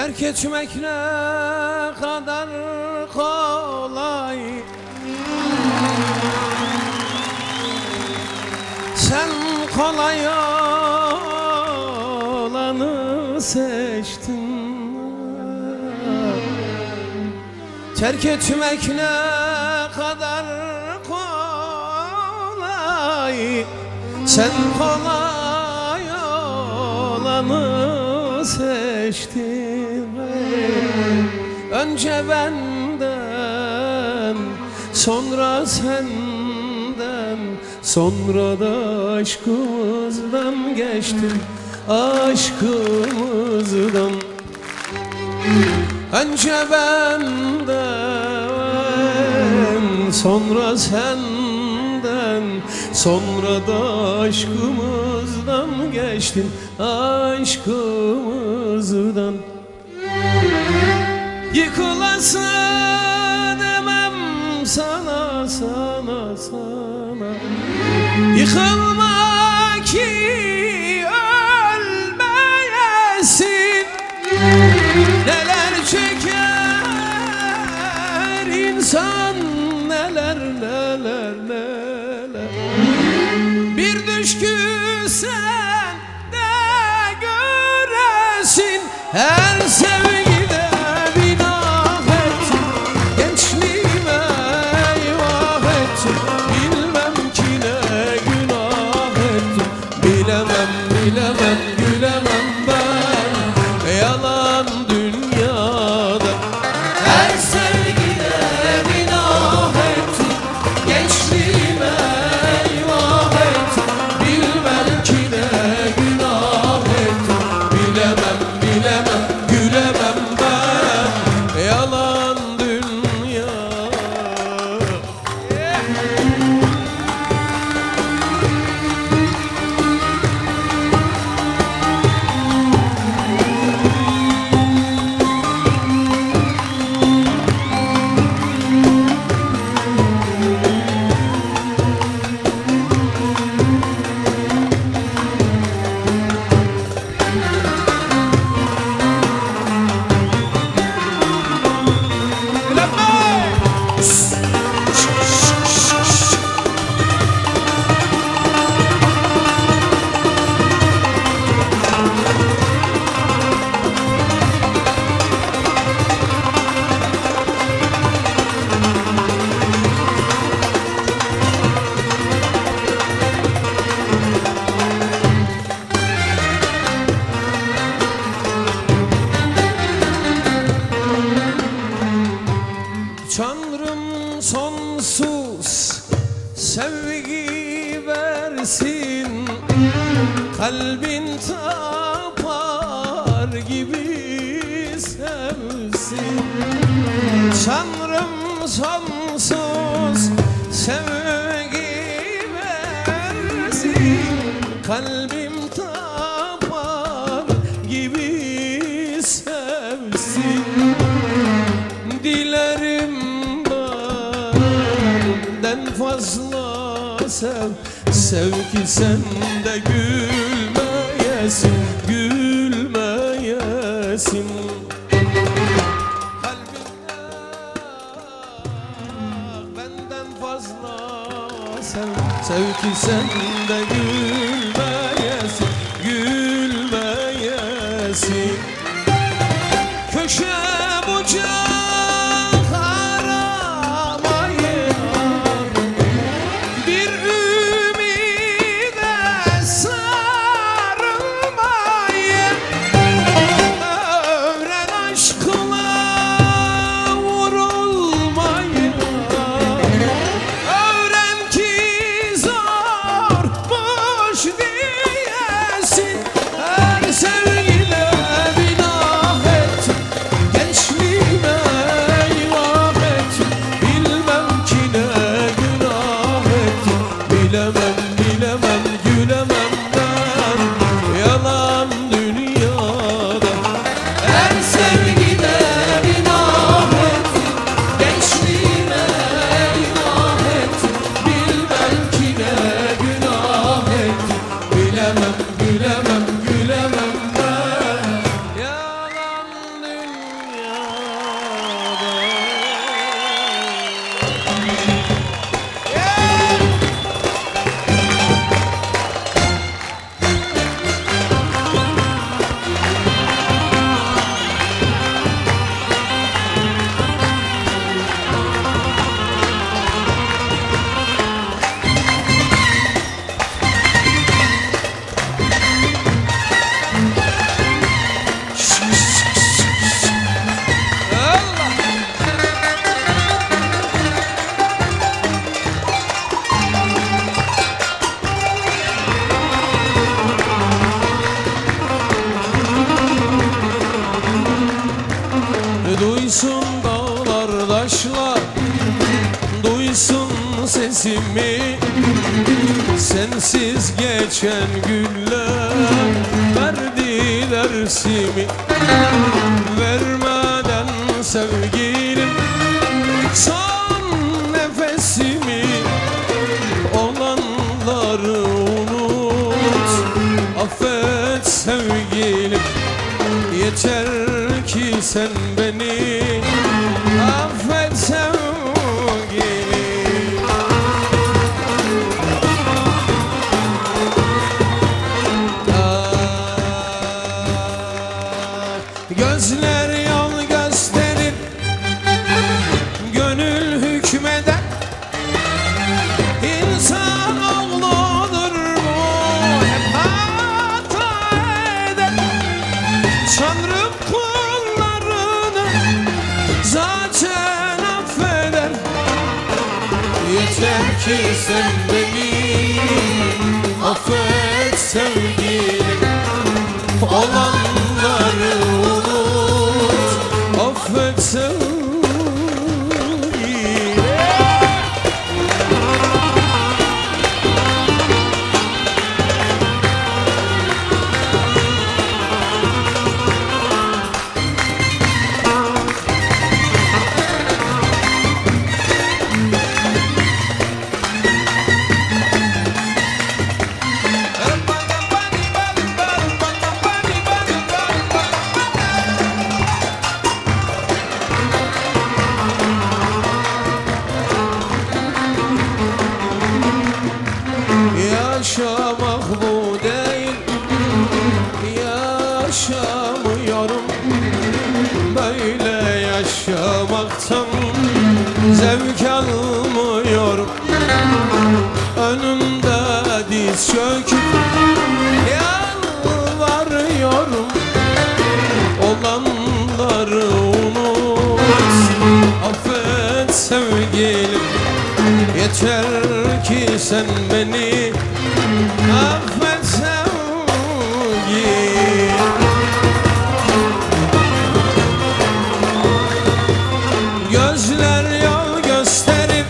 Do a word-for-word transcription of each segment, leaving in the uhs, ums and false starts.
Terk etmek ne kadar kolay. Sen kolay olanı seçtin. Terk etmek ne kadar kolay. Sen kolay olanı seçtin. Önce benden, sonra senden, sonra da aşkımızdan geçtin, aşkımızdan. Önce benden, sonra senden, sonra da aşkımızdan geçtin, aşkımızdan. Yıkılası demem sana, sana, sana. Yıkılma ki ölmeyesin. Neler çeker insan, neler neler neler. Bir düşküsen de göresin. Her sevgide binah ettim, gençliğime eyvah ettim. Bilmem ki ne günah ettim. Bilemem, bilemem, gülemem ben yalan dünyada. Her sevgide binah ettim, gençliğime eyvah ettim. Bilmem ki ne günah ettim. Bilemem, bilemem, gülemem ben yalan dünya. Tanrım sonsuz sevgi versin, kalbin tapar gibi sevsin. Tanrım sonsuz sevgi versin, kalbim tapar gibi sevsin. Dilerim benden fazla sev, sev ki sen de gülmeyesin, gülmeyesin. Kalbinde benden fazla sev, sev ki sen de gülmeyesin, gülmeyesin. Köşe bucak aramayın, bir ümide sarılmayın. Öğren aşkına vurulmayın. Öğren ki zormuş diyesin. Her sevgide binah ettim, gençliğime eyvah ettim. Bilmem ki ne günah ettim. Bilemem, bilemem, gülemem ben yalan dünyada. Her sevgide binah ettim, gençliğime eyvah ettim. Bilmem ki ne günah ettim. Bilemem, gülemem, gülemem ben yalan dünyada. nefesimi, sensiz geçen günler verdiler simi. Vermeden sevgilim son nefesimi, olanları unut, affet sevgilim. Yeter ki sen beni affet sevgilim. Gözler yol gösterir, gönül hükmeder. İnsan oğludur bu, hep hata eder. Tanrım kullarını zaten affeder. Yeter ki sen beni affet sevgilim. Olanları affet sevgilim. Yaşamak bu değil, yaşamıyorum. Böyle yaşamaktan zevk almıyorum. Önümde diz çöküp yalvarıyorum. Olanları unut, affet sevgilim. Yeter ki sen beni affet sevgilim. Gözler yol gösterir,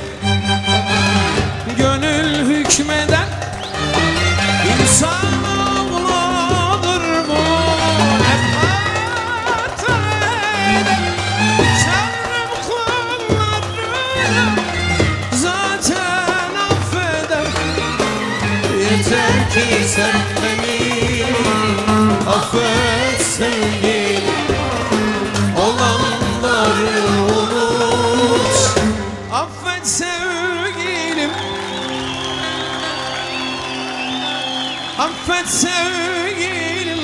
gönül hükmeder. İnsan oğludur bu, hep hata eder. Tanrım kullarını zaten affeder. Yeter ki sen beni affet sevgilim. Olanları unut, affet sevgilim. Affet sevgilim.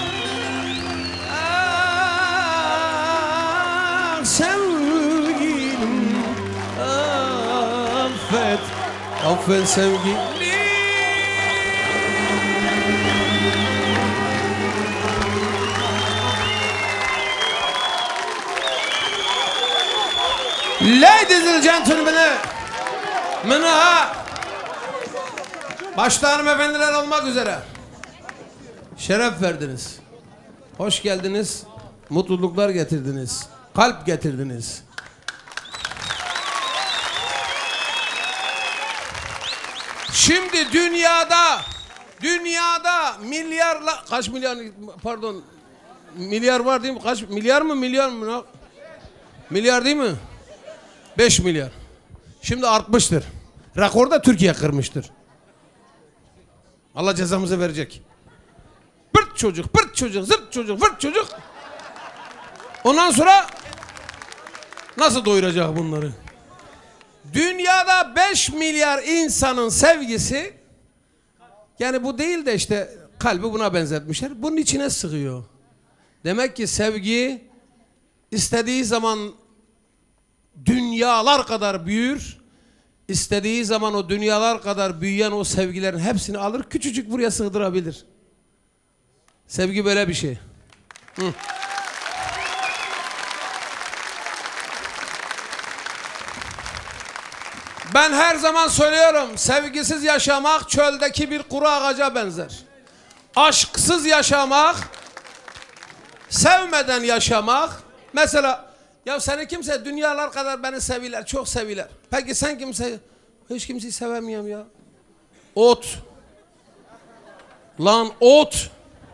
Ah sevgilim. Affet, affet sevgilim. Ladies and gentlemen, mına başta hanımefendiler olmak üzere şeref verdiniz, hoş geldiniz, mutluluklar getirdiniz, kalp getirdiniz. Şimdi dünyada dünyada milyarla kaç milyar pardon milyar var değil mi? Kaç milyar mı milyar mı? Milyar değil mi? beş milyar. Şimdi artmıştır. Rekor da Türkiye kırmıştır. Allah cezamızı verecek. Pırt çocuk, pırt çocuk, zırt çocuk, vırt çocuk. Ondan sonra nasıl doyuracak bunları? Dünyada beş milyar insanın sevgisi, yani bu değil de işte kalbi buna benzetmişler. Bunun içine sığıyor. Demek ki sevgi istediği zaman dünyalar kadar büyür. İstediği zaman o dünyalar kadar büyüyen o sevgilerin hepsini alır, küçücük buraya sığdırabilir. Sevgi böyle bir şey. Hı. Ben her zaman söylüyorum, sevgisiz yaşamak çöldeki bir kuru ağaca benzer. Aşksız yaşamak, sevmeden yaşamak. Mesela ya seni kimse dünyalar kadar beni seviler, çok seviler. Peki sen kimse Hiç kimseyi sevemiyorum ya. Ot. Lan ot.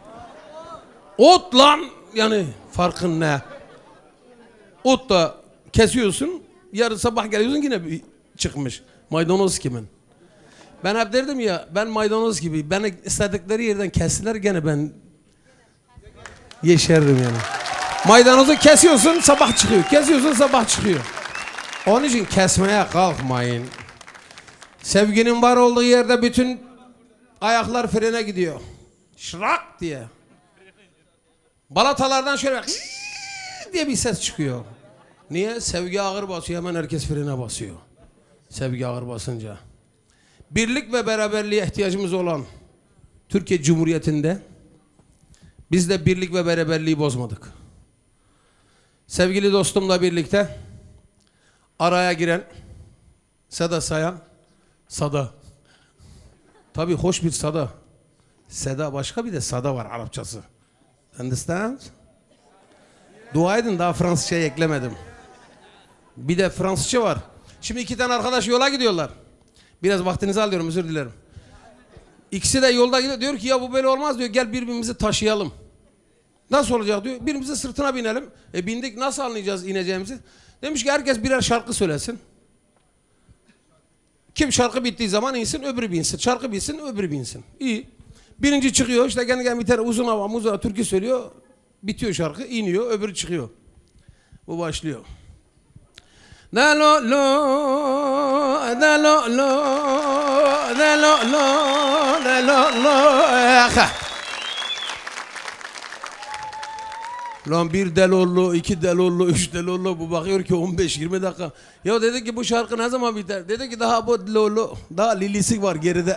Ot lan. Yani farkın ne? Ot da kesiyorsun. Yarın sabah geliyorsun yine bir çıkmış. Maydanoz kimin? Ben hep derdim ya, ben maydanoz gibi. Beni istedikleri yerden kestiler, gene ben yeşerdim yani. Maydanozu kesiyorsun, sabah çıkıyor. Kesiyorsun, sabah çıkıyor. Onun için kesmeye kalkmayın. Sevginin var olduğu yerde bütün ayaklar frene gidiyor. Şırak diye. Balatalardan şöyle diye bir ses çıkıyor. Niye? Sevgi ağır basıyor, hemen herkes frene basıyor. Sevgi ağır basınca. Birlik ve beraberliğe ihtiyacımız olan Türkiye Cumhuriyeti'nde biz de birlik ve beraberliği bozmadık. Sevgili dostumla birlikte araya giren Seda Sayan, Sada. Tabii hoş bir Sada. Seda başka, bir de Sada var Arapçası. Understand? Dua edin, daha Fransızca'ya eklemedim. Bir de Fransızca var. Şimdi iki tane arkadaş yola gidiyorlar. Biraz vaktinizi alıyorum, özür dilerim. İkisi de yolda gidiyor, diyor ki ya bu böyle olmaz diyor, gel birbirimizi taşıyalım. Nasıl olacak diyor, birimizin sırtına binelim. E bindik, nasıl anlayacağız ineceğimizi? Demiş ki herkes birer şarkı söylesin. Kim şarkı bittiği zaman insin, öbürü binsin. Şarkı bitsin, öbürü binsin. İyi. Birinci çıkıyor, işte kendi kendine bir tane uzun hava, muzura türkü söylüyor. Bitiyor şarkı, iniyor, öbürü çıkıyor. Bu başlıyor. Da lo lo, da lo lo, da lo lo, da lo lo. Lan bir delollu, iki delollu, üç delollu, bu bakıyor ki on beş yirmi dakika. Ya dedi ki bu şarkı ne zaman biter? Dedi ki daha bu lolo, daha lilisi var geride.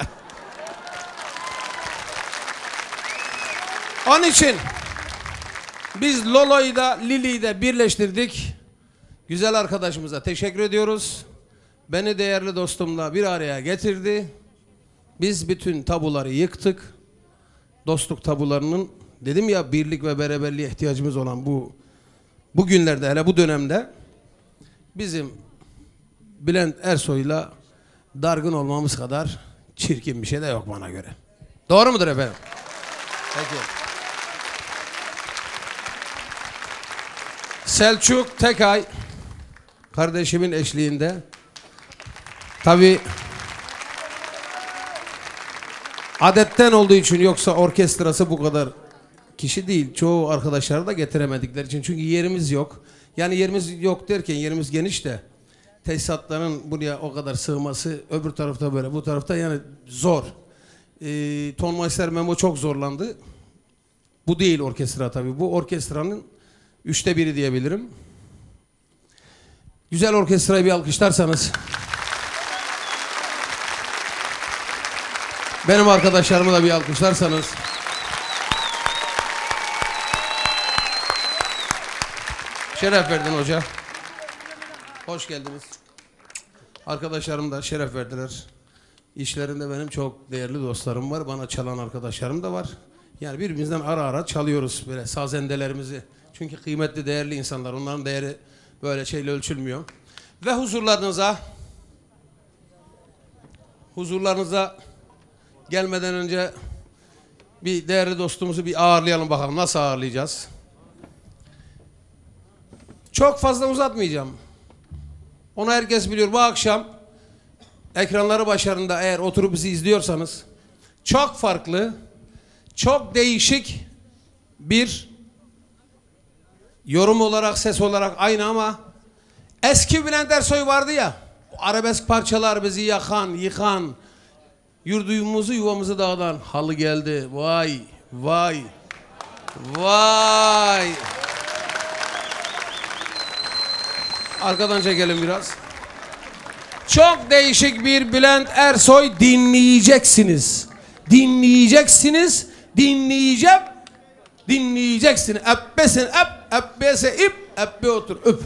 Onun için biz Lolo'yu da Lili'yi de birleştirdik. Güzel arkadaşımıza teşekkür ediyoruz. Beni değerli dostumla bir araya getirdi. Biz bütün tabuları yıktık. Dostluk tabularının, dedim ya, birlik ve beraberliğe ihtiyacımız olan bu bu günlerde, hele bu dönemde bizim Bülent Ersoy'la dargın olmamız kadar çirkin bir şey de yok bana göre. Doğru mudur efendim? Peki. Selçuk Tekay kardeşimin eşliğinde, tabii adetten olduğu için, yoksa orkestrası bu kadar kişi değil. Çoğu arkadaşları da getiremedikleri için. Çünkü yerimiz yok. Yani yerimiz yok derken yerimiz geniş de tesisatların buraya o kadar sığması, öbür tarafta böyle, bu tarafta yani zor. Ee, Tonmeister Memo çok zorlandı. Bu değil orkestra tabii. Bu orkestranın üçte biri diyebilirim. Güzel orkestrayı bir alkışlarsanız. Benim arkadaşlarımı da bir alkışlarsanız. Şeref verdin hoca. Hoş geldiniz. Arkadaşlarım da şeref verdiler. İşlerinde benim çok değerli dostlarım var. Bana çalan arkadaşlarım da var. Yani birbirimizden ara ara çalıyoruz böyle sazendelerimizi. Çünkü kıymetli, değerli insanlar. Onların değeri böyle şeyle ölçülmüyor. Ve huzurlarınıza huzurlarınıza gelmeden önce bir değerli dostumuzu bir ağırlayalım bakalım. Nasıl ağırlayacağız? Çok fazla uzatmayacağım. Onu herkes biliyor. Bu akşam ekranları başlarında eğer oturup bizi izliyorsanız çok farklı, çok değişik bir yorum olarak, ses olarak aynı ama eski Bülent Ersoy vardı ya, arabesk parçalar bizi yakan, yıkan, yurdumuzu, yuvamızı dağıdan, halı geldi, vay, vay, vay. Arkadan çekelim biraz. Çok değişik bir Bülent Ersoy dinleyeceksiniz. Dinleyeceksiniz, dinleyeceğim, dinleyeceksiniz. Ebbesin, eb, ebbese, ip, ebbe otur, öp.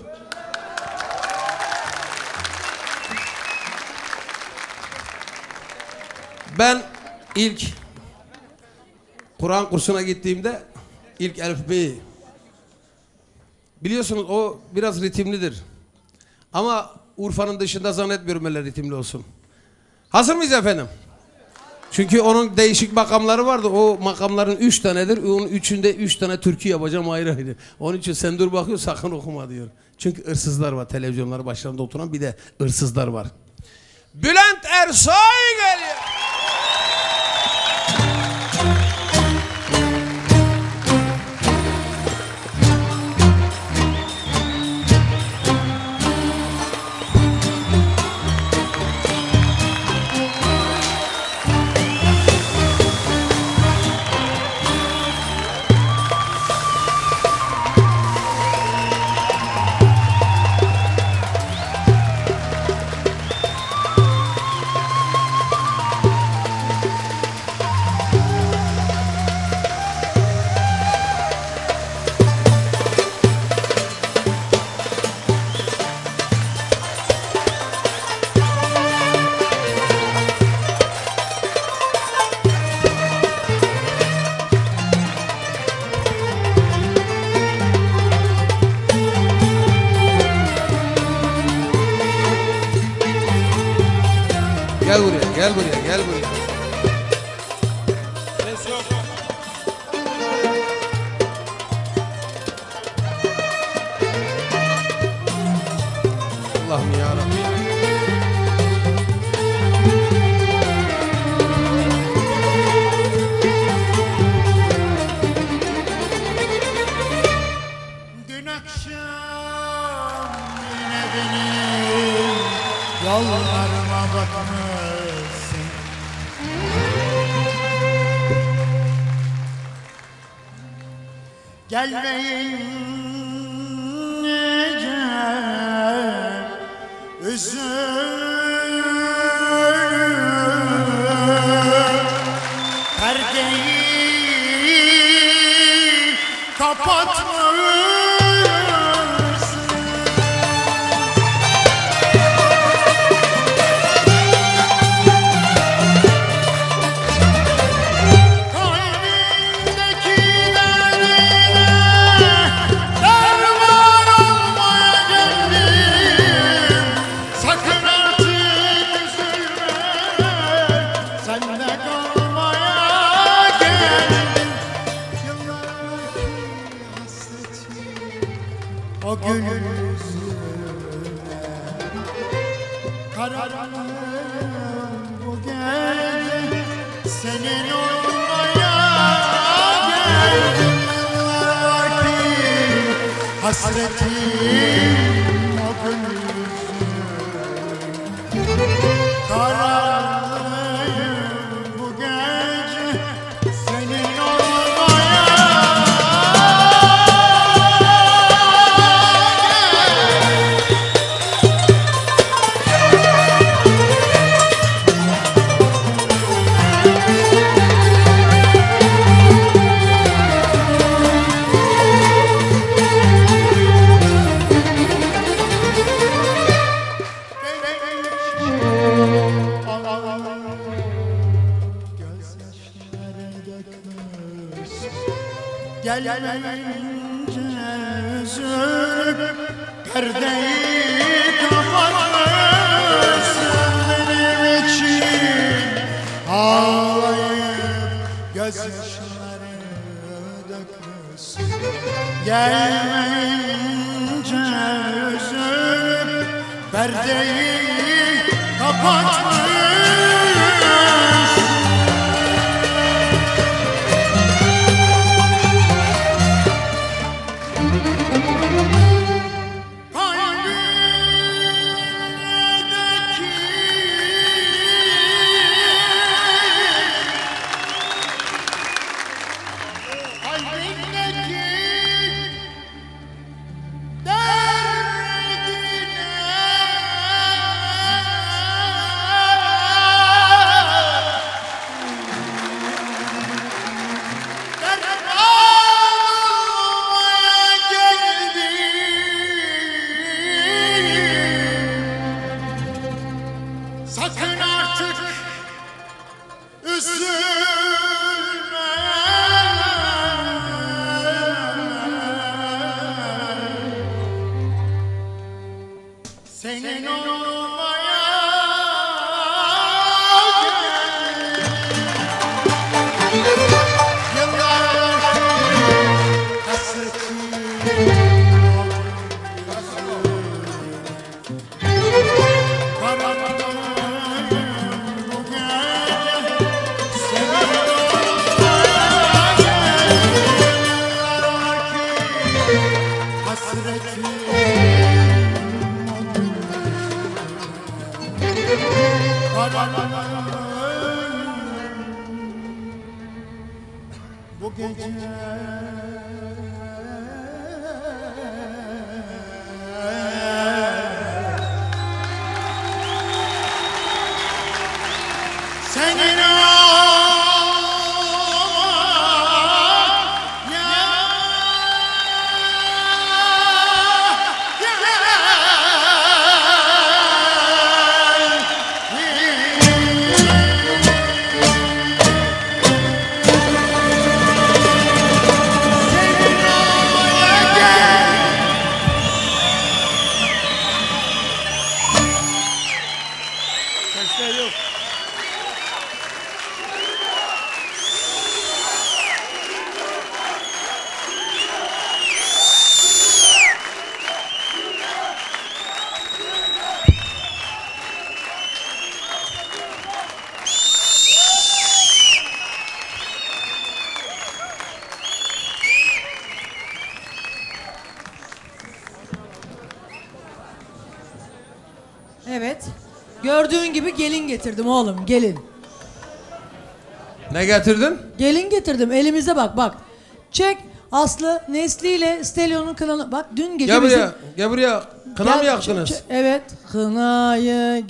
Ben ilk Kur'an kursuna gittiğimde ilk elfbeyi, biliyorsunuz o biraz ritimlidir. Ama Urfa'nın dışında zannetmiyorum öyle ritimli olsun. Hazır mıyız efendim? Çünkü onun değişik makamları vardı. O makamların üç tanedir. Onun üçünde üç tane türkü yapacağım ayrı ayrı. Onun için sen dur bakıyor sakın okuma diyor. Çünkü hırsızlar var televizyonların başlarında oturan, bir de hırsızlar var. Bülent Ersoy geliyor. Gel buraya, gel buraya, gel buraya. Ses yok. Allah'ım ya Rabbi. Dün akşam yine benim yollarıma bakmışsın. Gelmeyince üzülürüm, perdeyi kapatmışsın. O gün yüzüne karanlığım bu gece senin olmaya geldim. Yıllar ki hasretim o gün yüzüne karanlığım bu gece senin olmaya. Gelmeyince üzülüp perdeyi kapatmışsın benim için, ağlayıp gözyaşları dökmüşsün. Gelmeyince üzülüp perdeyi kapatmışsın. Derdine bu gece senin Sesler yok. Evet. Gördüğün gibi gelin getirdim oğlum, gelin. Ne getirdin? Gelin getirdim. Elimize bak bak. Çek Aslı Nesli ile Stelio'nun kınanı. Bak dün gece Gel bizim... buraya, gel buraya. Kına mı Gel, yaktınız? ç- ç- evet. Kınayı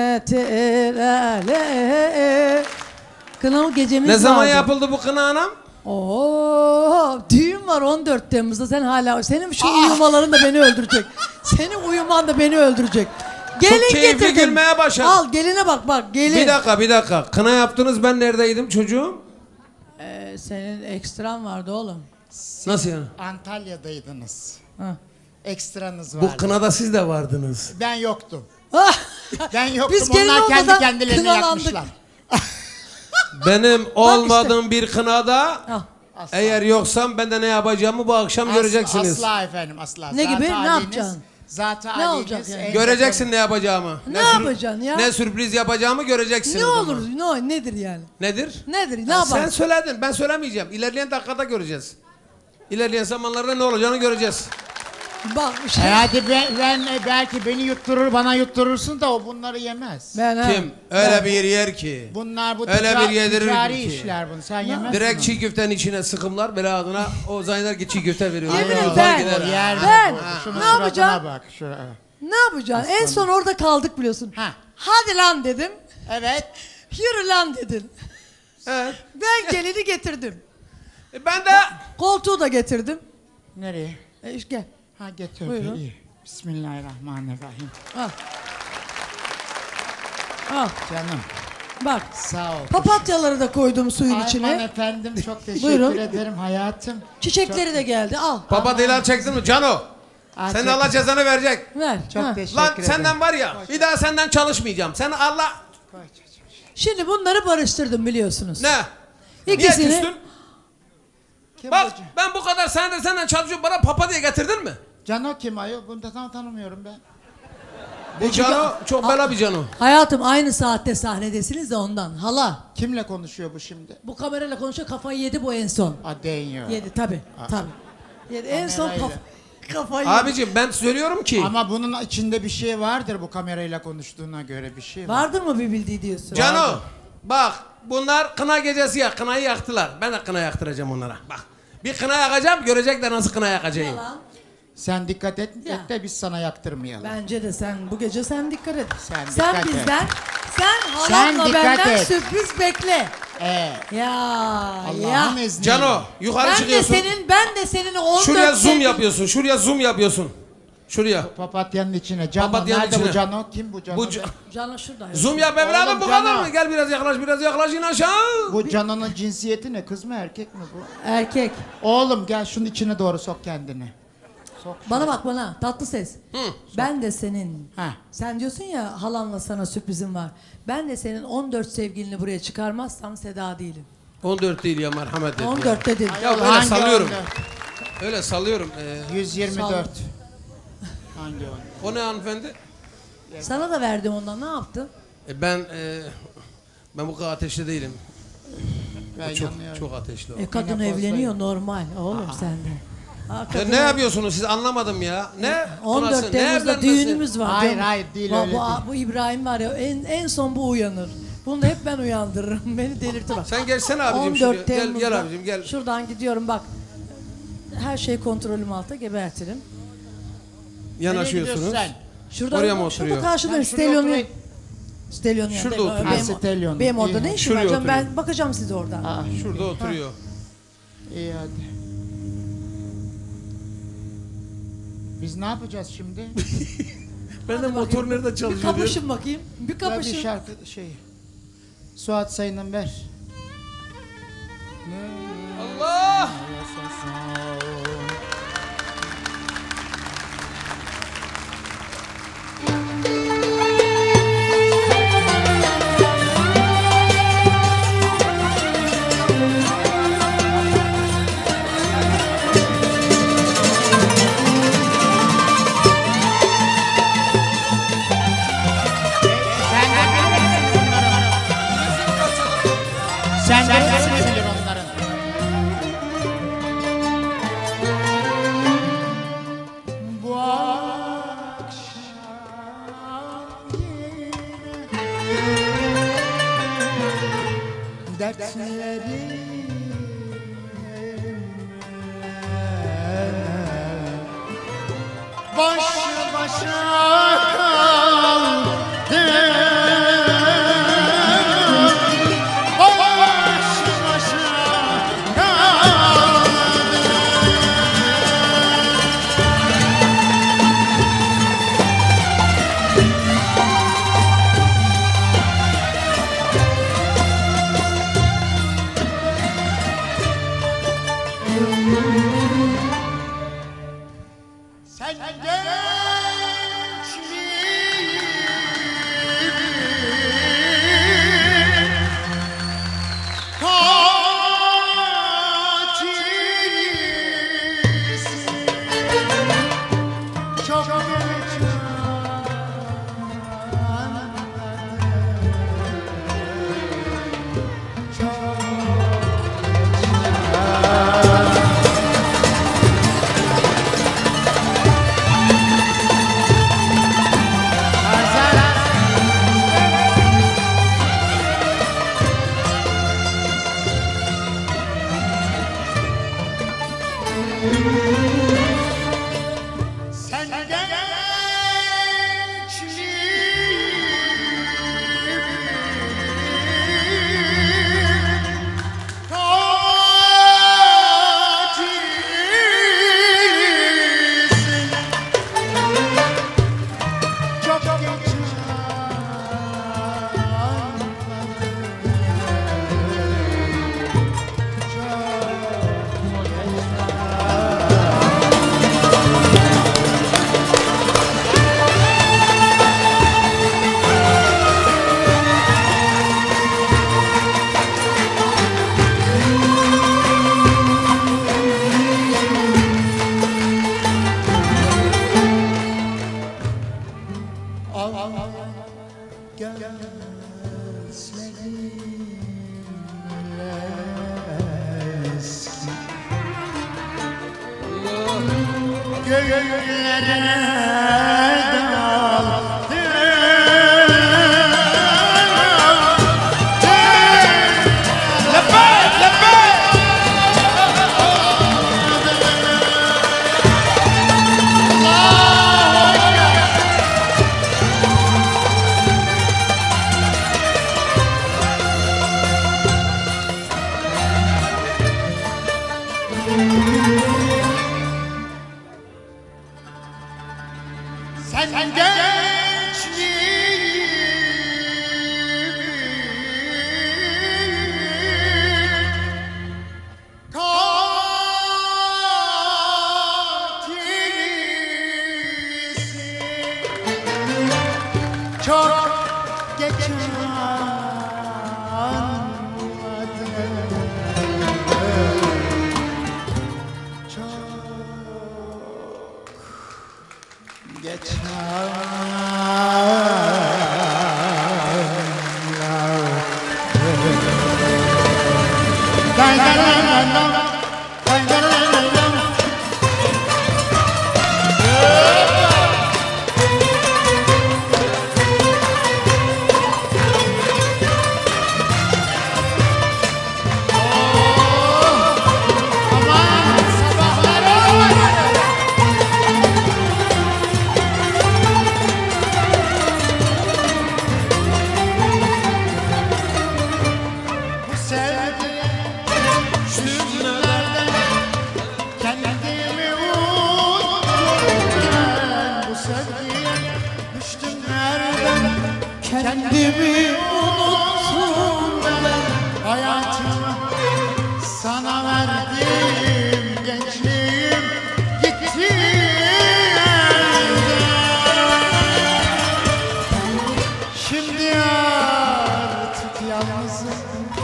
getirele. Kına gecemiz Ne zaman vardı. yapıldı bu kına anam? Oo, düğün var on dört Temmuz'da. Sen hala senin şu uyumaların da beni öldürecek. Senin uyuman da beni öldürecek. Gelin keyifli getirdim. gülmeye başladım. Al geline bak bak gelin. Bir dakika, bir dakika. Kına yaptınız, ben neredeydim çocuğum? Ee, senin ekstran vardı oğlum. Nasıl yani? Antalya'daydınız. Ha. Ekstranız vardı. Bu kınada siz de vardınız. Ben yoktum. Ah! Ben yoktum. Biz gelin Onlar kendi olmadan kendilerini kınalandık. yakmışlar. Benim olmadığım bir kınada Ah. Asla. eğer yoksam ben de ne yapacağımı bu akşam Asla- göreceksiniz. Asla efendim asla. Ne gibi? Ne haliniz- yapacaksın? Zaten Ne haliniz olacak yani? en Göreceksin ne yapacağımı. Ne sür- yapacaksın ya? Ne sürpriz yapacağımı göreceksiniz. Ne ama. olur? Ne o- nedir yani? Nedir? Nedir? Ne Sen yaparsın? söyledin, ben söylemeyeceğim. İlerleyen dakikada göreceğiz. İlerleyen zamanlarda ne olacağını göreceğiz. Bak bir şey. E hadi ben, ben belki beni yutturur bana yutturursun da o bunları yemez. Ben ha. Kim? Öyle bir yer ki. Bunlar bu Öyle tica- bir yedirir ticari ki. işler bunu. Sen yemezsin Direkt onu. çiğ köftenin içine sıkımlar böyle adına o zanneder ki çiğ köfte veriyor. Yemin Tutar ederim gider. ben- Yer Ben- bu. Şunun Ne suratına yapacağım? bak. Şuraya. Ne yapacaksın? En son orada kaldık biliyorsun. Ha. Hadi lan dedim. Evet. Yürü lan dedin. Evet. Ben gelini getirdim. E ben de Koltuğu da getirdim. Nereye? E işte gel. Ha getir. Buyurun. İyi. Bismillahirrahmanirrahim. Al. Al. Canım Bak. sağ ol. Papatyaları da koydum suyun Aman içine. efendim çok teşekkür Buyurun. ederim hayatım. Çiçekleri de geldi. Al. papatyalar çektin mi Cano? Aa, Sen çek- de Allah cezanı verecek. Ver. Çok ha. teşekkür Lan ederim. senden var ya bir daha senden çalışmayacağım. Sen Allah Koy çocuğum. Şimdi bunları barıştırdım biliyorsunuz. ne? İkisini- Niye küstün? Kim Bak bu? ben bu kadar senedir senden çalışıyorum, bana papatya getirdin mi? Cano kim ayol? Bunu da tam tanımıyorum ben. Bu Cano çok bela bir Cano. Hayatım aynı saatte sahnedesiniz de ondan. Hala. Kimle konuşuyor bu şimdi? Bu kamerayla konuşuyor kafayı yedi bu en son. A deniyor. Yedi tabi tabi. Yedi en son Kamerayla. kaf kafayı yedi. Abicim ben söylüyorum ki Ama bunun içinde bir şey vardır bu kamerayla konuştuğuna göre bir şey var. Vardır mı bir bildiği diyorsun? Cano bak bunlar kına gecesi ya, kınayı yaktılar. Ben de kına yaktıracağım onlara. Bak bir kına yakacağım, görecekler nasıl kına yakacağım. Yalan. Sen dikkat et, Ya. et de biz sana yaktırmayalım. Bence de sen bu gece sen dikkat et. Sen sen dikkat et. bizden, sen Sen halamla dikkat benden et. sürpriz bekle. Ee, Ya ya. Allah'ın izniyle. Cano yukarı Ben de çıkıyorsun. senin, ben de senin on dört Şuraya zoom sevgili- yapıyorsun. Şuraya zoom yapıyorsun. Şuraya. Papatyanın içine. Cano Papatyanın nerede içine. bu Cano? Kim bu Cano? Bu be? ca- Canı şurada. zoom yap evladım, Oğlum bu kadar Cano. mı? Gel biraz yaklaş, biraz yaklaş, in aşağı. Bu Cano'nun cinsiyeti ne? Kız mı erkek mi bu? Erkek. Oğlum gel şunun içine doğru sok kendini. Sok. Bana bak bana tatlı ses. Ben de senin. Ha. Sen diyorsun ya halanla sana sürprizim var. Ben de senin on dört sevgilini buraya çıkarmazsam Seda değilim. on dört değil ya, merhamet et. on dört dedin. Ya Ayol, böyle hangi sallıyorum. on dört? Öyle sallıyorum. Ee, yüz yirmi dört. Hangi on? o ne hanımefendi? Sana da verdim ondan ne yaptın? E, ben e, ben bu kadar ateşli değilim. Ben Çok yanıyorum. çok ateşli o. E kadın Yine evleniyor bozdayım. normal oğlum sende. Ha, Ya kadın ne ev- yapıyorsunuz siz, anlamadım ya. Ne? on Burası, dört ne Temmuz'da evlenmesi? düğünümüz var. Hayır, canım. hayır, değil, Bak, öyle bu, değil. bu İbrahim var ya en, en son bu uyanır. Bunu da hep ben uyandırırım. Beni delirtir bak. Sen gelsene abicim on şuraya. dört Gel, Temmuz'da gel abicim gel. Şuradan gidiyorum bak. Her şey kontrolüm altta, gebertirim. Yanaşıyorsunuz. Nereye gidiyorsun Şuradan, Oraya mı şurada oturuyor? karşıda Ben şuraya Stelion'un. oturayım. Stelion'un yanında. Şurada oturuyor. Benim, Ha, Stelion'un. benim orada İyi. ne işim Şuraya var canım? oturuyor. Ben bakacağım size oradan. Aa, Şurada oturuyor. iyi hadi. Biz ne yapacağız şimdi? Ben de motor nerede Bir çalışıyor diyor. kapışın bakayım. Bir Ver bir kapışın. şarkı şey. Suat Sayın'ın ver. Allah! Sen de bilir onların. Bu akşam yine dertlerim baş başa kaldı. Sen çok geç sen gençliğimin katilisin. Çok geç Sen gençliğimin katilisin. Çok geç anladım. kendimi unuttum ben. Hayatımı sana verdim, gençliğim gitti elden. Şimdi artık yalnızım,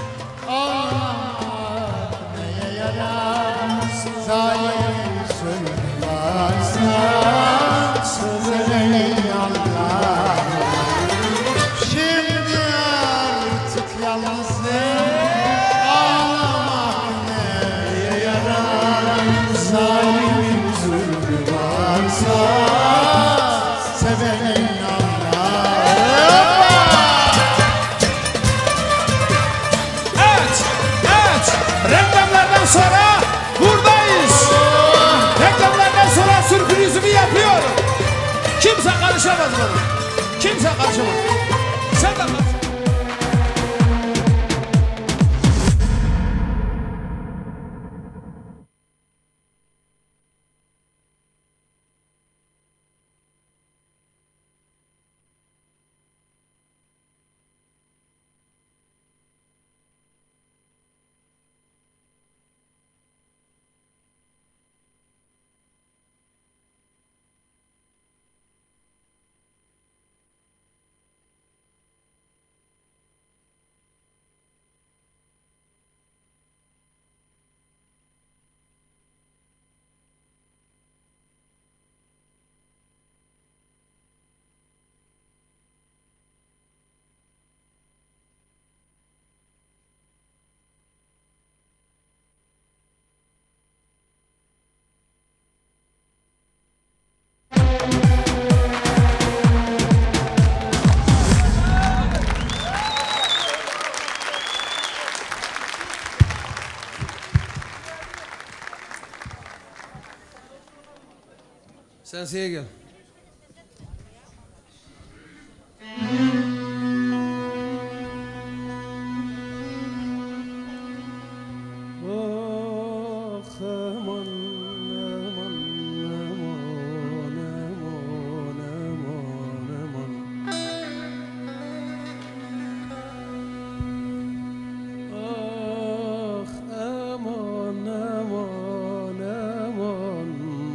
ağlamak neye yarar? Zalim sözüm varsa söyle Allah. Şimdi artık yalnızım, ağlamak neye yarar? Zalim zulmü varsa sevenin Allah. Evet, evet. Reklamlardan sonra buradayız. Reklamlardan sonra sürprizimi yapıyorum. Kimse karışamaz bana. Kimse karışamaz. Sen de karış. Senseye gel. Ah aman aman aman aman aman aman. Ah aman aman aman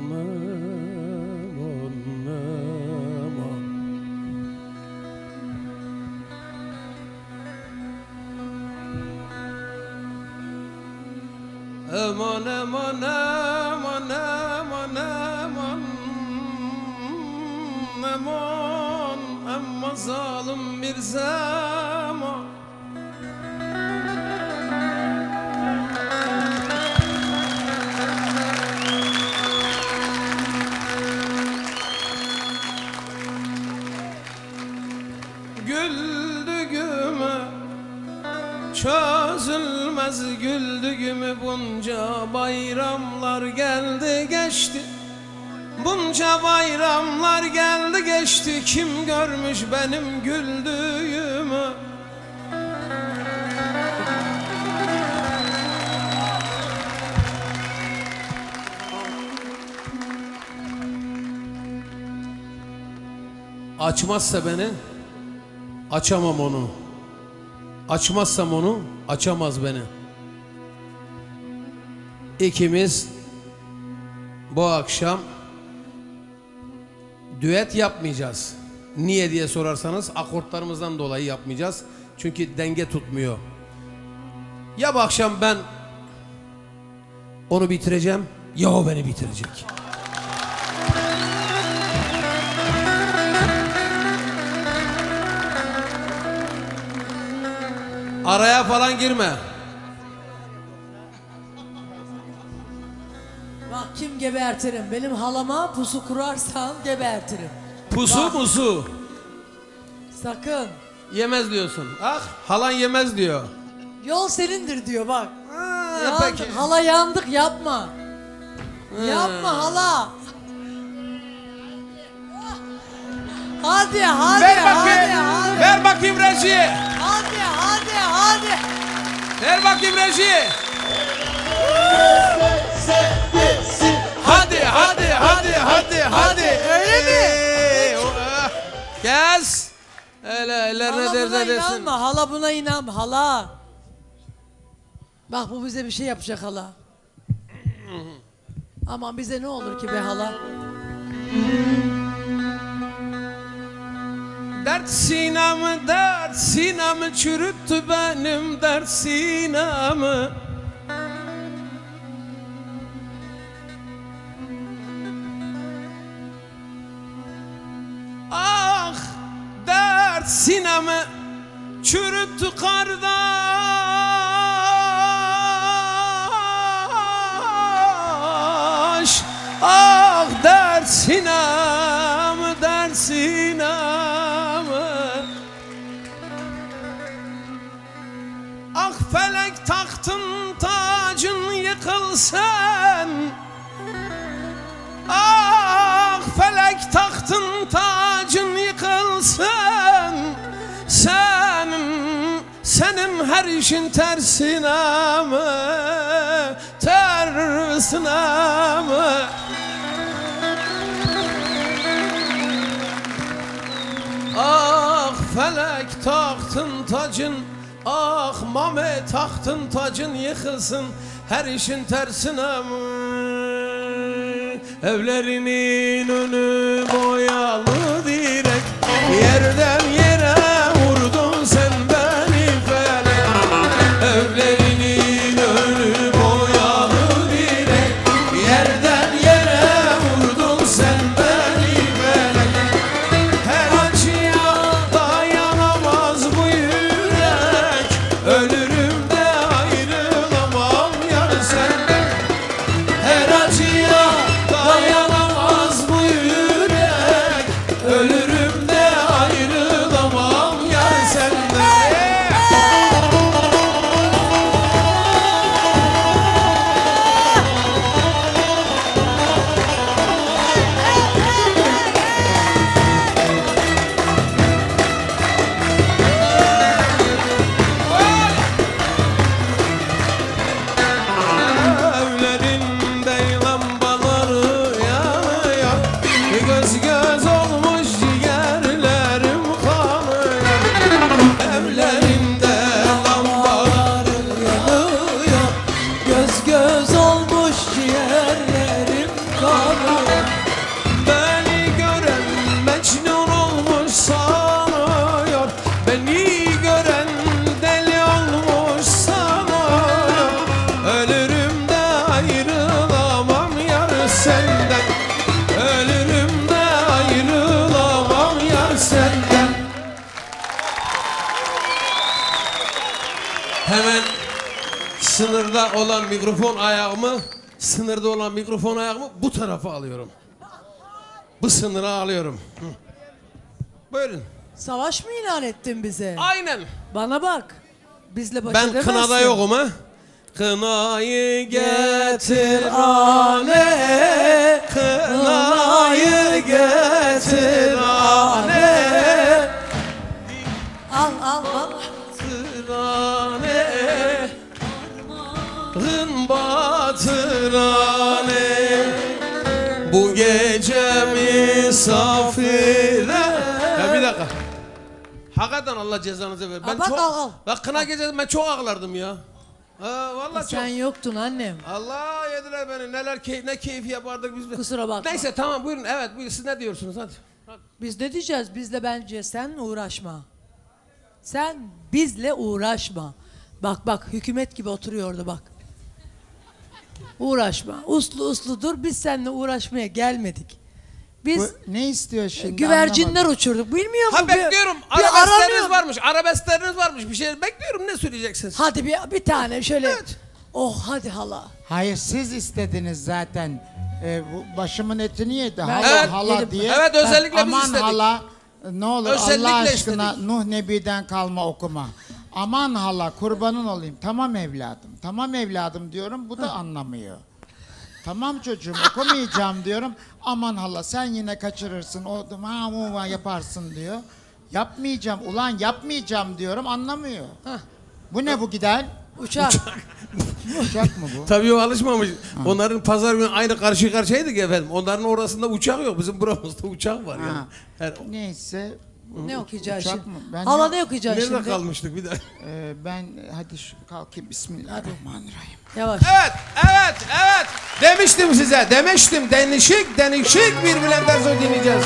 aman. Aman aman aman aman aman aman amma zalim bir zaman. Güldüğüme çözülmez, güldüğümü bunca bayramlar geldi geçti. Bunca bayramlar geldi geçti, kim görmüş benim güldüğümü? Açmazsa beni, açamam onu. Açmazsam onu, açamaz beni. İkimiz bu akşam düet yapmayacağız. Niye diye sorarsanız akortlarımızdan dolayı yapmayacağız. Çünkü denge tutmuyor. Ya bu akşam ben onu bitireceğim, ya o beni bitirecek. Araya falan girme. Bak kim gebertirim. Benim halama pusu kurarsan gebertirim. Pusu Bak. musu. Sakın. Yemez diyorsun. Ah, halan yemez diyor. Yol senindir diyor bak. Ha, Yandık, peki. hala yandık yapma. Ha. Yapma hala. Hadi hadi Ver hadi bakayım. hadi. Ver bakayım rejiyi. Hadi hadi hadi. Ver bakayım rejiyi. Hadi hadi hadi hadi hadi. Öyle mi? Ee, o, ah. Kes. Öyle ellerine Hala dert buna edesin. inanma. Hala buna inanma. Hala. Bak bu bize bir şey yapacak hala. Aman bize ne olur ki be hala. Dert sinamı, dert sinamı çürüttü benim dert sinamı. Ah dert sinamı çürüttü kardeş. Ah dert sinamı, dert sinamı. Ah felek taktın tacın yıkılsın. Ah felek taktın tacın yıkılsın. Senin, senin her işin tersine mi? Tersine mi? Ah felek taktın tacın, ah mame taktın tacın yıkılsın. Her işin tersine mi? Evlerinin önü boyalı direk, yerden yere vurdun sen beni felek. Evlerinin önü boyalı direk, yerden yere vurdun sen beni felek. Her acıya dayanamaz bu yürek, ölürüm de ayrılamam yar senden. Her acıya dayanamaz bu yürek, ölürüm de ayrılamam yar senden. Evlerinde lambaları yanıyor, göz göz olmuş ciğerlerim kanıyor. Evlerinde lambaları yanıyor, Göz göz olmuş ciğerlerim kanıyor. beni gören Mecnun olmuş sanıyor. Beni gören deli olmuş sanıyor. Ölürüm de ayrılamam yar senden. Ölürüm de ayrılamam yar senden. Hemen sınırda olan mikrofon ayağımı, sınırda olan mikrofon ayağımı bu tarafa alıyorum. Bu sınıra alıyorum. Hı. Buyurun. Savaş mı ilan ettin bize? Aynen. Bana bak. Bizle baş Ben edemezsin. kınada yokum ha. Kınayı getir ane, kınayı getir ane, Al al al. tırane, hın batırane. Bu gece misafire. Ya bir dakika. Hakikaten Allah cezanızı ver. Ben Aa, bak, çok, al, al. bak kına gecesi ben çok ağlardım ya. Ha, vallahi Sen çok. yoktun annem. Allah yediler beni. Neler keyif, ne keyif yapardık biz. Kusura bakma. Neyse tamam buyurun. Evet buyurun. Siz ne diyorsunuz hadi. Hadi. Biz ne diyeceğiz? Bizle bence sen uğraşma. Sen bizle uğraşma. Bak bak hükümet gibi oturuyordu bak. Uğraşma. Uslu uslu dur. Biz seninle uğraşmaya gelmedik. Biz Bu ne istiyor şimdi? güvercinler anlamadım. uçurduk. Bilmiyor Ha musun? bekliyorum. Bir, bir Arabeskleriniz aranıyor. varmış. Arabeskleriniz varmış. Bir şey bekliyorum. Ne söyleyeceksiniz? Hadi bir, bir tane şöyle. Evet. Oh hadi hala. Hayır siz istediniz zaten. Ee, bu başımın etini yedi. Hala Evet, hala yedim. diye. Evet, özellikle biz Aman istedik. hala ne olur Özellikle Allah aşkına istedik. Nuh Nebi'den kalma okuma. Aman hala kurbanın olayım. Tamam evladım. Tamam evladım diyorum. Bu da anlamıyor. Tamam çocuğum okumayacağım diyorum. Aman hala sen yine kaçırırsın. O ma mu ma yaparsın diyor. Yapmayacağım. Ulan yapmayacağım diyorum. Anlamıyor. Hah. Bu ne bu gider? Uçak. Uçak mı bu? Tabii o alışmamış. Onların pazar günü aynı karşı karşıyaydık efendim. Onların orasında uçak yok. Bizim buramızda uçak var yani. Ha. Her, Neyse Ne okuyacaksın Uçak şimdi? mı? Ben Hala ne- ne okuyacaksın Nerede şimdi? kalmıştık bir daha? Ee, ben hadi şu kalkayım Bismillahirrahmanirrahim. Yavaş. Evet, evet, evet. Demiştim size, demiştim. Denişik, denişik bir Bülent Ersoy dinleyeceğiz.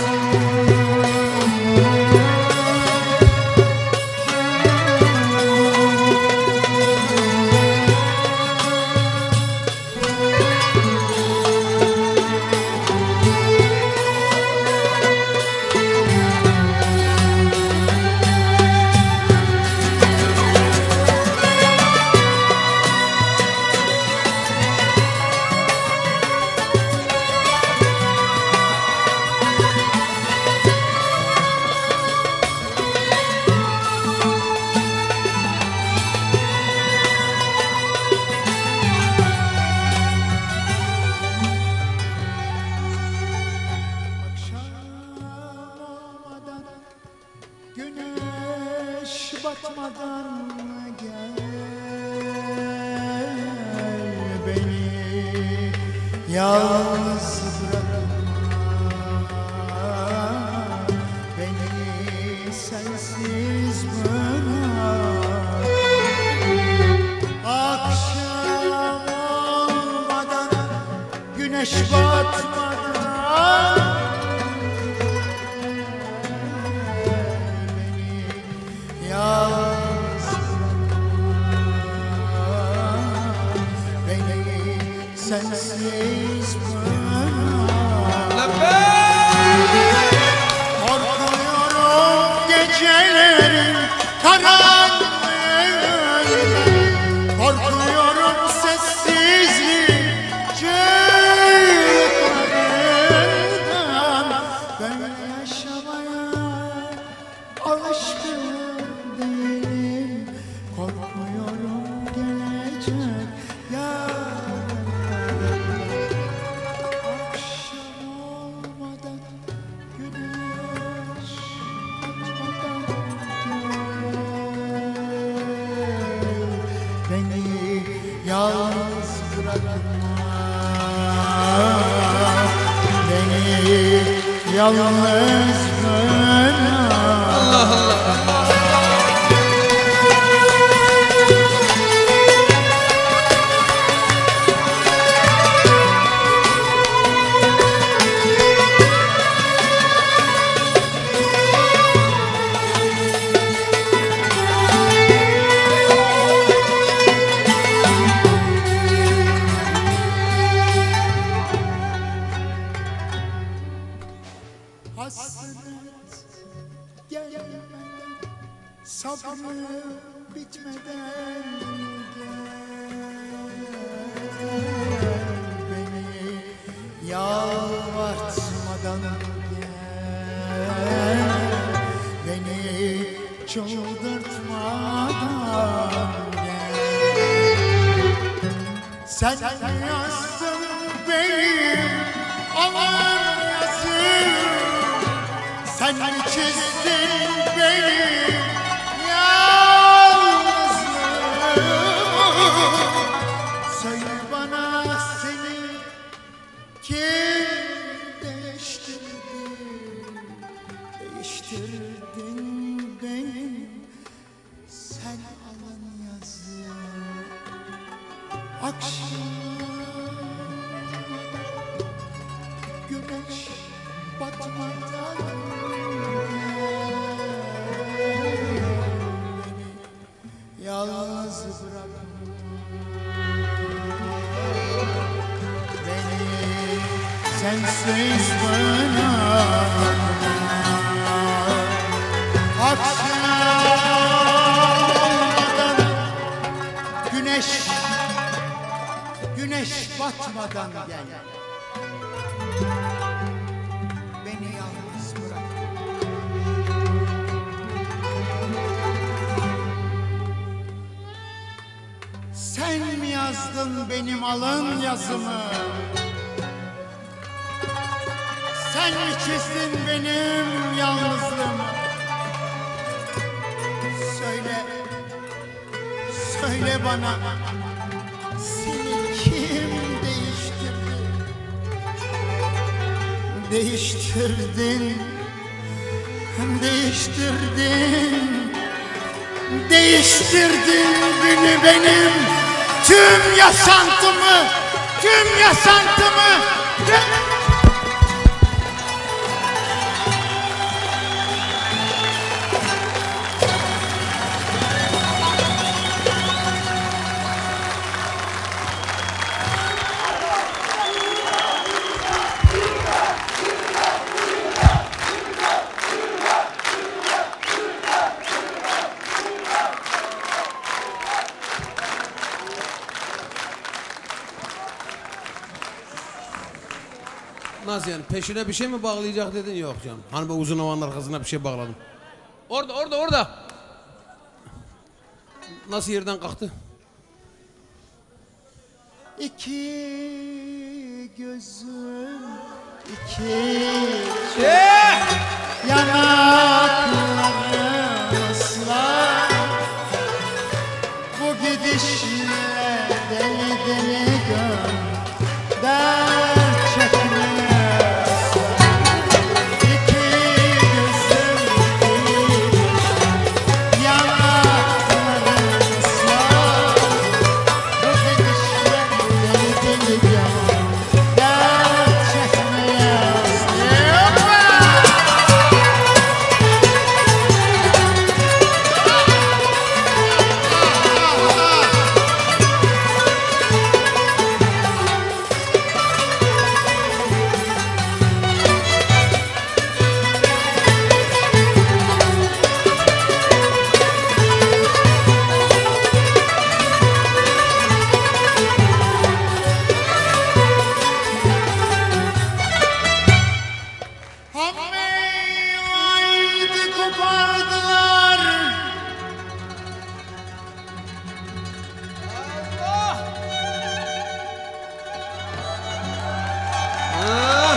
Güneş batmadan gel beni yalnız bırakma, beni sensiz bırak. Akşam olmadan, güneş batmadan yalnız beni sensiz bırak. Korkuyorum gecelerin karanlığından, korkuyorum sessizliğin çığlıklarından. Böyle yaşamaya alışkın değilim, korkuyorum gelecek yarınlardan. Akşam olmadan, güneş batmadan gel beni yalnız bırakma, beni yalnız bırakma. Allah Allah. Hasret gelmeden, sabrı bitmeden gel beni yalvartmadan gel, beni çıldırtmadan gel. Sen yazdın benim aman yazım, sen çizdin benim yalnızlığımı. Söyle bana seni kim değiştirdi? Değiştirdin beni, sen alın yazım. Akşam güneş batmadan beni yalnız bırakma, beni sensiz bırakma. Akşam olmadan, güneş güneş batmadan gel beni yalnız bırak. Sen mi yazdın benim alın yazımı? Sen mi çizdin benim yalnızlığımı? Söyle, söyle bana, seni kim değiştirdi? Değiştirdin Değiştirdin, değiştirdin beni benim tüm yaşantımı, tüm yaşantımı. Nasıl yani? Peşine bir şey mi bağlayacak dedin? Yok canım. Hani bu uzun havanın arkasına bir şey bağladım. Orada, orada, orada. Nasıl yerden kalktı? İki gözüm, iki Şey! yanaklarım ıslak. Bu gidişle deli deli gönlüm dert çekmiyorsa. İki gözüm, iki yanaklarım ıslak. Bu gidişle deli deli gönlüm dert çekmiyorsa. Hammeyi kopardılar. Ah!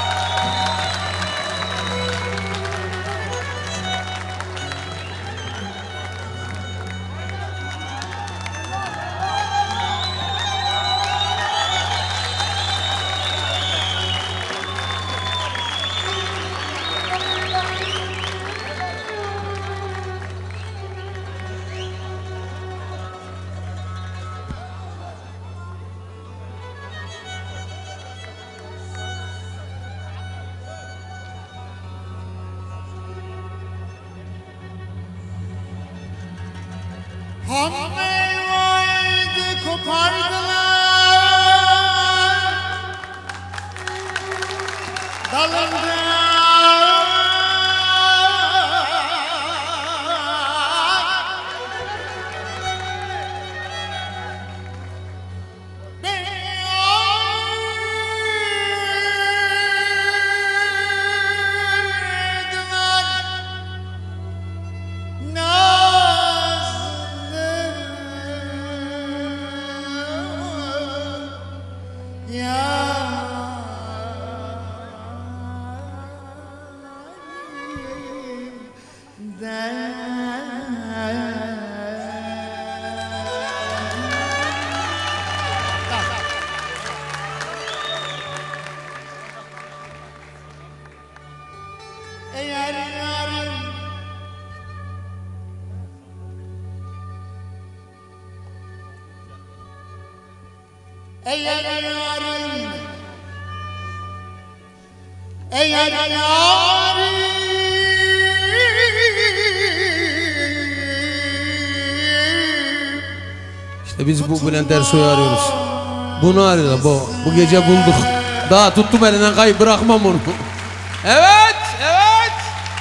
Hammeyi kopardılar. Dalında eğer yarın eğer yarın eğer yarın İşte biz bu Bülent Ersoy'u arıyoruz. Bunu arıyorlar. Bu, bu gece bulduk. Daha tuttum elinden, kayıp bırakmam onu. Evet, evet.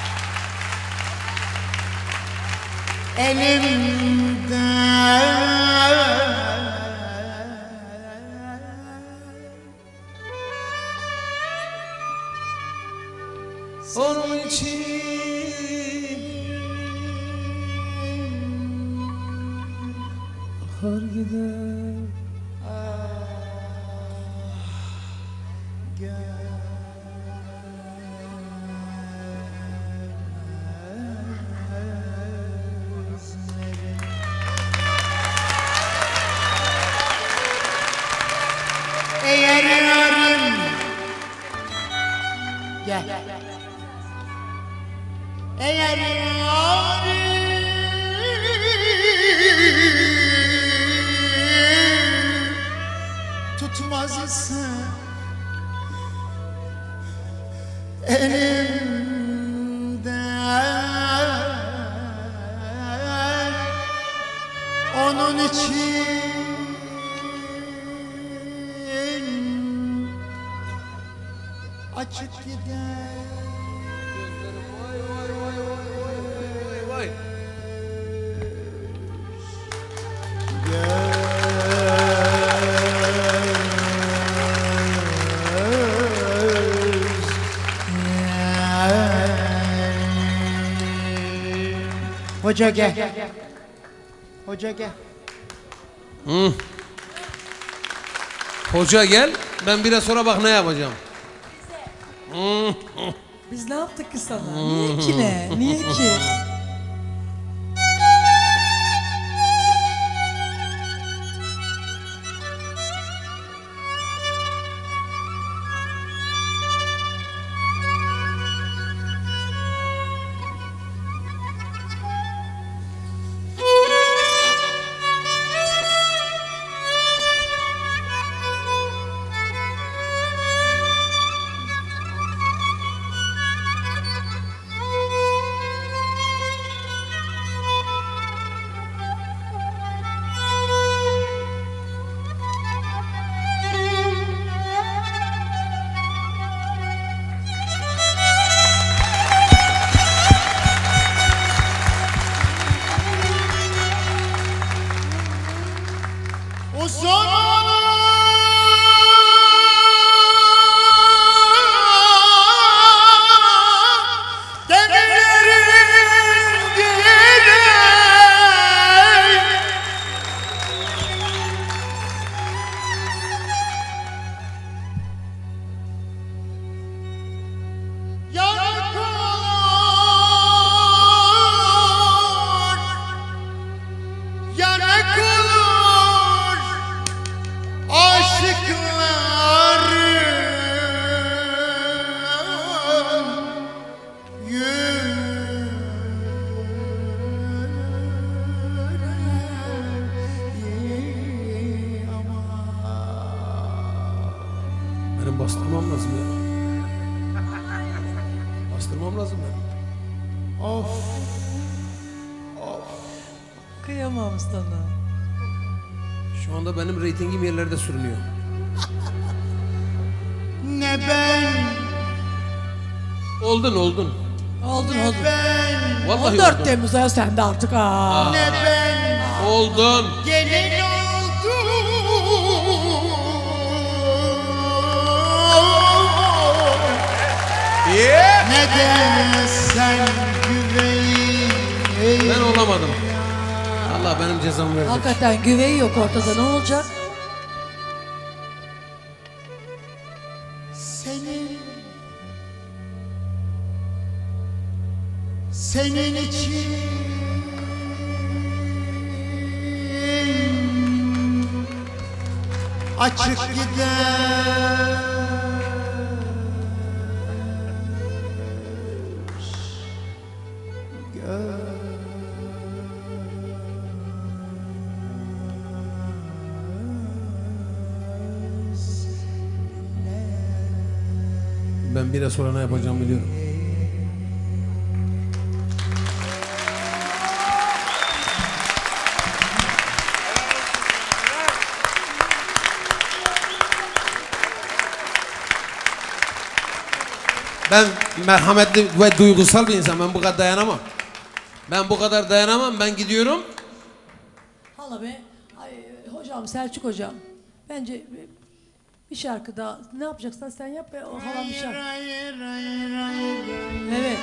Onun için akar gider. Eğer yarın gel Eğer tutmaz ise elimden, onun için açık gider. Vay vay vay vay vay vay. Hoca gel. Hoca gel. Hı. Hoca gel. Ben biraz sonra bak ne yapacağım. Hı. Biz ne yaptık ki sana? Niye ki ne? Niye ki? Benim bastırmam lazım ya. Bastırmam lazım benim. Of. Kıyamam sana. Şu anda benim reytingim yerlerde sürünüyor. Ne ben, Oldun oldun. Oldun ne oldun. ben, Vallahi on dört oldun. Temmuz'a sen de artık aa. ne ben Oldun. gelin oldum. Yeah. Ne de sen güveyi. Ben olamadım. Allah benim cezamı verecek. Hakikaten güveyi yok ortada, ne olacak? Senin, senin için açık gider. Ben biraz sonra ne yapacağımı biliyorum. Ben merhametli ve duygusal bir insan. Ben bu kadar dayanamam. Ben bu kadar dayanamam. Ben gidiyorum. Hala be. Ay, hocam, Selçuk hocam. Bence bir şarkı daha. Ne yapacaksan sen yap be. O halam bir şarkı. Evet.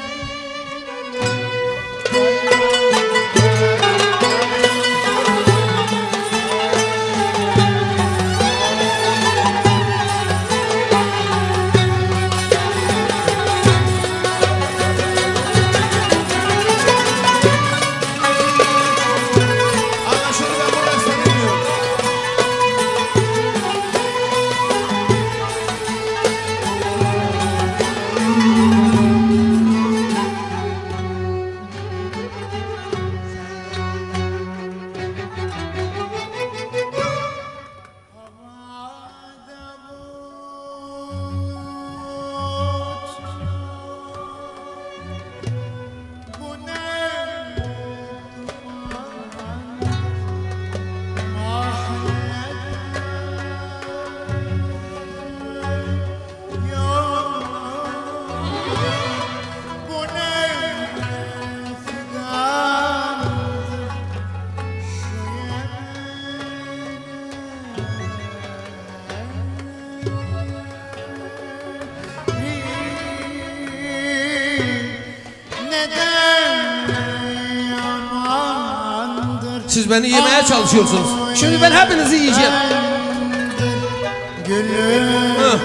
Siz beni yemeye çalışıyorsunuz. Şimdi ben hepinizi yiyeceğim. Gülüm Hı.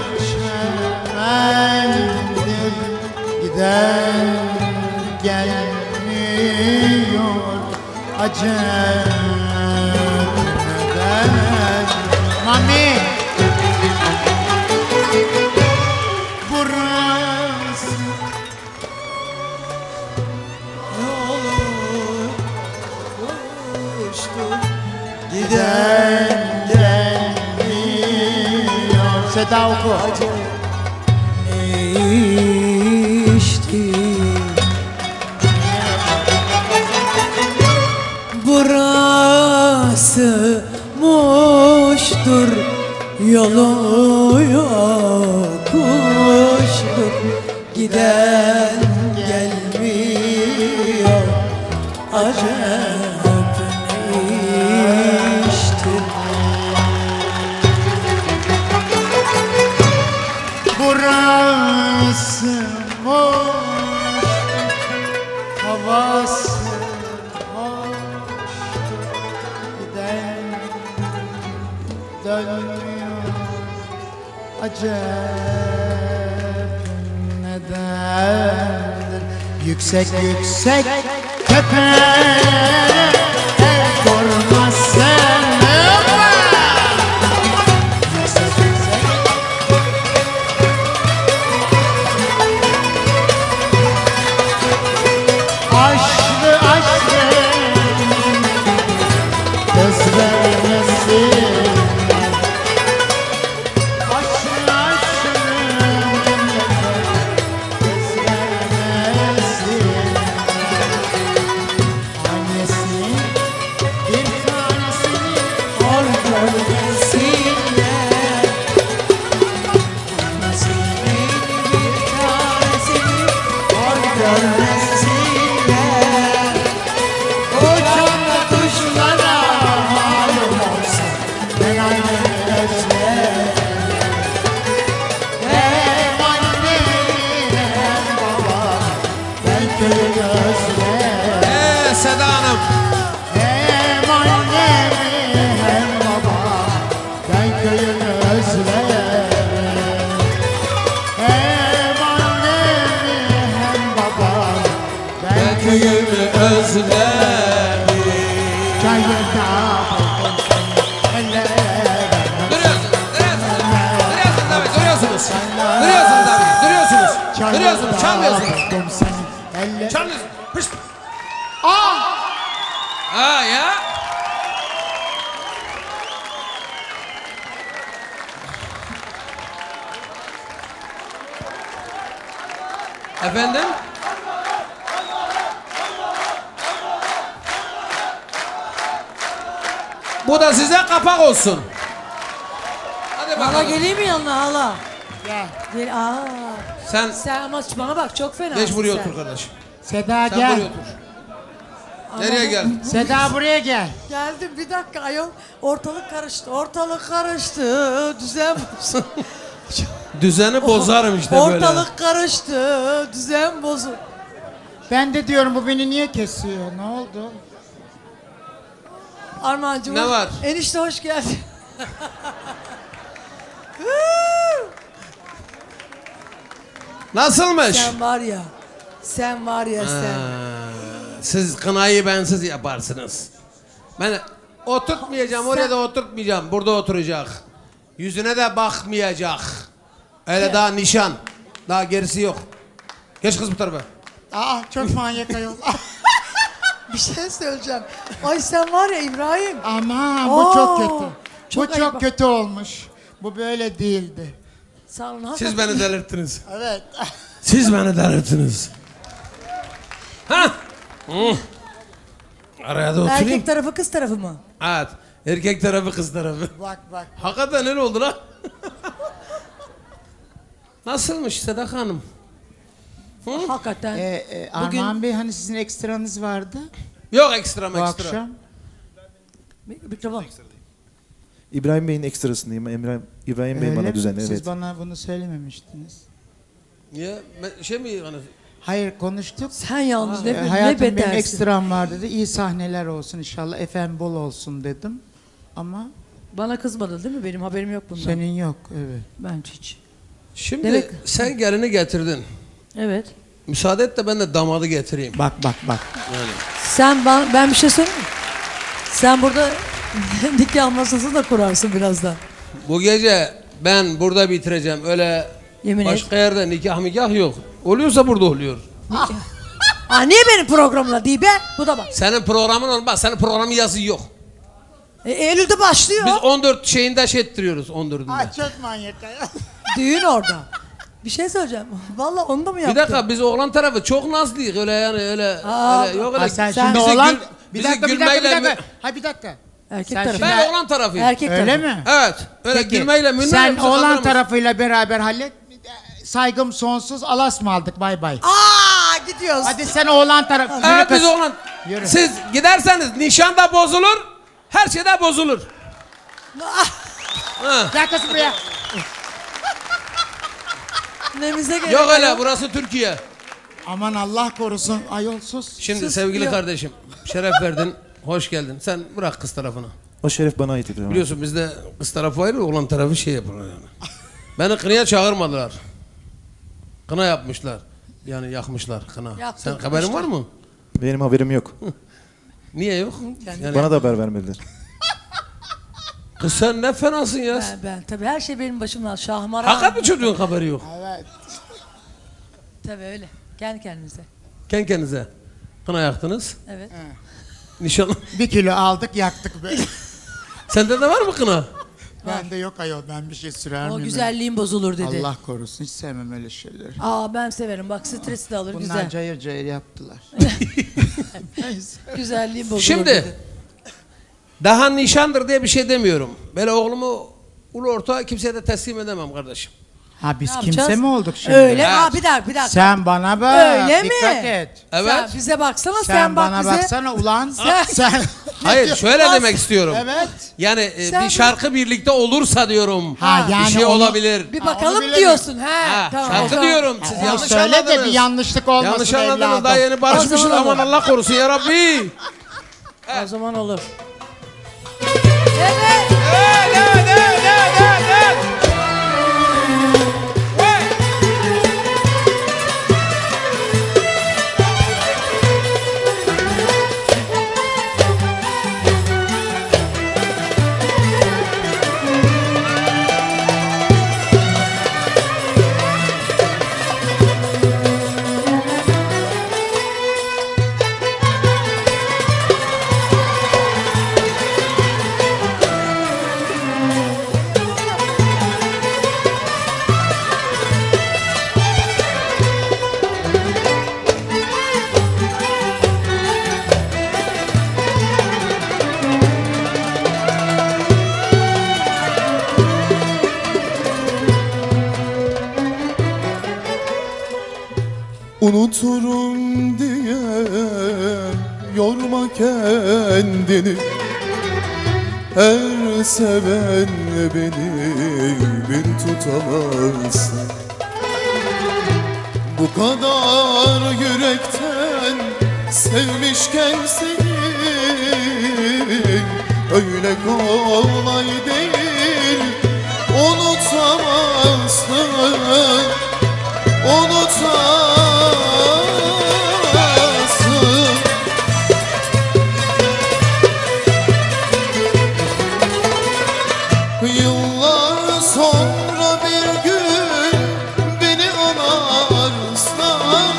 şemendir, giden gelmiyor acep neden? Mami burası giden gelmiyor. Seda oku. İşte burası muştur, yolu yokuştur, giden gelmiyor acep iştir. Burası boş, havası hoştur, giden dönmüyor acep nedendir? Yüksek yüksek tepelere el kormasın. Yüksek yüksek aşkı aşkı kız vermesin. Aşkı aşkı kız vermesin. Annesi bir tanesini hor görmesinler. Annesinin bir tanesini hor görmesinler. Uçan kuşlara malum olsa ben annemi özlerim. Hem annemi hem babamı ben köyü özlerim. Ee, Seda Hanım. Hem annemi hem babamı ben köyü özlerim. Hem annemi hem babamı ben Ben köyümü özlerim. Çayırda buldum seni ellerden. Duruyorsunuz, duruyorsunuz. Duruyorsunuz tabii, duruyorsunuz. Duruyorsunuz tabii, duruyorsunuz. Duruyorsunuz, çalmıyorsunuz. buldum seni eller- Çalmıyorsunuz. Pışt. Aa! Ha ya. Efendim? Bu da size kapak olsun. Hadi Hala bakalım. geleyim mi yanına hala? Gel. Gel, aa. Sen Sen ama bana bak çok fena. geç buraya sen. otur kardeş. Seda Sen gel. buraya otur. Nereye geldin? Seda buraya gel. Geldim bir dakika ayol. Ortalık karıştı. Ortalık karıştı. Düzen bozuldu. Düzeni bozarım işte böyle. Ortalık karıştı. Düzen bozuldu. Ben de diyorum bu beni niye kesiyor? Ne oldu? Armağancığım. Ne var? Enişte hoş geldin. Nasılmış? Sen var ya. Sen var ya sen. Ha, siz kınayı bensiz yaparsınız. Ben oturtmayacağım, oraya da oturtmayacağım. Burada oturacak. Yüzüne de bakmayacak. Öyle daha nişan. Daha gerisi yok. Geç kız bu tarafa. Aa çok manyak ayol. Bir şey söyleyeceğim. Ay sen var ya İbrahim. Ama bu çok Aa, kötü. çok bu çok ayıp. kötü olmuş. Bu böyle değildi. Sağ olun. Siz beni delirttiniz. Evet. Siz beni delirttiniz. Ha? Hı. Araya da oturayım. Erkek tarafı kız tarafı mı? Evet. Erkek tarafı kız tarafı. Bak bak. Hakikaten öyle oldu lan. Nasılmış Seda Hanım? Hı? Hakikaten. Ee, e, Bugün- Armağan Bey hani sizin ekstranız vardı Yok ekstra bu ekstra. akşam. Mikrofon. İbrahim Bey'in ekstrasındayım. Emre, İbrahim Bey Öyle bana mi? düzenli. Siz Evet. bana bunu söylememiştiniz. Niye? Ben- Şey mi hani? Hayır konuştuk. Sen yalnız ne, Ee, ne hayatım benim betersin. ekstram var dedi. İyi sahneler olsun inşallah. Efendim bol olsun dedim. Ama Bana kızmadın değil mi? Benim haberim yok bundan. senin yok. Evet. Ben hiç. Şimdi Demek- sen gelini getirdin. Evet. Müsaade et de ben de damadı getireyim. Bak bak bak. Yani. Sen ben, ben bir şey söyleyeyim mi? Sen burada nikah masası da kurarsın birazdan. Bu gece ben burada bitireceğim. Öyle Yemin et. başka yerde nikah mikah yok. Oluyorsa burada oluyor. Aa, niye benim programla değil be? Bu da bak. Senin programın olmaz. Senin programın yazı yok. E, Eylül'de başlıyor. Biz on dört şeyinde şey ettiriyoruz. on dördünde. Ay çok manyak ya. Düğün orada. Bir şey söyleyeceğim. Vallahi onu da mı Bir yaptın? dakika biz oğlan tarafı çok nazlıyız öyle yani öyle, Aa, öyle yok öyle. Ha, sen Sen- şimdi bizi oğlan... gül- bir bizi dakika bir dakika bir gülmeyle dakika. mü- Ha bir dakika. Erkek Sen tarafı. şimdi- Ben oğlan tarafıyım. Erkek Öyle tarafı. mi? Evet. Öyle Peki, gülmeyle münle sen bizi oğlan kandırmasın. tarafıyla beraber hallet. Saygım sonsuz. Alas mı aldık? Bay bay. Aa gidiyoruz. Hadi sen oğlan tarafı. Yürü Evet kız. biz oğlan. Yürü. Siz giderseniz nişan da bozulur. Her şey de bozulur. Ha. Gel kız buraya. Nemize gerek Yok öyle burası Türkiye. Aman Allah korusun. Ayol sus. Şimdi Sus, sevgili yok. kardeşim şeref verdin. Hoş geldin. Sen bırak kız tarafını. O şeref bana ait ediyor. Biliyorsun bizde kız tarafı ayrı, oğlan tarafı şey yapıyorlar yani. Beni kınaya çağırmadılar. Kına yapmışlar. Yani yakmışlar kına. Yaptım, Sen haberin işte. var mı? Benim haberim yok. Niye yok? Yani, Bana da haber vermediler. kız sen ne fenasın ya. Ben, ben tabii her şey benim başımdan. Şahmaran. Hakikat mi çocuğun haberi yok? Evet. Tabii öyle. Kendi kendimize. Kendi kendinize. Kına yaktınız. Evet. Nişan. Bir kilo aldık yaktık böyle. Sende de var mı kına? Bende yok ayol ben bir şey sürer miyim? O güzelliğin bozulur dedi. Allah korusun hiç sevmem öyle şeyleri. Aa ben severim. Bak stresi de alır Bunlar güzel. cayır cayır yaptılar. Neyse. Güzelliğin bozulur Şimdi dedi. daha nişandır diye bir şey demiyorum. Böyle oğlumu ulu orta kimseye de teslim edemem kardeşim. Ha biz Ne kimse yapacağız? mi olduk şimdi? Öyle. Evet. Aa bir dakika bir dakika. Sen bana bak. Öyle mi? Dikkat et. Evet. Sen bize baksana sen, Sen, bak bana bize. baksana ulan. Sen- Sen. Hayır şöyle Nasıl? demek istiyorum. Evet. Yani e, Sen- bir şarkı birlikte olursa diyorum. Ha, bir yani şey onu- olabilir. Bir Ha, bakalım onu bilemem. diyorsun. He. Ha, tamam, o şarkı zaman- diyorum. Siz Onu yanlış söyle anladınız. de bir yanlışlık olmasın Yanlış anladınız. evladım. Daha yeni barışmışız. O zaman Aman olur. Allah korusun ya Rabbi. O zaman olur. Evet, evet, evet, evet, evet. Vay. Unuturum diye yorma kendini. Her seven beni bir tutamazsın. Bu kadar yürekten sevmişken seni öyle kolay değil unutamazsın. Unutamazsın. Yıllar sonra bir gün beni anarsan,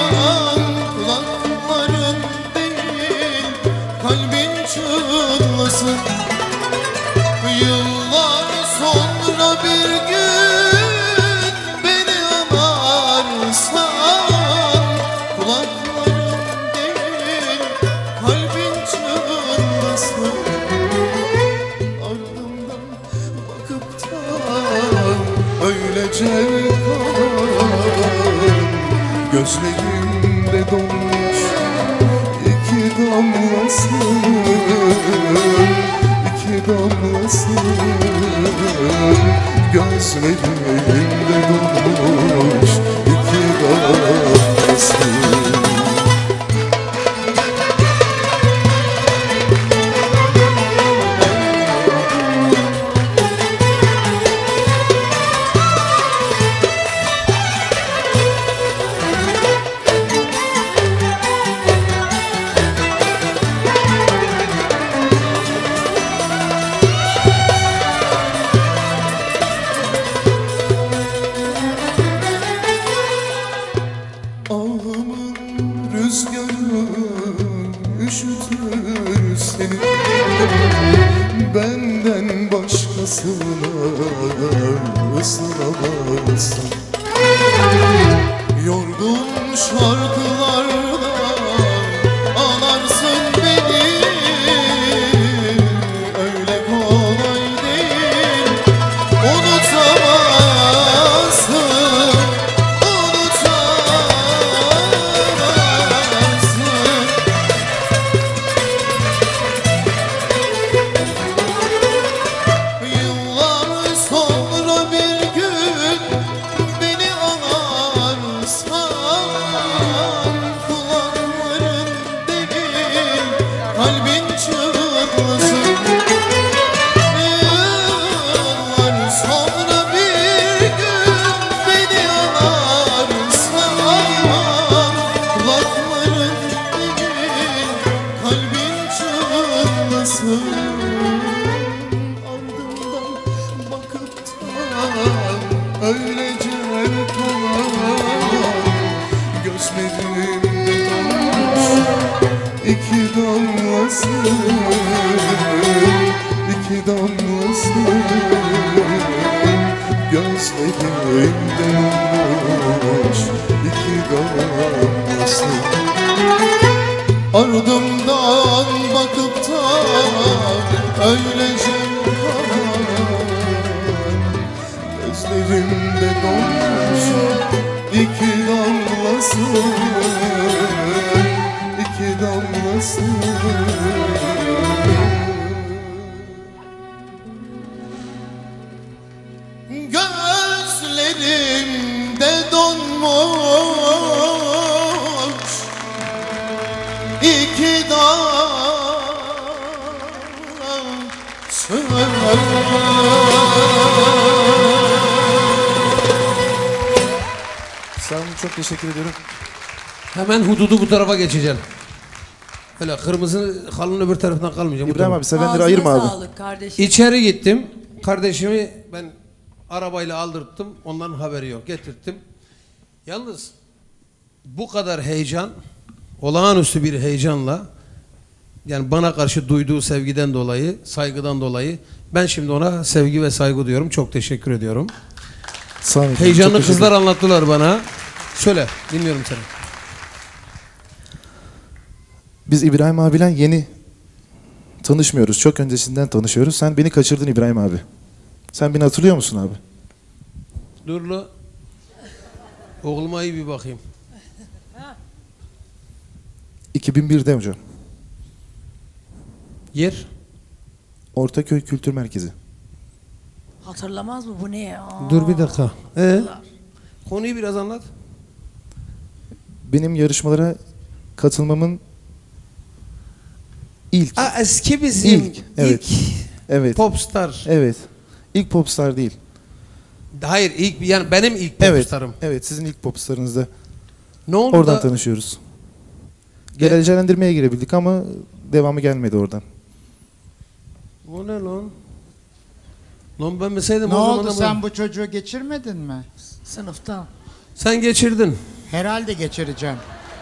kulakların değil kalbin çınlasın. Yıllar sonra bir gün beni anarsan, kulakların değil kalbin çınlasın. Ardından bakıp da öylece kal, gözlerimde donmuş iki damlasın, iki damlasın, gözlerimde donmuş iki damlasın. ısınamazsın. Yorgun şarkılarda ağlarsın beni, öyle kolay değil unutamazsın, unutamazsın. Yıllar sonra bir gün beni anarsan, kulakların değil kalbin çığlırsın. Yıllar sonra bir gün beni anarsan, kulakların değil kalbin çığlırsın. Ardından bakıp da öylece kalan gözlerimde dolmuş iki damlası, iki damlası gözlerimde dolmuş iki damlası. Ardımdan bakıp da öylece kalan gözlerimde dolmuş iki damlası, iki damlası. Gözlerimde donmuş iki damlası. Sağ olun, çok teşekkür ediyorum. Hemen hududu bu tarafa geçeceğim. Öyle kırmızı halının öbür tarafından kalmayacağım. bu İbrahim tarafa. abi sevenleri Ağzına ayırma abi. sağlık kardeşim. İçeri gittim. Kardeşimi ben arabayla aldırttım. Onların haberi yok. Getirttim. Yalnız bu kadar heyecan, olağanüstü bir heyecanla, yani bana karşı duyduğu sevgiden dolayı, saygıdan dolayı ben şimdi ona sevgi ve saygı diyorum. Çok teşekkür ediyorum. Sağ olun. Heyecanlı Çok teşekkür kızlar anlattılar bana. Söyle, dinliyorum seni. Biz İbrahim abiyle yeni tanışmıyoruz. Çok öncesinden tanışıyoruz. Sen beni kaçırdın İbrahim abi. Sen beni hatırlıyor musun abi? Dur la. Oğluma iyi bir bakayım. iki bin birde hocam. Yer. Ortaköy Kültür Merkezi. Hatırlamaz mı bu ne ya? Dur bir dakika. Ee? Konuyu biraz anlat. Benim yarışmalara katılmamın ilk. Aa, eski bizim İlk, evet. ilk Evet. popstar. Evet. İlk popstar değil. Hayır, ilk yani benim ilk Evet. popstarım. Evet, sizin ilk popstarınızda. Ne oldu Oradan da? tanışıyoruz. Gel- Derecelendirmeye girebildik ama devamı gelmedi oradan. O ne lan? Lan ben meseydim Ne o zaman oldu, da sen bu... bu çocuğu geçirmedin mi? Sınıftan. Sen geçirdin. Herhalde geçireceğim.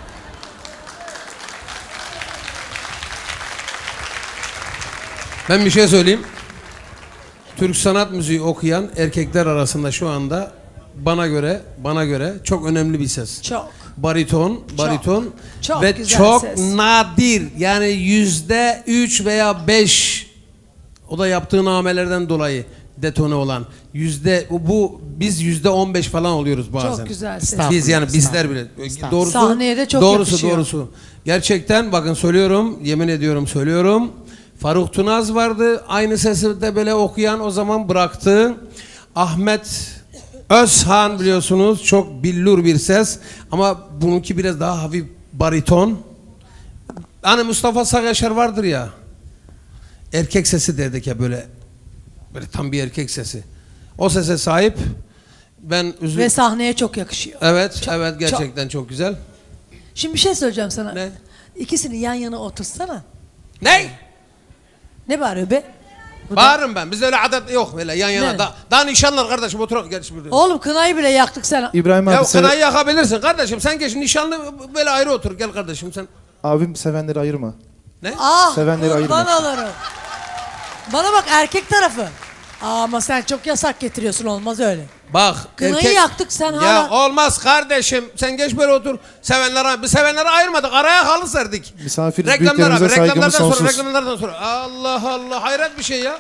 Ben bir şey söyleyeyim. Türk sanat müziği okuyan erkekler arasında şu anda bana göre bana göre çok önemli bir ses. Çok. Bariton, bariton çok ve güzel çok ses. nadir, yani yüzde üç veya beş, o da yaptığı namelerden dolayı detone olan yüzde bu biz yüzde on beş falan oluyoruz bazen. Çok güzel ses. Biz yani Estağfurullah, bizler bile. estağfurullah. Doğrusu, Sahneye de çok doğrusu, yakışıyor. doğrusu. Gerçekten bakın söylüyorum, yemin ediyorum söylüyorum. Faruk Tunaz vardı, aynı sesi de böyle okuyan, o zaman bıraktı. Ahmet Özhan biliyorsunuz, çok billur bir ses ama bununki biraz daha hafif bariton. Hani Mustafa Sagaşar vardır ya, erkek sesi derdik ya, böyle böyle tam bir erkek sesi. O sese sahip. Ben üzül. Ve sahneye çok yakışıyor. Evet, Çok, evet, gerçekten çok. çok güzel. Şimdi bir şey söyleyeceğim sana. Ne? İkisini yan yana otursana. Ne? Ne bağırıyor be? Bu da- Bağırırım ben. Bizde öyle adet yok böyle yan yana. Ne? Da, daha nişanlar kardeşim, oturak geç burada. Oğlum kınayı bile yaktık sen. İbrahim abi Ya seven- kınayı yakabilirsin kardeşim. Sen geç nişanlı böyle ayrı otur. Gel kardeşim sen. abim sevenleri ayırma. Ne? Ah, Sevenleri kurban ayırma. alırım. Bana bak, erkek tarafı. Ama sen çok yasak getiriyorsun, olmaz öyle. Bak. Kınayı erkek- yaktık, sen Ya hala... olmaz kardeşim. Sen geç böyle otur. Sevenlere, biz sevenleri ayırmadık. Araya halı serdik. Misafir Reklamlar büyüklerimize abi. saygımız Reklamlardan sonsuz. sonra, reklamlardan sonra. Allah Allah. Hayret bir şey ya.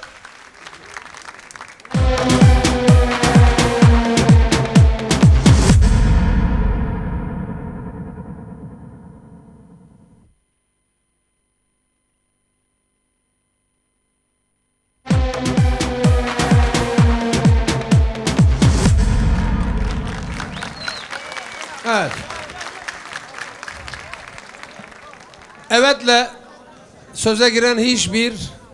Evet. Evetle söze giren hiçbir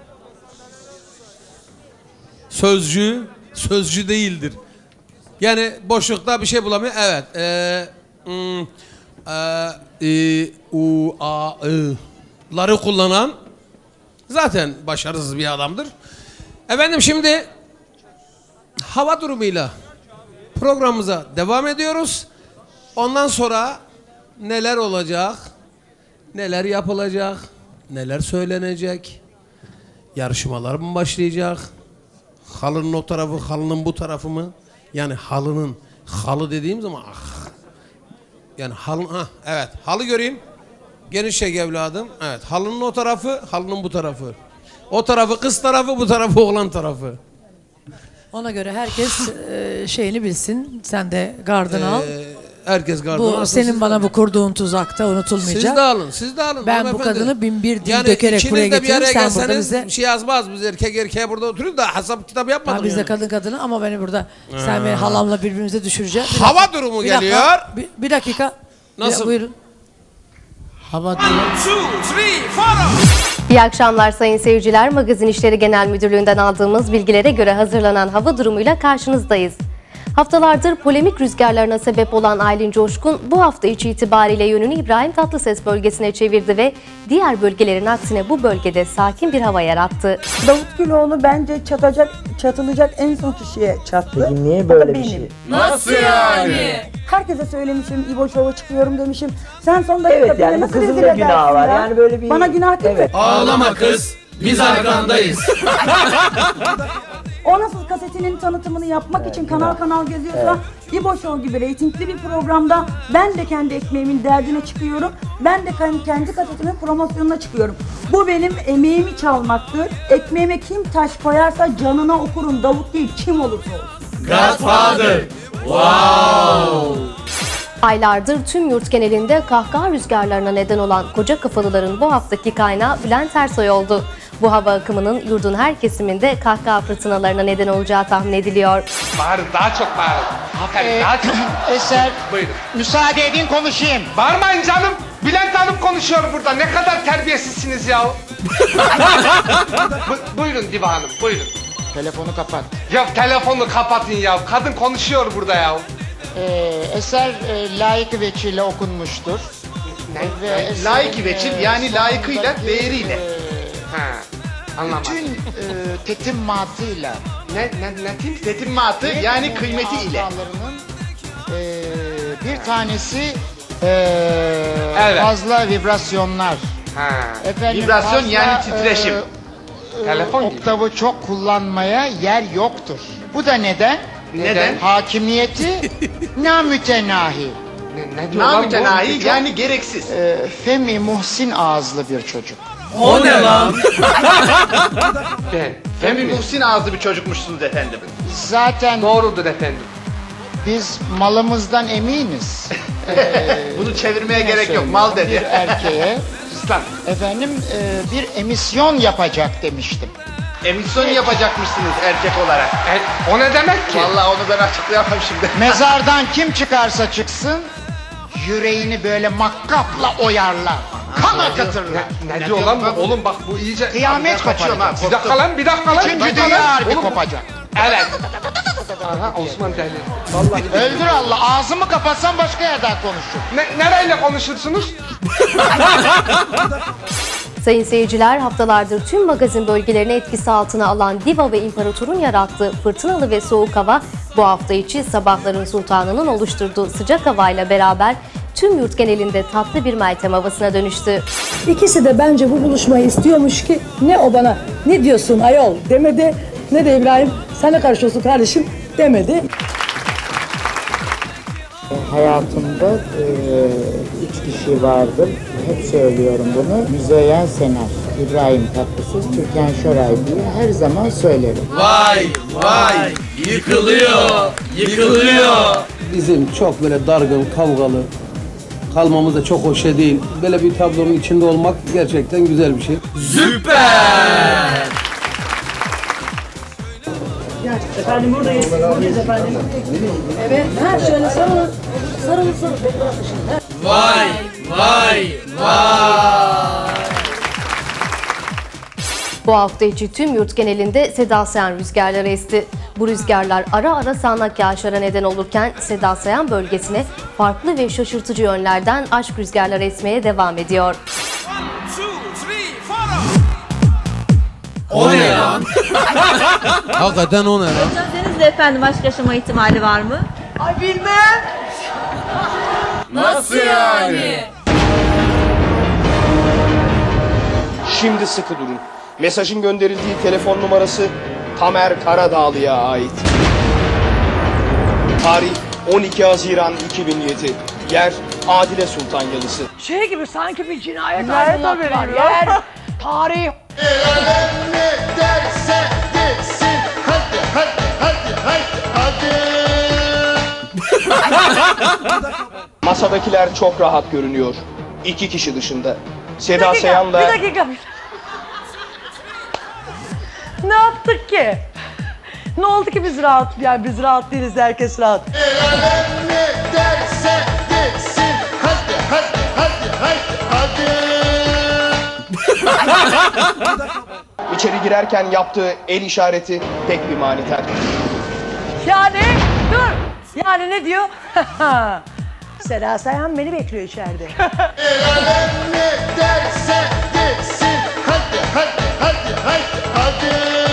sözcü sözcü değildir. Yani boşlukta bir şey bulamıyor. Evet. Ee, mm, e, i, u, a, ı, ları kullanan zaten başarısız bir adamdır. Efendim şimdi hava durumuyla programımıza devam ediyoruz. Ondan sonra neler olacak, neler yapılacak, neler söylenecek, yarışmalar mı başlayacak, halının o tarafı, halının bu tarafı mı? Yani halının, halı dediğim zaman ah, yani halın, ha evet, halı göreyim, geniş çek evladım, evet, halının o tarafı, halının bu tarafı, o tarafı kız tarafı, bu tarafı oğlan tarafı. Ona göre herkes e, şeyini bilsin, sen de gardını al. Ee, Herkes gardını Bu alsın, senin siz bana alın. bu kurduğun tuzakta unutulmayacak. Siz de alın, siz de alın. Ben bu hanımefendi. kadını bin bir dil yani dökerek ikiniz buraya de bir araya getiririm, sen burada gelseniz bize- bir şey yazmaz. Biz erkek erkeğe burada oturuyoruz da hesap kitap yapmadık Ha, biz de yani. kadın kadını ama beni burada sen beni halamla birbirimize düşüreceğiz. Bir Hava dakika, durumu bir dakika, geliyor. Bir, bir dakika. Nasıl? Bir, buyurun. Hava durumu. İyi akşamlar sayın seyirciler. Magazin İşleri Genel Müdürlüğü'nden aldığımız bilgilere göre hazırlanan hava durumuyla karşınızdayız. Haftalardır polemik rüzgarlarına sebep olan Aylin Coşkun bu hafta içi itibariyle yönünü İbrahim Tatlıses bölgesine çevirdi ve diğer bölgelerin aksine bu bölgede sakin bir hava yarattı. Davut Güloğlu bence çatacak, çatılacak en son kişiye çattı. Peki niye O da böyle bir benim. şey? Nasıl yani? Herkese söylemişim, İbo Show'a çıkıyorum demişim. Sen son dakika Evet, beni yani bu nasıl kızın rezil da edersin günahı var. ya? Yani böyle bir- Bana günah değil mi? Evet. Ağlama kız, biz arkandayız. O nasıl kasetinin tanıtımını yapmak için kanal kanal geziyorsa İbo Show gibi reytingli bir programda ben de kendi ekmeğimin derdine çıkıyorum. Ben de kendi, kendi kasetimin promosyonuna çıkıyorum. Bu benim emeğimi çalmaktır. Ekmeğime kim taş koyarsa canına okurum. Davut değil, kim olursa olsun. Godfather. Aylardır tüm yurt genelinde kahkaha rüzgarlarına neden olan koca kafalıların bu haftaki kaynağı Bülent Ersoy oldu. Bu hava akımının yurdun her kesiminde kahkaha fırtınalarına neden olacağı tahmin ediliyor. Bağırın, daha çok bağırın. Aferin, daha çok. Eser, Buyurun. müsaade edin konuşayım. Bağırmayın canım. Bülent Hanım konuşuyor burada. Ne kadar terbiyesizsiniz ya. Bu, buyurun Diva Hanım, buyurun. Telefonu kapat. Ya telefonu kapatın ya. Kadın konuşuyor burada ya. Ee, eser e, layık veçile okunmuştur. Ne? Ve eserin, Layık veçil, e, yani layıkıyla, sonundaki, değeriyle. e, Ha, anlamadım. bütün e, tetimmatıyla Ne, ne, ne diyeyim? Tetimmatı yani kıymeti ile. azalarının, e, bir tanesi e, Evet. fazla vibrasyonlar. Ha. Efendim, Vibrasyon fazla, yani titreşim. e, Telefon gibi. oktavı çok kullanmaya yer yoktur. Bu da neden? Neden? Hakimiyeti namütenahi. Ne, ne diyor lan bu? Namütenahi yani gereksiz. E, Femi Muhsin ağızlı bir çocuk. O ne lan? Ben. Femi Femi Muhsin ağzı bir çocukmuşsunuz efendim. Zaten Doğrudur efendim. biz malımızdan eminiz. Bunu çevirmeye Ne gerek yok, söylüyorum? mal Bir dedi. erkeğe Lan. efendim e, bir emisyon yapacak demiştim. Emisyon yapacakmışsınız erkek olarak. E, o ne demek ki? Vallahi onu ben açıklayamam şimdi. Mezardan kim çıkarsa çıksın yüreğini böyle makkapla oyarlar. Kan akıtırlar. Ne, ne diyor lan bu? Oğlum bak bu iyice... Kıyamet kaçıyorum ha. koparacak. Bir dakika lan, bir dakika lan. bir İkinci dakika Dünya lan. Harbi Oğlum, kopacak. Evet. Aha Osman deli. Vallahi. Öldür Allah. Ağzımı kapatsam başka yerden konuşurum. Ne, nereyle konuşursunuz? Sayın seyirciler, haftalardır tüm magazin bölgelerini etkisi altına alan Diva ve İmparator'un yarattığı fırtınalı ve soğuk hava bu hafta içi sabahların sultanının oluşturduğu sıcak havayla beraber tüm yurt genelinde tatlı bir Meltem havasına dönüştü. İkisi de bence bu buluşmayı istiyormuş ki ne o bana ne diyorsun ayol demedi Ne de İbrahim, sen ne karışıyorsun kardeşim demedi. Hayatımda e, üç kişi vardır. Hep söylüyorum bunu. Müzeyyen Senar, İbrahim Tatlıses, Türkan Şoray diye her zaman söylerim. Vay vay yıkılıyor yıkılıyor. Bizim çok böyle dargın kavgalı kalmamız da çok hoş şey değil. Böyle bir tablonun içinde olmak gerçekten güzel bir şey. Süper! Efendim buradayız, buradayız efendim. Evet, ha şöyle sarılın, sarılın, sarılın. Vay vay vay. Bu hafta içi tüm yurt genelinde Seda Sayan rüzgarları esti. Bu rüzgarlar ara ara sağanak yağışlara neden olurken Seda Sayan bölgesine farklı ve şaşırtıcı yönlerden aşk rüzgarları esmeye devam ediyor. O ne lan? Hakikaten o ne lan? Sözlerinizle efendim aşk yaşama ihtimali var mı? Ay bilmem. Nasıl yani? Şimdi sıkı durun. Mesajın gönderildiği telefon numarası Tamer Karadağlı'ya ait. Tarih on iki Haziran iki bin yedi. Yer Adile Sultan Yalısı. Şey gibi sanki bir cinayet aydınlatma var. Yer, tarih. Ne derse desin. Hadi hadi hadi hadi hadi. Masadakiler çok rahat görünüyor. İki kişi dışında. Seda Bir dakika, Sayan'la... bir dakika. Ne yaptık ki? Ne oldu ki biz rahat? Yani biz rahat değiliz, herkes rahat. Ne derse desin. Hadi hadi hadi hadi hadi. İçeri girerken yaptığı el işareti pek bir maniter. Yani dur. Yani ne diyor? Seda Sayan beni bekliyor içeride. Ne derse desin. Hadi hadi hadi hadi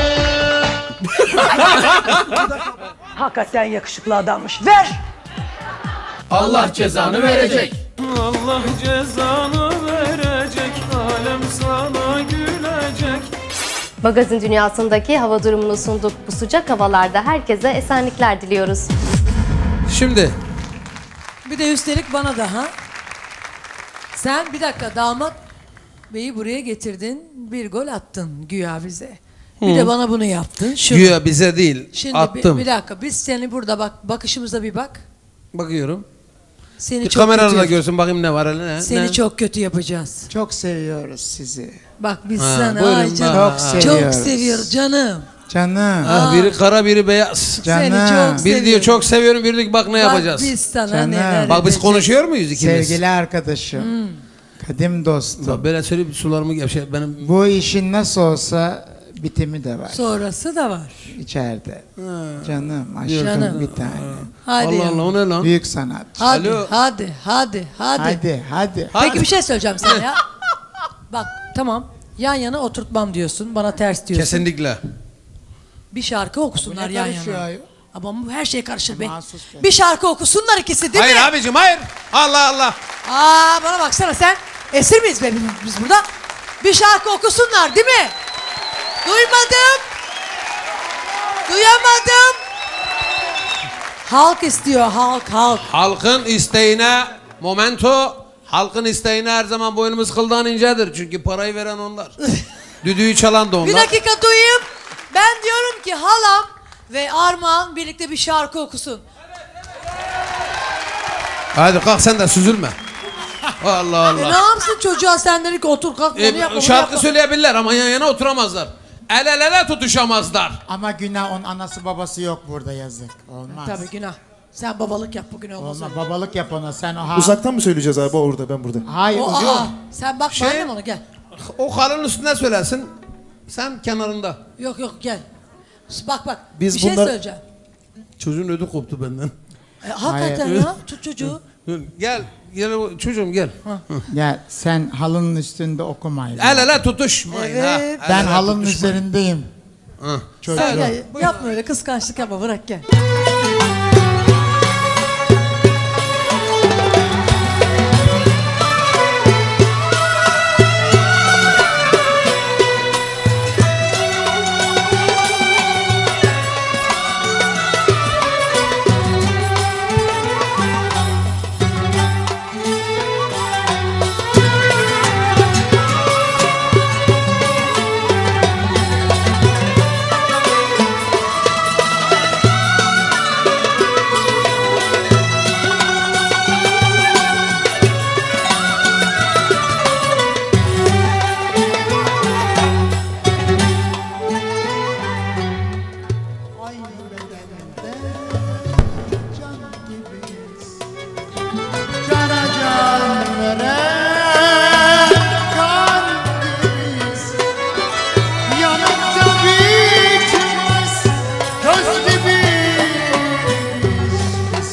hadi. Hakikaten yakışıklı adammış. Ver. Allah cezanı verecek. Allah cezanı verecek. Alem sana gülecek. Magazin dünyasındaki hava durumunu sunduk. Bu sıcak havalarda herkese esenlikler diliyoruz. Şimdi Bir de üstelik bana da ha. Sen bir dakika damat beyi buraya getirdin. Bir gol attın güya bize. Bir Hı. de bana bunu yaptın. Şunu. güya bize değil Şimdi attım. Bir, bir dakika biz seni burada bak bakışımıza bir bak. Bakıyorum. Seni Bir çok kameralarla kötü yap- görsün bakayım ne var eline. Seni ne? çok kötü yapacağız. Çok seviyoruz sizi. Bak biz Ha, sana buyurun, ay canım. ha, Çok ha. seviyoruz. Çok seviyoruz canım. Canım. Ah, biri kara biri beyaz. Canım. Seni çok Biri diyor seviyorum. çok seviyorum, biri diyor ki bak ne Bak yapacağız. biz sana Canım. neler Bak biz edeceğiz. konuşuyor muyuz ikimiz? Sevgili arkadaşım. Kadim dostum. Bak böyle söyleyip sularımı gevşet benim. Bu işin nasıl olsa bitimi de var. Sonrası da var. İçeride. Canım, aşkım Canım. bir tane. Hadi Allah ya. Allah o ne lan? Büyük sanatçı. Hadi, Alo. hadi, hadi, hadi, Hadi, hadi. Peki bir şey söyleyeceğim sana ya. Bak tamam yan yana oturtmam diyorsun, bana ters diyorsun. Kesinlikle. Bir şarkı okusunlar Bu ne yan karışıyor yana. ayol? Ama bu her şey karışır be. Mahsus be. Bir şarkı okusunlar ikisi değil Hayır mi? abicim hayır. Allah Allah. Aa bana baksana sen. Esir miyiz be biz burada? Bir şarkı okusunlar değil mi? Duymadım. Duyamadım. Halk istiyor halk halk. Halkın isteğine momento, halkın isteğine her zaman boynumuz kıldan incedir. Çünkü parayı veren onlar. Düdüğü çalan da onlar. Bir dakika duyayım. Ben diyorum ki halam ve Armağan birlikte bir şarkı okusun. Hadi kalk sen de süzülme. Allah Allah. E ne yapsın çocuğa sen dedi ki otur kalk E, onu yapma, bunu şarkı yapma. söyleyebilirler ama yan yana oturamazlar. El ele ele tutuşamazlar. Ama günah onun anası babası yok burada yazık. Olmaz. Tabii günah. Sen babalık yap bugün olmaz. Olmaz. Babalık yap ona sen. Ha. Uzaktan mı söyleyeceğiz abi orada ben burada? Hayır. O, uzun. aa, sen bak Şey- annem ona gel. O halının üstüne söylesin. Sen kenarında. Yok yok gel. Bak bak Biz bir şey bunlar- söyleyeceğim. Çocuğun ödü koptu benden. E, hakikaten Hayır. ya tut çocuğu. Gel, gel çocuğum gel. Ya sen halının üstünde okumayın. El ele tutuşmayın ha. Evet. El Ben ele halının tutuşmayın. üzerindeyim. Ha. Çocuğum. Sen gel, yapma öyle kıskançlık yapma bırak gel.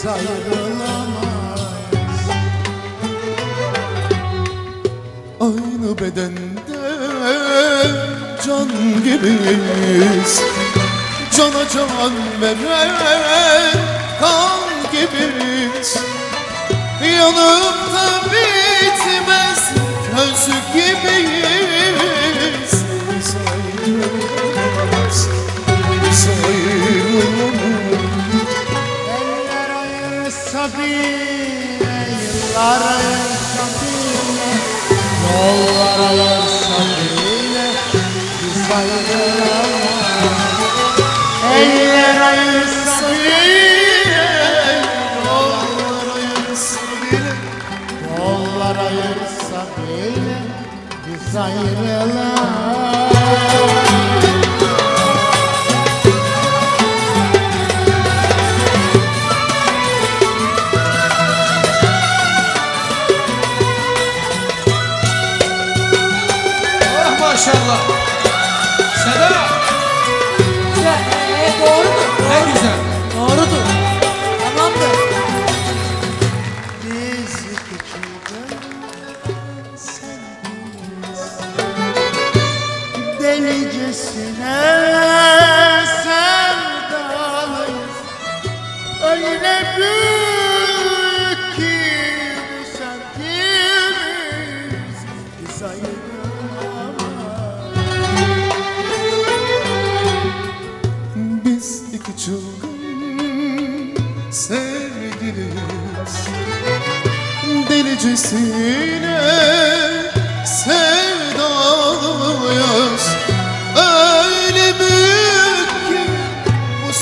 ayrılamayız. Aynı bedende can gibiyiz. Cana can veren kan gibiyiz. Yanıp da bitmez köz gibiyiz. Biz ayrılamayız, biz ayrılamayız. Eller ayırsa bile, yıllar ayırsa bile, yollar ayırsa bile biz ayrılamayız. Eller ayırsa bile, yollar ayırsa bile, yollar ayırsa bile biz ayrılamayız. Maşallah. Seda. Güzel. Ee, doğrudur. Ne güzel. Doğrudur. Tamamdır. Biz küçükken sevgiliyiz. Delicesine sevdalıyız. Öyle büyük ki bu sevgimiz biz ayrılamayız. Biz iki çılgın sevgiliyiz. Delicesine sevdalıyız. Öyle büyük ki bu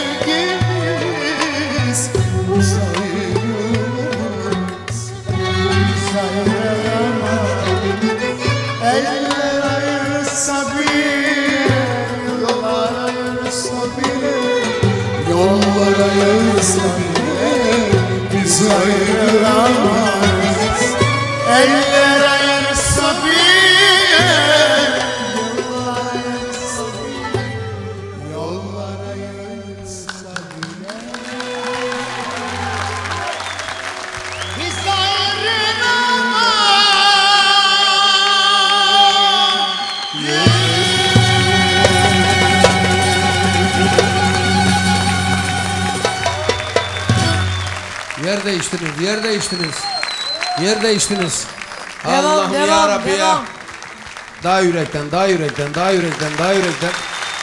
sevgimiz biz ayrılamayız. Biz ayrılamayız. Eller ayırsa bile, yollar ayırsa bile, Yollar ayırsa bile biz ayrılamayız. eller ayırsa bile, yollar ayırsa bile, yollar ayırsa bile biz Yer değiştiniz, yer değiştiniz. Yer değiştiniz. Devam, Allah'ım devam, ya Rabbi ya. devam. Daha yürekten, daha yürekten, daha yürekten, daha yürekten.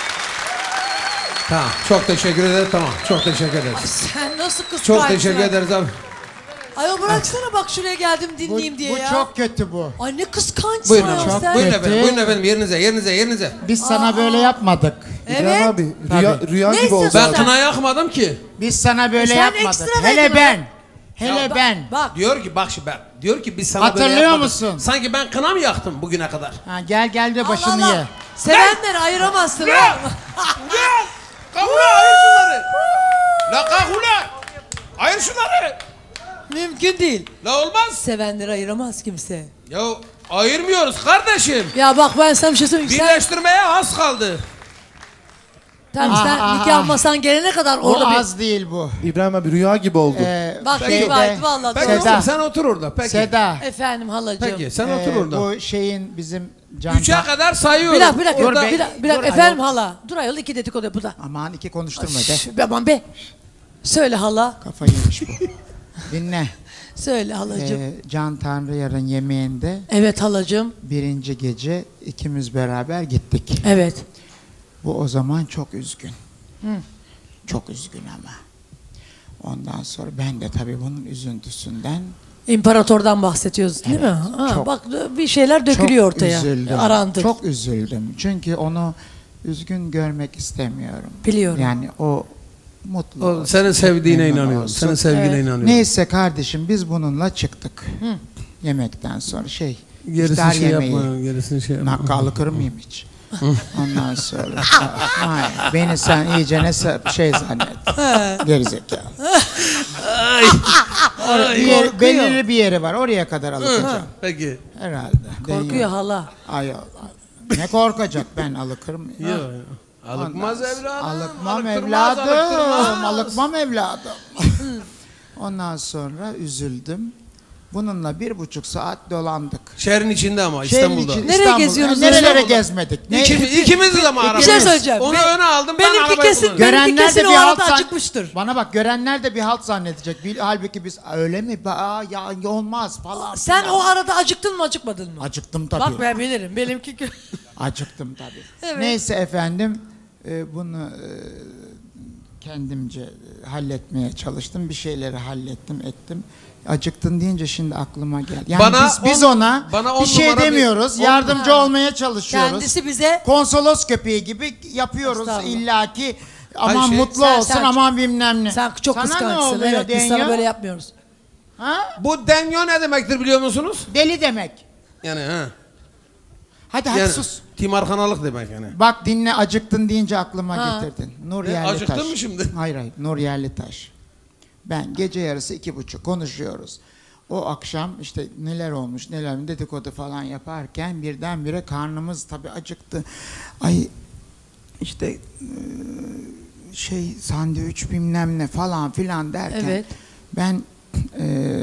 Tamam, çok teşekkür ederiz. Tamam, çok teşekkür ederiz. Sen nasıl kıskançsın? Çok teşekkür ederiz abi. Ay o bıraksana bak şuraya geldim dinleyeyim bu, diye bu ya. çok kötü bu. Ay ne kıskançsın Buyurun ayol efendim, sen. buyurun kötü. efendim, buyurun efendim, yerinize, yerinize, yerinize. Biz sana böyle yapmadık. İbrahim Evet. abi rüya, Tabii. rüya Ne gibi oldu. istiyorsun Ben sen? kına yakmadım ki. Biz sana böyle Sen yapmadık. ekstra Hele verdin ben. ona. Hele Ya bak- ben. Bak. Diyor ki bak şimdi ben. Diyor ki biz sana böyle Hatırlıyor yapmadık. musun? Sanki ben kına mı yaktım bugüne kadar? Ha, gel gel de başını Allah ye. Allah. Sevenleri ayıramazsın ha. Kahula ayır şunları. La kahula. Ayır şunları. Mümkün değil. La olmaz. Sevenleri ayıramaz kimse. Ya ayırmıyoruz kardeşim. Ya bak ben sana bir şey söyleyeyim. Sen, Birleştirmeye az kaldı. tamam, sen Ah, ah, nikah ah. masan gelene kadar O orada bir... az değil bu. İbrahim abi rüya gibi oldu. Ee, Bak şeyde- iyi var vallahi. Peki doğru. Seda. oğlum, sen otur orada. Peki. Seda. Efendim halacığım. Peki sen Ee, otur orada. Bu şeyin bizim can... Üçe kadar sayıyorum. Bir dakika bir dakika. Orada- bir dakika, bir dakika. Dur, Efendim ayol. hala. Dur ayol iki dedikodu yapı da. Aman iki konuşturma be. Şş, be aman be. Söyle hala. Kafa yemiş bu. Dinle. Söyle halacığım. Ee, Can Tanrıyar'ın yemeğinde Evet halacığım. birinci gece ikimiz beraber gittik. Evet. Bu o zaman çok üzgün. Hı. Çok üzgün ama. Ondan sonra ben de tabii bunun üzüntüsünden İmparatordan bahsediyoruz değil mi? Ha, çok- bak bir şeyler dökülüyor çok ortaya. üzüldüm. Arandık. Çok üzüldüm. Çünkü onu üzgün görmek istemiyorum. Biliyorum. Yani o mutlu O olsun, senin sevdiğine memnun inanıyorum. olsun. Senin sevgine Evet. inanıyorum. Neyse kardeşim biz bununla çıktık. Yemekten sonra şey Gerisini iftar şey yemeği. yapma. Gerisini şey yapma. Nakkalı kırır mıyım hiç? Ondan sonra hayır, beni sen iyice ne se- şey zannet. Gerizekalı. Or- bir yer- Korkuyor. belirli bir yeri var. Oraya kadar alıkacağım. Peki. Herhalde. Korkuyor Deniyor. hala. Ay Allah. Ne korkacak ben alıkır mıyım? Yok yok. Alıkmaz evladım. Alıkmam alıktırmaz, evladım. alıktırmaz. Alıkmam evladım. Ondan sonra üzüldüm. Bununla bir buçuk saat dolandık. Şehrin içinde ama Şehrin İstanbul'da. içi- Nereye İstanbul- geziyoruz? Nerelere İstanbul'da? gezmedik? Ne? İkimiz, ikimiz de ama Bir araba. şey söyleyeceğim. Onu Be- öne aldım ben benimki arabayı kesin- kullanıyorum. Benimki Görenler kesin de o bir arada halt zan- acıkmıştır. Bana bak, görenler de bir halt zannedecek. Bil- Halbuki biz öyle mi? Aa, ya olmaz falan. Sen filan. o arada acıktın mı acıkmadın mı? Acıktım tabii. Bak ben bilirim. Benimki kö- Acıktım tabii. Evet. Neyse efendim, e, bunu e, kendimce e, halletmeye çalıştım. Bir şeyleri hallettim, ettim. Acıktın deyince şimdi aklıma geldi. Yani Bana biz, biz on- ona bana on bir şey numara bir- demiyoruz. on- yardımcı Ha. olmaya çalışıyoruz. Kendisi bize Konsolos köpeği gibi yapıyoruz Estağfurullah. illaki. Aman Hayır, şey- mutlu Sen- olsun, sen- aman bilmem ne. sen çok Sana ne kıskançsın. oluyor Evet, biz sana Denyo? böyle yapmıyoruz. Ha? Bu denyo ne demektir biliyor musunuz? Deli demek. Yani ha. Hadi hadi Yani sus. timarhanalık demek yani. Bak dinle, acıktın deyince aklıma Ha. getirdin. Nur Ne, Yerlitaş. acıktın mı şimdi? Hayır hayır, Nur Yerlitaş. Ben gece yarısı iki buçuk konuşuyoruz. O akşam işte neler olmuş neler dedikodu falan yaparken birdenbire karnımız tabii acıktı. Ay işte e, şey sandviç bilmem ne falan filan derken Evet. ben e,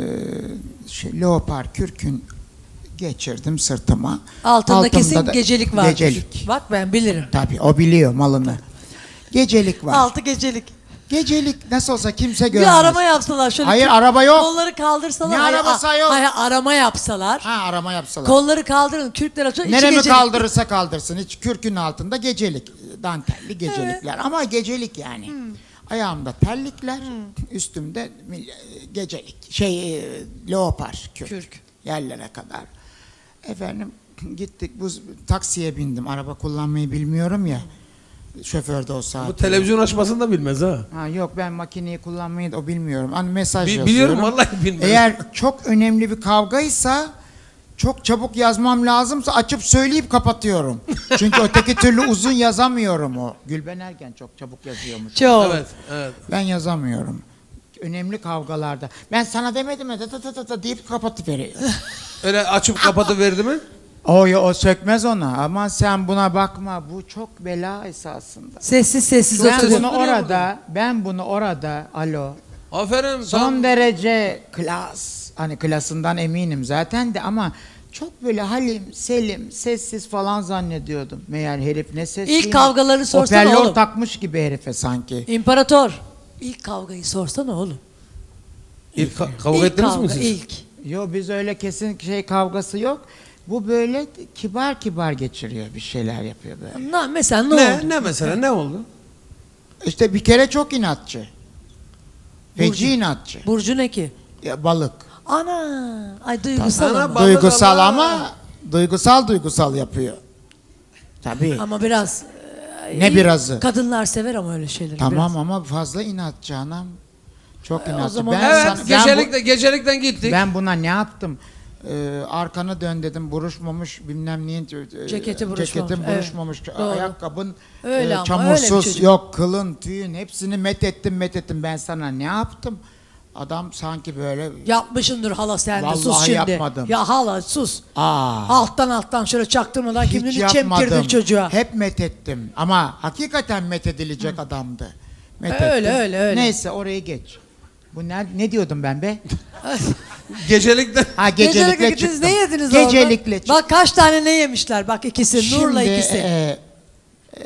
şey, leopar kürkün geçirdim sırtıma. Altında kesin Altımda da gecelik vardır. Gecelik. Bak ben bilirim. Tabii o biliyor malını. Gecelik var. Altı gecelik. Gecelik nasıl olsa kimse Bir görmez. arama yapsalar şöyle. Hayır, kö- araba yok. Kolları kaldırsalar. Ne hayır, arabası a- ayol? Hayır arama yapsalar. Ha, arama yapsalar. Kolları kaldırın. Kürkler açın. içi Neremi gecelik. kaldırırsa kaldırsın. Hiç kürkün altında gecelik. Dantelli gecelikler. Ama gecelik yani. Ayağımda terlikler. Üstümde mil- gecelik. Şey e, leopar kürk. Kürk. Yerlere kadar. Efendim gittik. Bu taksiye bindim. Araba kullanmayı bilmiyorum ya. Şoför de o saat. Bu televizyon açmasını da bilmez ha. Ha, yok ben makineyi kullanmayı da o bilmiyorum. Hani mesaj Bi- yazıyorum. biliyorum, vallahi bilmiyorum. Eğer çok önemli bir kavgaysa çok çabuk yazmam lazımsa açıp söyleyip kapatıyorum. Çünkü öteki türlü uzun yazamıyorum o. Gülben Ergen çok çabuk yazıyormuş. Çok. Evet, evet. Ben yazamıyorum. Önemli kavgalarda. Ben sana demedim mi? Ta ta ta ta deyip kapatıveriyor. Öyle açıp kapatıverdi mi? O, o sökmez ona. Aman sen buna bakma. Bu çok bela esasında. Sessiz sessiz Ben oturuyor. bunu orada, ben bunu orada, alo. Aferin. Son tam- derece klas. Hani klasından eminim zaten de ama çok böyle halim, selim, sessiz falan zannediyordum. Meğer herif ne sesli. İlk kavgaları sorsana Hoparlör oğlum. takmış gibi herife sanki. İmparator. İlk kavgayı sorsana oğlum. İlk ka- kavga İlk ettiniz kavga, mi siz? ilk. Yo biz öyle kesin şey kavgası yok. Bu böyle kibar kibar geçiriyor, bir şeyler yapıyor böyle. Na, mesela ne, Ne, oldu? ne mesela ne oldu? İşte bir kere çok inatçı. Feci Burcu. inatçı. Burcu ne ki? Ya, balık. Ana. Ay duygusal Ana, ama. balık Duygusal Allah. ama duygusal duygusal yapıyor. Tabii. Ama biraz. e, Ne iyi. birazı? Kadınlar sever ama öyle şeyleri. Tamam biraz. ama fazla inatçı anam. Çok E, o inatçı. zaman- Ben, Evet, sana- ben, bu- gecelikte, gecelikten gittik. ben buna ne yaptım? Ee, arkanı dön dedim, buruşmamış bilmem neyin e, Ceketi buruşmamış, ceketin evet. buruşmamış, Doğru. ayakkabın Öyle e, ama, öyle bir çamursuz, çocuk. yok kılın tüyün hepsini met ettim met ettim. Ben sana ne yaptım? Adam sanki böyle Yapmışındır hala sen de, sus Vallahi şimdi. yapmadım. Ya hala sus. aa, Alttan alttan şöyle çaktırmadan hiç kimliğini yapmadım. çemkirdin çocuğa. Hep met ettim ama hakikaten met edilecek adamdı. Met Öyle, ettim. öyle, öyle. Neyse orayı geç. Bu ne, ne diyordum ben be? Gecelikten. Ha Gecelikle gecelikle gittiniz, çıktım. ne yediniz Gecelikle orada? çıktım. Bak kaç tane ne yemişler bak ikisi Nur'la Şimdi, ikisi. e, e,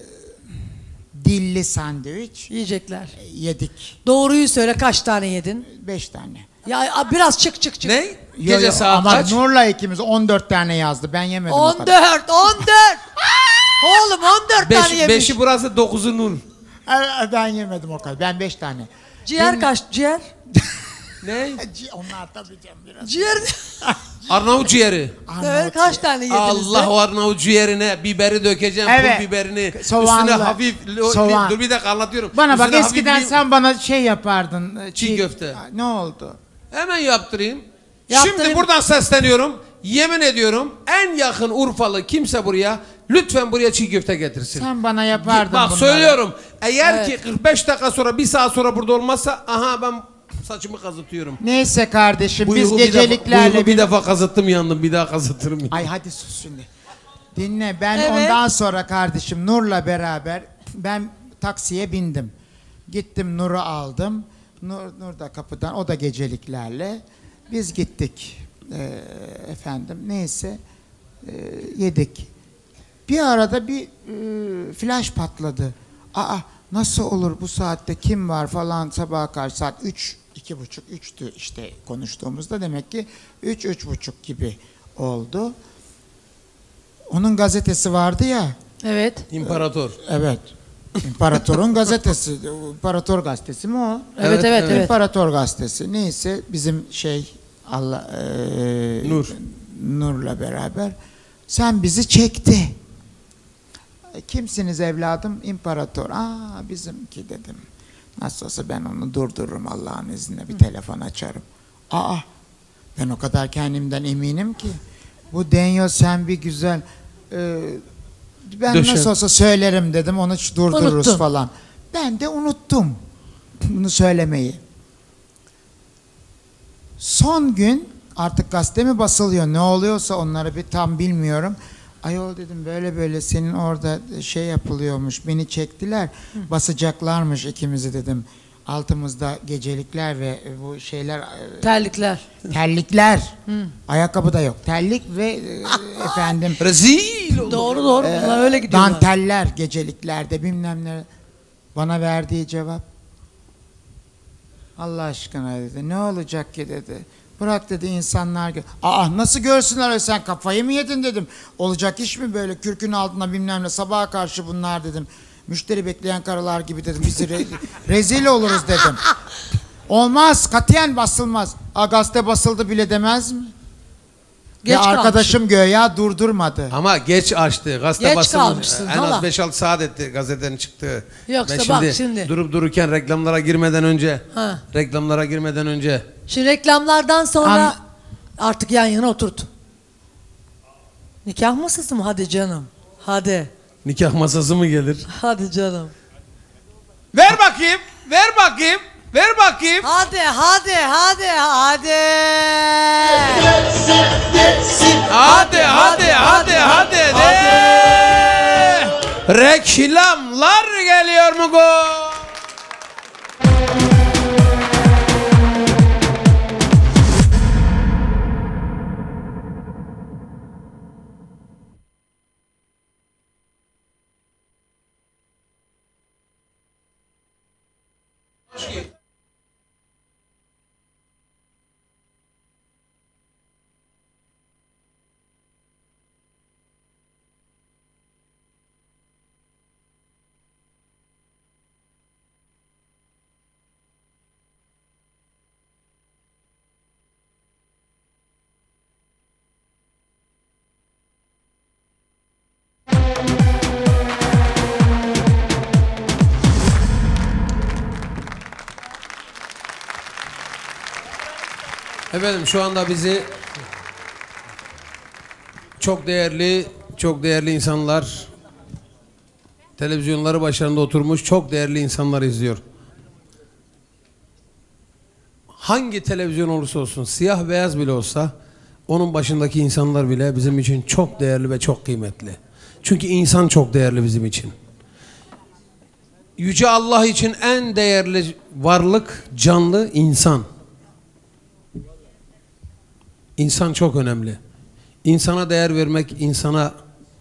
dilli sandviç Yiyecekler. yedik. Doğruyu söyle kaç tane yedin? Beş tane. Ya a, biraz çık çık çık. Ne? Yo, Gece yo, saat ama kaç? Nur'la ikimiz on dört tane yazdı. Ben yemedim o on kadar. dört on dört Oğlum on dört Beş, tane yemiş. beşi burası, dokuzu Nur. E, Ben yemedim o kadar. Ben beş tane. Ciğer Benim- kaç ciğer? Ne? C- Onlar tabii canım biraz. Ciğer Arnavut ciğeri. evet, kaç tane yediniz Allah de? o Arnavut ciğerine biberi dökeceğim, Evet. pul biberini. Soğanlı. Üstüne hafif, lo- Soğan. dur bir dakika anlatıyorum. Bana bak Üstüne eskiden hafif lim- sen bana şey yapardın. e, Çiğ köfte. Ne oldu? Hemen yaptırayım. Yaptırayım. Şimdi buradan sesleniyorum. Yemin ediyorum en yakın Urfalı kimse buraya lütfen buraya çiğ köfte getirsin. Sen bana yapardın Bak bunları. söylüyorum. Eğer Evet. ki kırk beş dakika sonra, bir saat sonra burada olmazsa aha ben saçımı kazıtıyorum. Neyse kardeşim Bu biz yılı bir defa- bu geceliklerle yılı bir defa kazıttım, yandım, bir daha kazıtırım. Ay hadi sus şimdi. Dinle ben Evet. ondan sonra kardeşim Nur'la beraber ben taksiye bindim. Gittim Nur'u aldım. Nur, Nur da kapıdan, o da geceliklerle. Biz gittik. Ee, efendim neyse e, yedik. Bir arada bir e, flash patladı. Aa nasıl olur bu saatte, kim var falan, sabaha karşı saat üç, iki buçuk, üçtü işte konuştuğumuzda, demek ki üç, üç buçuk gibi oldu. Onun gazetesi vardı ya. Evet. İmparator. Evet. İmparator'un gazetesi. İmparator gazetesi mi o? Evet, evet, evet. İmparator gazetesi. Neyse bizim şey Allah e, Nur. Nur'la beraber sen bizi çekti. E, kimsiniz evladım? İmparator. Aa bizimki dedim. Nasıl olsa ben onu durdururum Allah'ın izniyle, bir telefon açarım. Aa ben o kadar kendimden eminim ki bu Denyo sen bir güzel e, ben Döşen. nasıl olsa söylerim dedim, onu durdururuz Unuttun. falan. Ben de unuttum bunu söylemeyi. Son gün artık gazete mi basılıyor, ne oluyorsa onları bir tam bilmiyorum. Ayol dedim böyle böyle senin orada şey yapılıyormuş, beni çektiler, basacaklarmış ikimizi dedim. Altımızda gecelikler ve bu şeyler, Terlikler. terlikler, ayakkabı da yok, terlik ve e, efendim Rezil oldu. Doğru doğru. Ee, Bunlar öyle gidiyorlar. danteller geceliklerde bilmem ne. Bana verdiği cevap, Allah aşkına dedi, ne olacak ki dedi. Bırak dedi insanlar gö- Aa nasıl görsünler öyle, sen kafayı mı yedin dedim. Olacak iş mi böyle kürkün altına bilmem ne, sabaha karşı bunlar dedim. Müşteri bekleyen karılar gibi dedim. Bizi re- rezil oluruz dedim. Olmaz, katiyen basılmaz. A, gazete basıldı bile demez mi? Geç Ve arkadaşım göya durdurmadı. Ama geç açtı. Gazete Geç basılmış. kalmışsın, En hala. az beş altı saat etti gazetenin çıktığı. Yoksa Ben bak şimdi. Durup dururken reklamlara girmeden önce. Ha. Reklamlara girmeden önce. Şimdi reklamlardan sonra An- artık yan yana oturt. Nikah masası mı? Hadi canım. Hadi. Nikah masası mı gelir? Hadi canım. Ver bakayım. Ver bakayım. Ver bakayım. Hadi hadi hadi hadi. Hadi hadi hadi hadi. de. Reklamlar geliyor mu go? Efendim şu anda bizi çok değerli, çok değerli insanlar, televizyonları başlarında oturmuş çok değerli insanlar izliyor. Hangi televizyon olursa olsun, siyah beyaz bile olsa, onun başındaki insanlar bile bizim için çok değerli ve çok kıymetli. Çünkü insan çok değerli bizim için. Yüce Allah için en değerli varlık, canlı insan. İnsan çok önemli. İnsana değer vermek, insana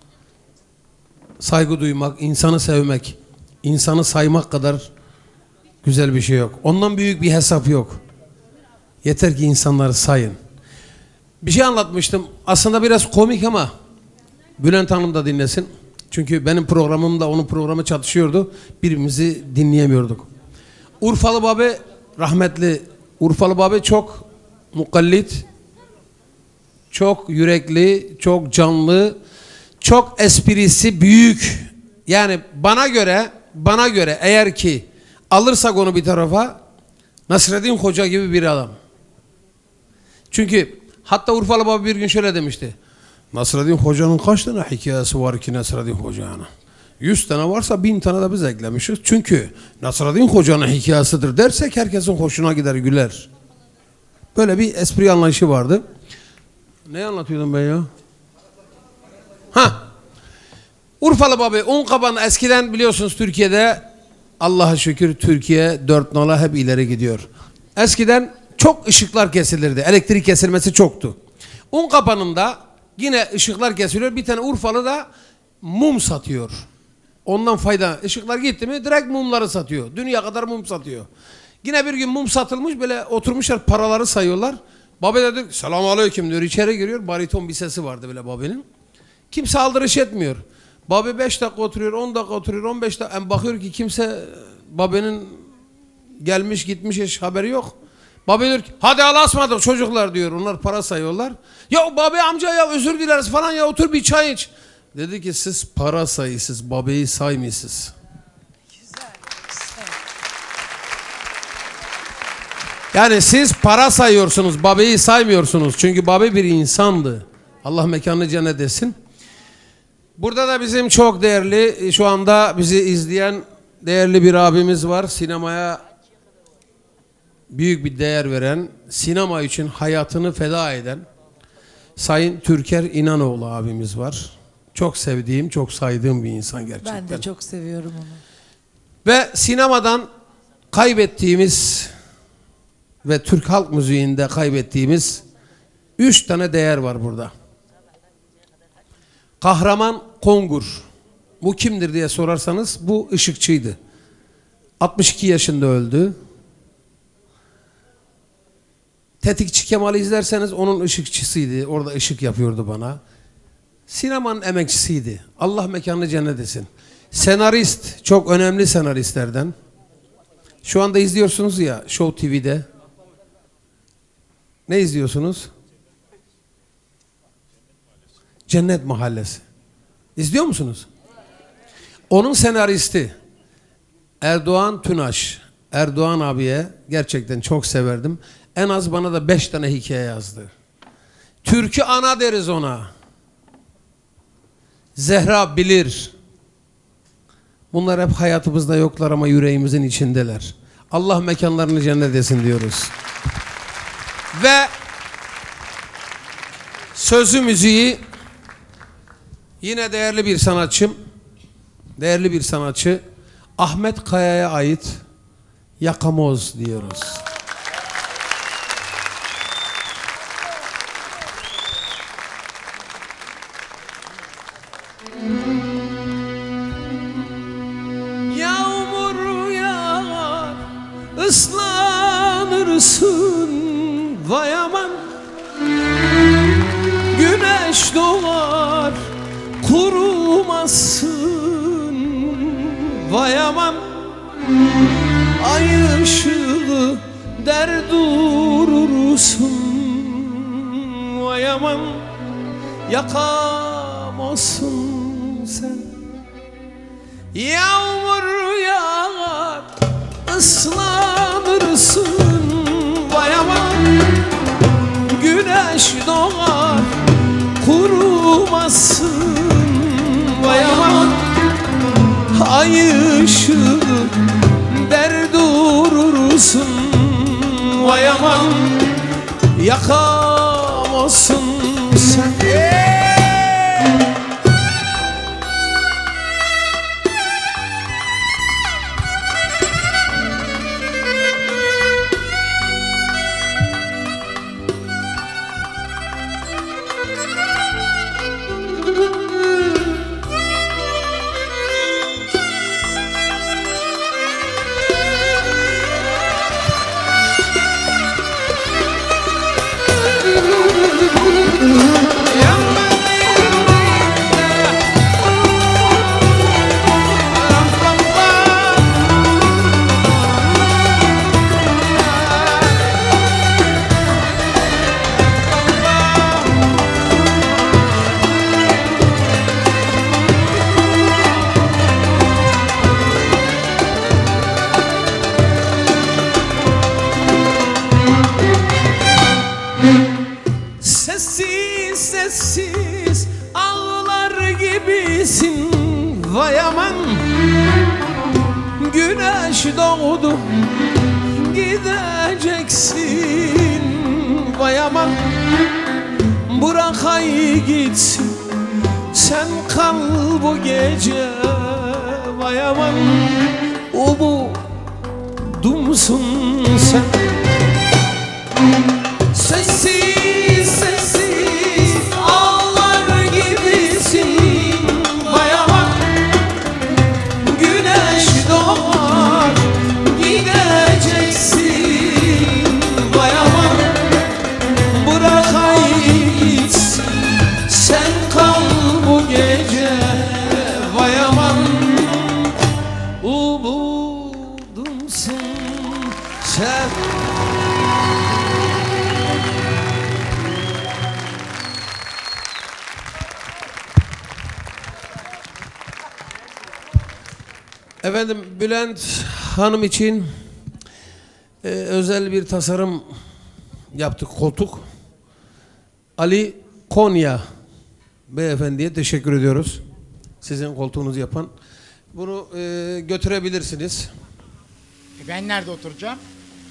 saygı duymak, insanı sevmek, insanı saymak kadar güzel bir şey yok. Ondan büyük bir hesap yok. Yeter ki insanları sayın. Bir şey anlatmıştım. Aslında biraz komik ama Bülent Hanım da dinlesin. Çünkü benim programımda onun programı çatışıyordu. Birbirimizi dinleyemiyorduk. Urfalı Babi, rahmetli Urfalı Babi çok mukallit, çok yürekli, çok canlı, çok esprisi büyük. Yani bana göre, bana göre eğer ki alırsak onu bir tarafa, Nasreddin Hoca gibi bir adam. Çünkü hatta Urfalı Baba bir gün şöyle demişti. Nasreddin Hoca'nın kaç tane hikayesi var ki Nasreddin Hoca'nın? Yüz tane varsa bin tane de biz eklemişiz. Çünkü Nasreddin Hoca'nın hikayesidir dersek herkesin hoşuna gider, güler. Böyle bir espri anlayışı vardı. Ne anlatıyordum ben ya? Ha. Urfalı Baba un kabanı eskiden biliyorsunuz Türkiye'de Allah'a şükür Türkiye dört nala hep ileri gidiyor. Eskiden çok ışıklar kesilirdi. Elektrik kesilmesi çoktu. Unkapanı'nda yine ışıklar kesiliyor. Bir tane Urfalı da mum satıyor. Ondan fayda. Işıklar gitti mi direkt mumları satıyor. Dünya kadar mum satıyor. Yine bir gün mum satılmış, böyle oturmuşlar paraları sayıyorlar. Baba dedi selamun aleyküm diyor, içeri giriyor. Bariton bir sesi vardı böyle babenin. Kimse aldırış etmiyor. Babe beş dakika oturuyor, on dakika oturuyor, on beş dakika. Yani bakıyor ki kimse babenin gelmiş gitmiş hiç haberi yok. Babe diyor ki hadi Allah'a ısmarladık çocuklar diyor. Onlar para sayıyorlar. Ya babe amca ya özür dileriz falan, ya otur bir çay iç. Dedi ki siz para sayısız, babeyi saymıyorsunuz. Yani siz para sayıyorsunuz, babeyi saymıyorsunuz. Çünkü babe bir insandı. Allah mekanını cennet etsin. Burada da bizim çok değerli, şu anda bizi izleyen değerli bir abimiz var. Sinemaya büyük bir değer veren, sinema için hayatını feda eden Sayın Türker İnanoğlu abimiz var. Çok sevdiğim, çok saydığım bir insan gerçekten. Ben de çok seviyorum onu. Ve sinemadan kaybettiğimiz ve Türk halk müziğinde kaybettiğimiz üç tane değer var burada. Kahraman Kongur. Bu kimdir diye sorarsanız bu ışıkçıydı. altmış iki yaşında öldü. Tetikçi Kemal'i izlerseniz onun ışıkçısıydı. Orada ışık yapıyordu bana. Sinemanın emekçisiydi. Allah mekanını cennet etsin. Senarist, çok önemli senaristlerden. Şu anda izliyorsunuz ya Show T V'de. Ne izliyorsunuz? Cennet Mahallesi. İzliyor musunuz? Onun senaristi Erdoğan Tünaş. Erdoğan abiye gerçekten çok severdim. En az bana da beş tane hikaye yazdı. Türkü ana deriz ona. Zehra bilir. Bunlar hep hayatımızda yoklar ama yüreğimizin içindeler. Allah mekanlarını cennet etsin diyoruz. Ve sözü müziği yine değerli bir sanatçım, değerli bir sanatçı Ahmet Kaya'ya ait Yakamoz diyoruz. Yağmur yağar, ıslanırsın, vay aman. Güneş doğar, kurumazsın, vay aman. Ay ışığı der durursun, vay aman. Yakamazsın sen. Yağmur yağar, ıslanırsın, vay aman. Güneş doğar, kurumazsın, vay aman. Ay ışığı der durursun, vay aman. Yakamazsın sen. Sessiz sessiz ağlar gibisin, vay aman. Güneş doğdu gideceksin, vay aman. Bırak ay gitsin, sen kal bu gece, vay aman. umudumsun sen. Sessiz sessiz ağlar gibisin bayamak. Güneş doğar gideceksin bayamak. Bırak ay gitsin sen kal bu gece bayamak. Umudumsun sen. Efendim Bülent Hanım için e, özel bir tasarım yaptık, koltuk. Ali Konya beyefendiye teşekkür ediyoruz. Sizin koltuğunuzu yapan. Bunu e, götürebilirsiniz. E ben nerede oturacağım?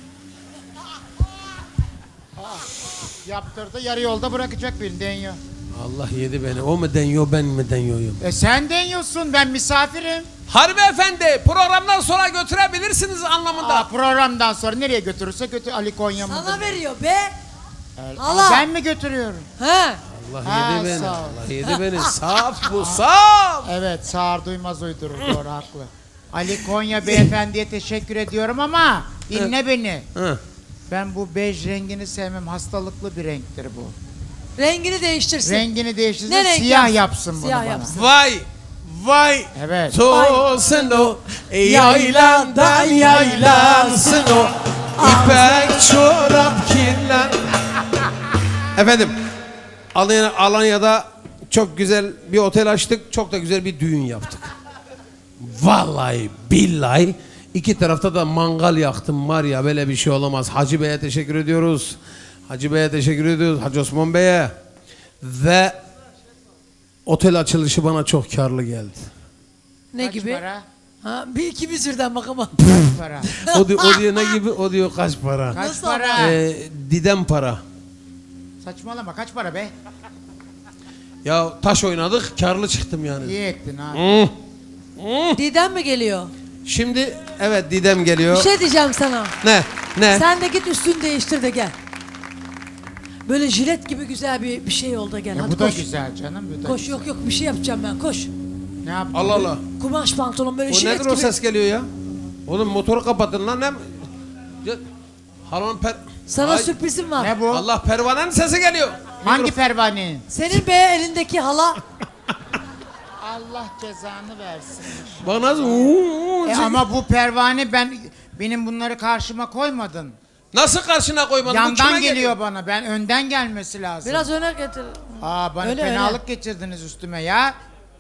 Aa, yaptırdı, yarı yolda bırakacak beni, deniyor. Allah yedi beni. O mu deniyor, ben mi deniyorum? E sen deniyorsun, ben misafirim. Harbi efendi, programdan sonra götürebilirsiniz anlamında. Aa, programdan sonra nereye götürürse götür, Ali Konya mı? Sana veriyor be. Allah. Ben mi götürüyorum? He. Allah Ha, yedi beni. sağ ol. Allah yedi beni. Saf bu, saf. Evet, sağır duymaz uydurur, doğru, haklı. Ali Konya beyefendiye teşekkür ediyorum ama dinle beni. Hı. Ben bu bej rengini sevmem, hastalıklı bir renktir bu. Rengini değiştirsin. Rengini değiştirsin, Ne renk siyah yapsın? yapsın bunu Siyah bana. yapsın. Vay, vay. Evet. Tosun o, yaylandan yaylansın o, ipek çorap kirlen. Efendim, Alanya- Alanya'da çok güzel bir otel açtık, çok da güzel bir düğün yaptık. Vallahi billahi iki tarafta da mangal yaktım var ya, böyle bir şey olamaz. Hacı Bey'e teşekkür ediyoruz. Hacı Bey'e teşekkür ediyoruz. Hacı Osman Bey'e. Ve otel açılışı bana çok karlı geldi. Ne Kaç gibi? para? Ha, bir iki bir sürden bak ama. Kaç para? O diyor, o diyor ne gibi? O diyor kaç para? Kaç Nasıl para? ama? Ee, Didem para. Saçmalama, kaç para be? Ya taş oynadık, karlı çıktım yani. İyi ettin ha. Hmm. Didem mi geliyor? Şimdi evet Didem geliyor. Bir şey diyeceğim sana. Ne? Ne? Sen de git üstünü değiştir de gel. Böyle jilet gibi güzel bir bir şey oldu da gel. Ya Hadi bu da koş. güzel canım, bu da Koş, güzel. yok yok bir şey yapacağım ben, koş. Ne yaptın? Allah Allah. Kumaş pantolon böyle O jilet nedir gibi. o ses geliyor ya? Oğlum motoru kapatın lan, ne? Ya, Halon per... Sana Ay, sürprizim var. Ne bu? Allah, pervanenin sesi geliyor. Hangi pervanenin? Senin be elindeki hala. Allah cezanı versin. Bak nasıl? Uuu, E ama bu pervane, ben benim bunları karşıma koymadın. Nasıl karşına koymadın? Bu kime Yandan geliyor bana. Ben önden gelmesi lazım. Biraz öne getir. Aa, bana Öyle, fenalık geçirdiniz üstüme ya.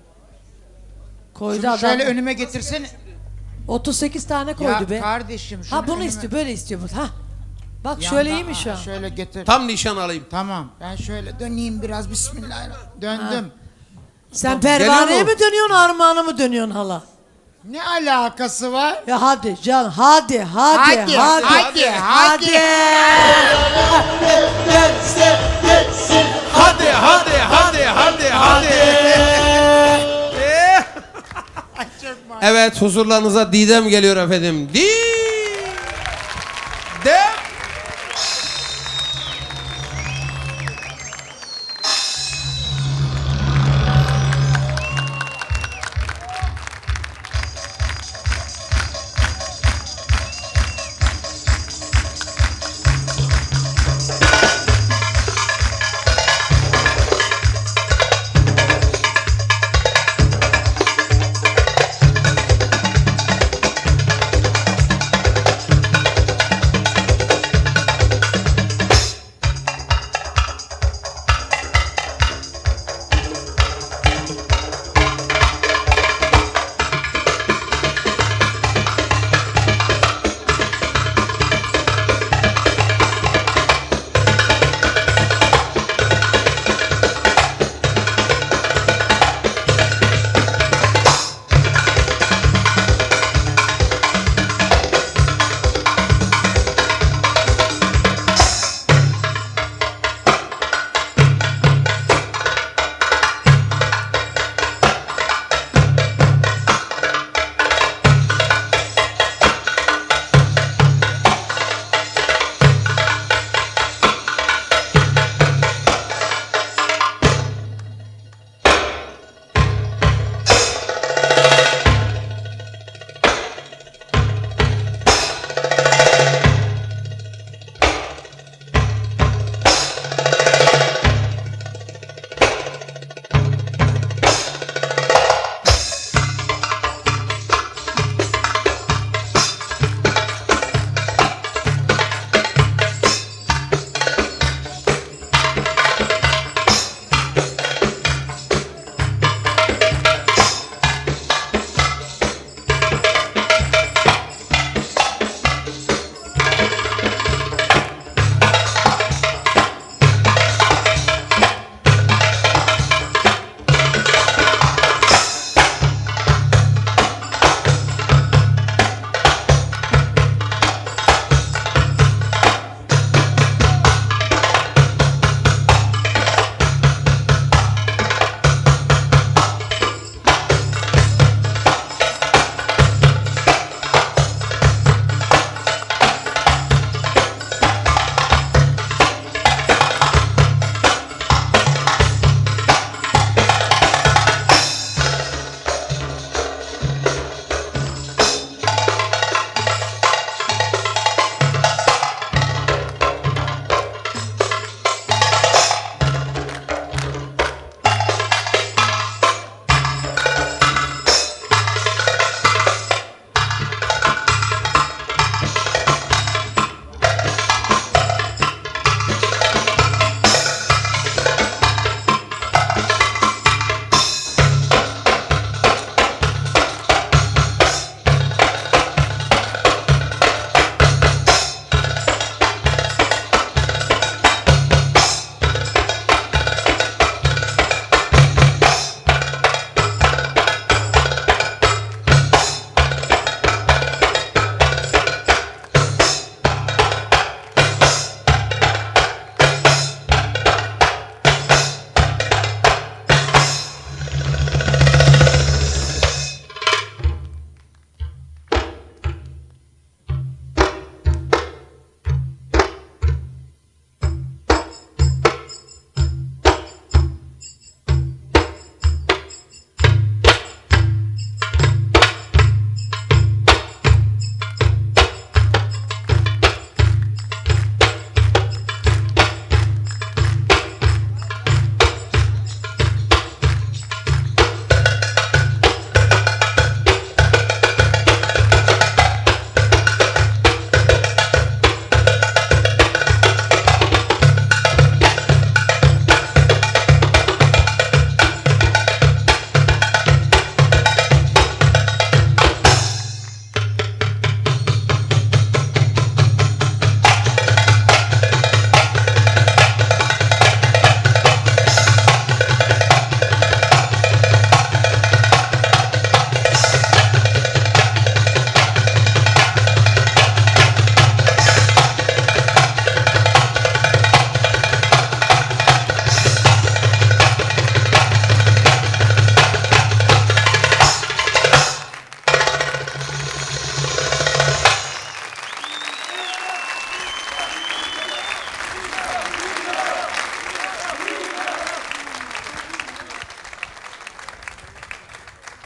Koydu Şunu adam. şöyle önüme getirsene. otuz sekiz tane koydu Ya be. kardeşim şunu Ha bunu önüme- istiyor, böyle istiyor bu. Ha. Bak Yandan- şöyle iyi mi şu Aa, an? Şöyle getir. Tam nişan alayım. Tamam. Ben şöyle döneyim biraz, bismillahirrahmanirrahim. Döndüm. Sen Geliyor pervaneye mu? mi dönüyorsun, armağana mı dönüyorsun hala? Ne alakası var? Ya hadi can, hadi, hadi, Hadi, hadi, hadi, hadi. Dönse, dönsün. Hadi, hadi, hadi, hadi, hadi. Eh. Evet, huzurlarınıza Didem geliyor efendim. Didem.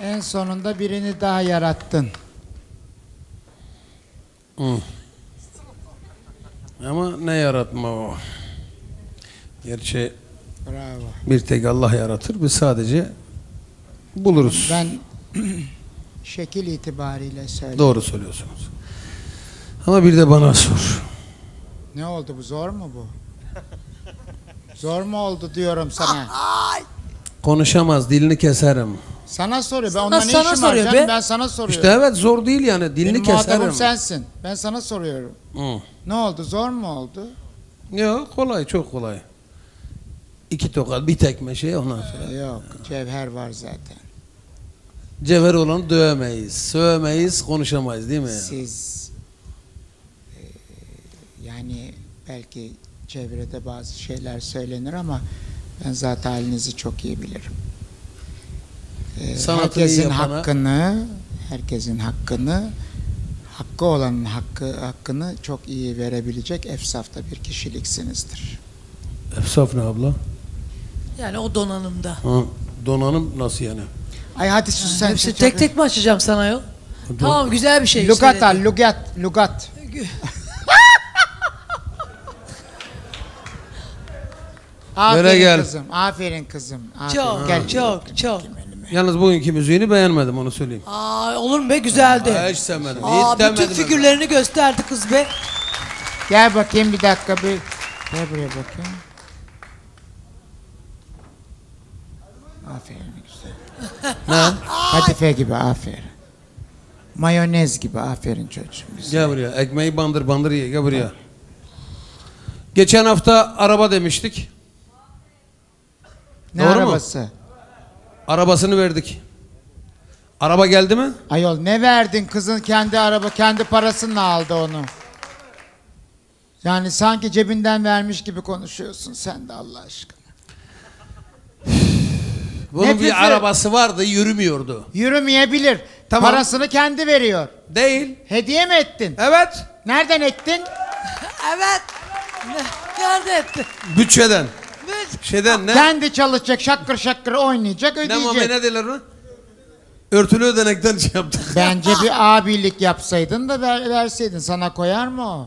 En sonunda birini daha yarattın. Hı. Ama ne yaratma o. Gerçi Bravo. bir tek Allah yaratır. Biz sadece buluruz. Ben şekil itibariyle söyleyeyim. Doğru söylüyorsunuz. Ama bir de bana sor. Ne oldu bu? Zor mu bu? Zor mu oldu diyorum sana. Konuşamaz, dilini keserim. Sana soruyor. Ben Sana- onunla ne sana işim var soruyor canım? be. Ben sana soruyorum. İşte evet zor değil yani, dilini Benim muhatabım keserim. sensin. Ben sana soruyorum. Hı. Ne oldu? Zor mu oldu? Yok kolay, çok kolay. İki tokat, bir tekme şey ondan sonra. Yok. Cevher var zaten. Cevher olanı dövemeyiz, sövemeyiz, konuşamayız değil mi? Siz e, yani belki çevrede bazı şeyler söylenir ama ben zat halinizi çok iyi bilirim. E, Sanatını iyi herkesin yapana- hakkını, herkesin hakkını, hakkı olanın hakkı hakkını çok iyi verebilecek efsafta bir kişiliksinizdir. Efsaf ne abla? Yani o donanımda. Ha, donanım nasıl yani? Ay hadi sus sen. Hepsi çok- tek tek mi açacağım sana yol? Tamam güzel bir şey. Lugat söyledin. al, lugat, lugat. Aferin Böyle gel. kızım, aferin kızım. Aferin. Çok, Gel. çok, çok. Yalnız bugünkü müziğini beğenmedim, onu söyleyeyim. Aa, olur mu be, güzeldi. Aa, hiç sevmedim. Aa, hiç bütün sevmedim. figürlerini gösterdi kız be. Gel bakayım bir dakika bir. Gel buraya bakayım. Aferin güzel. Ne? Kadife gibi aferin. Mayonez gibi aferin çocuğum. Gel buraya, ekmeği bandır bandır ye, gel buraya. Geçen hafta araba demiştik. Ne Doğru mu? arabası? Arabasını verdik. Araba geldi mi? Ayol ne verdin kızın kendi araba kendi parasıyla aldı onu. Yani sanki cebinden vermiş gibi konuşuyorsun sen de Allah aşkına. Bunun Nefesi- bir arabası vardı, yürümüyordu. Yürümeyebilir. Tamam. Parasını kendi veriyor. Değil. Hediye mi ettin? Evet. Nereden ettin? Evet. Ne- Nerede etti? Bütçeden. Şeyden ne? Kendi çalışacak şakır şakır oynayacak Ne ödeyecek. mame ne derler ona? Örtülü ödenekten şey yaptık. Bence bir abilik yapsaydın da ver, verseydin. Sana koyar mı o?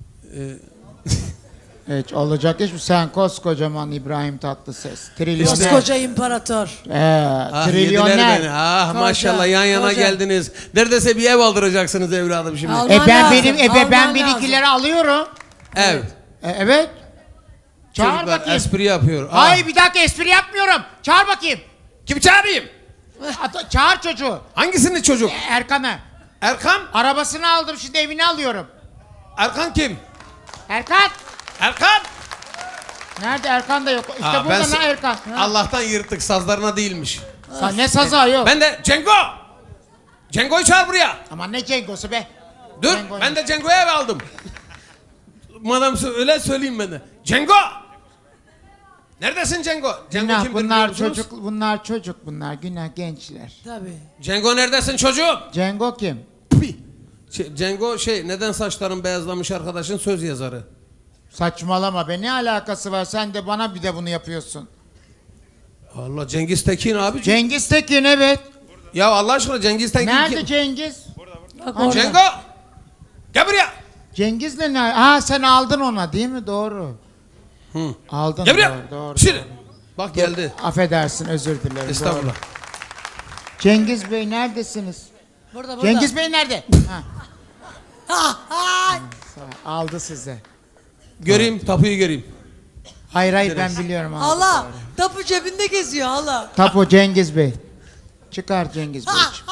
Hiç olacak iş mi? Sen koskocaman İbrahim Tatlıses. Trilyoner. Koskoca imparator. Ee, Ah, yediler trilyoner. beni. Ah Koca, maşallah yan yana koca. geldiniz. Neredeyse bir ev aldıracaksınız evladım şimdi. Al. E ben Alman benim lazım, e ben alman birikileri alıyorum. Evet. E, evet. Çağır Çocuklar bakayım. espri yapıyor. Ah. Hayır bir dakika espri yapmıyorum. Çağır bakayım. Kim çağırayım? At- çağır çocuğu. Hangisini çocuk? Erkan'ı. Erkan? Arabasını aldım şimdi evini alıyorum. Erkan kim? Erkan. Erkan? Nerede Erkan da yok. İşte Aa, burada ben ne se- Erkan? Allah'tan yırttık, sazlarına değilmiş. Sa- ne sazı yok. Ben de Cengo! Cengo'yu çağır buraya. Ama ne Cengo'su be. Dur, Cengo ben ne? de Cengo'ya ev aldım. Madem sö- öyle söyleyeyim ben de. Cengo! Neredesin Cengo? Cengo Günah, kimdir biliyor bunlar musunuz? çocuk, bunlar çocuk bunlar. Günah gençler. Tabii. Cengo neredesin çocuğum? Cengo kim? Pi. Şey, Cengo şey, neden saçların beyazlamış arkadaşın söz yazarı. Saçmalama be ne alakası var sen de bana bir de bunu yapıyorsun. Allah, Cengiz Tekin abi. Cengiz Tekin evet. Ya Allah aşkına Cengiz Tekin Nerede kim? Cengiz? Bak Ha, orada. Cengo! Gel buraya. Cengiz'le ne? Ha sen aldın ona değil mi? Doğru. Hı. Aldın Gel buraya. doğru. doğru. Şimdi. Bak geldi. Affedersin özür dilerim. Estağfurullah. doğru. Cengiz Bey neredesiniz? Burada burada. Cengiz Bey nerede? ha. Ha, ha. Sağ- Aldı size. Göreyim, tapuyu göreyim. Hayır hayır ben biliyorum. aldı Hala. sonra. Tapu cebinde geziyor hala. Tapu Cengiz Bey. Çıkar Cengiz Bey.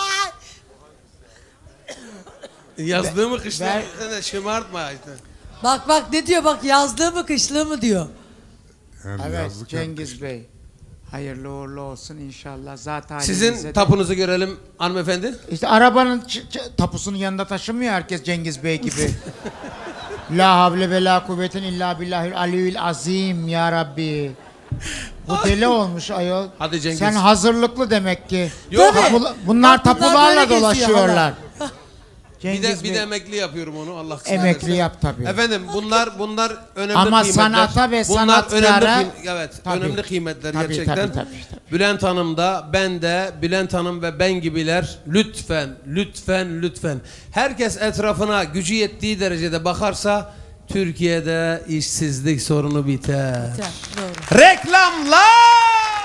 Yazdığımı kışta ver- sen de şımartma işte. Bak bak ne diyor bak, yazlığı mı kışlığı mı diyor. Evet Cengiz Bey. Hayırlı uğurlu olsun inşallah. Zaten Sizin tapunuzu görelim hanımefendi. İşte arabanın ç- ç- tapusunun yanında taşımıyor herkes Cengiz Bey gibi. La havle ve la kuvvetin illa billahil aliyyil azim ya Rabbi. Bu deli olmuş ayol. Hadi Cengiz. Sen hazırlıklı demek ki. Yok. Tapula- bunlar Bak bunlar tapularla böyle geziyor dolaşıyorlar. Bir de, Cengiz bir Bey- de emekli yapıyorum onu Allah kısmet Emekli ederse. yap tabii. Efendim bunlar bunlar önemli Ama kıymetler. sanata ve bunlar sanatkara- önemli kıym- evet Tabii. önemli kıymetler Tabii, gerçekten. tabii, tabii, tabii. Bülent Hanım da ben de Bülent Hanım ve ben gibiler lütfen lütfen lütfen herkes etrafına gücü yettiği derecede bakarsa Türkiye'de işsizlik sorunu biter. Biter, doğru. Reklamlar!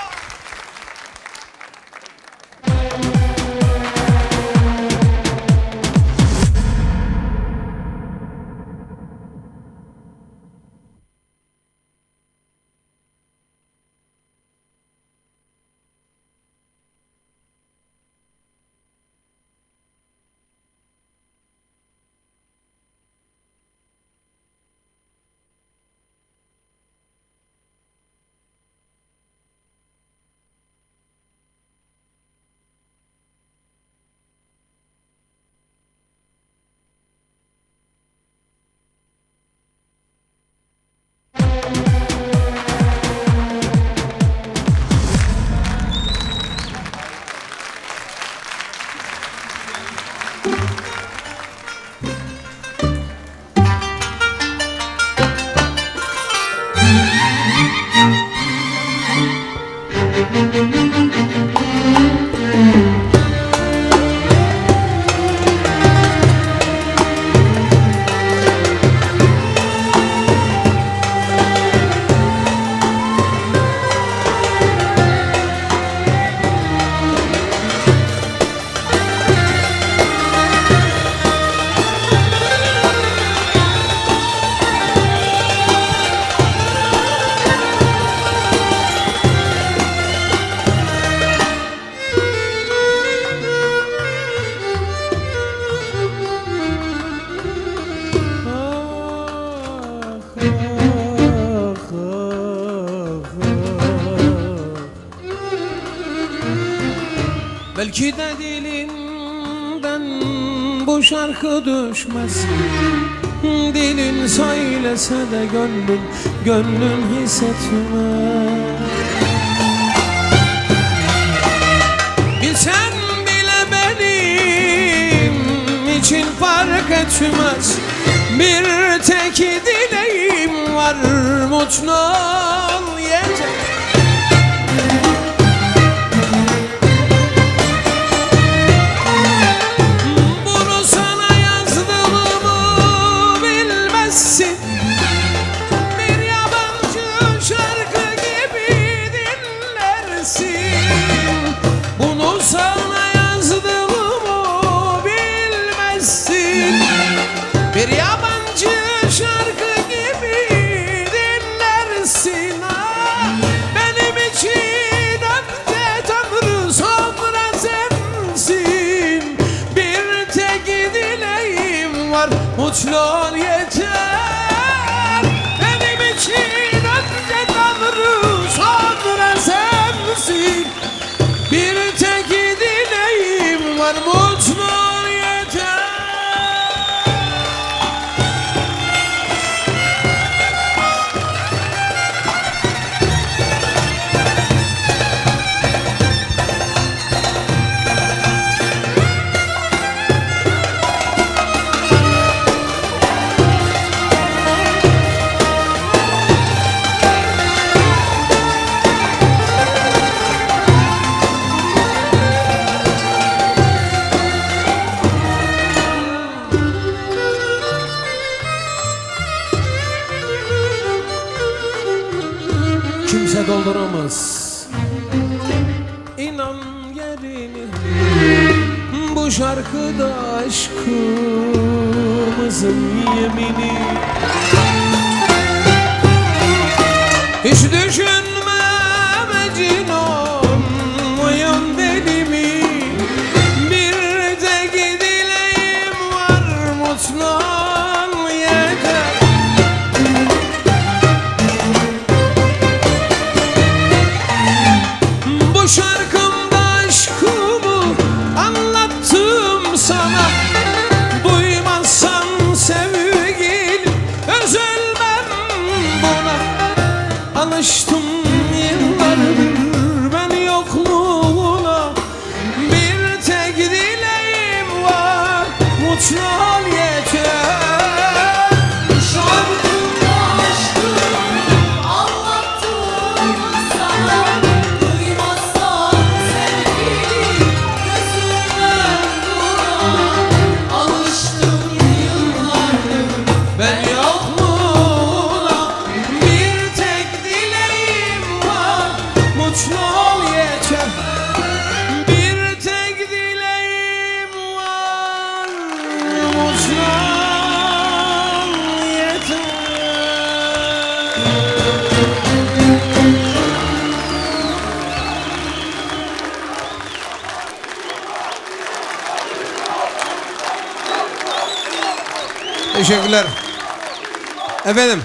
Belki de dilinden bu şarkı düşmez. Dilin söylese de gönlün, gönlün hissetmez. Bilsen bile benim için fark etmez. Bir tek dileğim var, mutlu ol yeter. Bunu sana yazdığımı bilmezsin. Bir yabancı şarkı gibi dinlersin. Bunu sana yazdığımı bilmezsin. Bir yabancı şarkı gibi dinlersin. Ah, benim için önce Tanrı sonra sensin. Bir tek dileğim var, mutlu ol yeter. Benim için önce Tanrı sonra sensin. Bir tek dileğim var, mutlu ol yeter. Kimse dolduramaz İnan yerini. Bu şarkıda aşkımızın yemini. Hiç düşünme Mecnun muyum deli mi? Bir tek dileğim var, mutlu ol yeter. Bu şarkımda aşkımı anlattım sana. Duymazsan sevgilim, üzülmem buna. Alıştım yıllardır ben yokluğuna. Bir tek dileğim var, mutlu Teşekkürler. Efendim.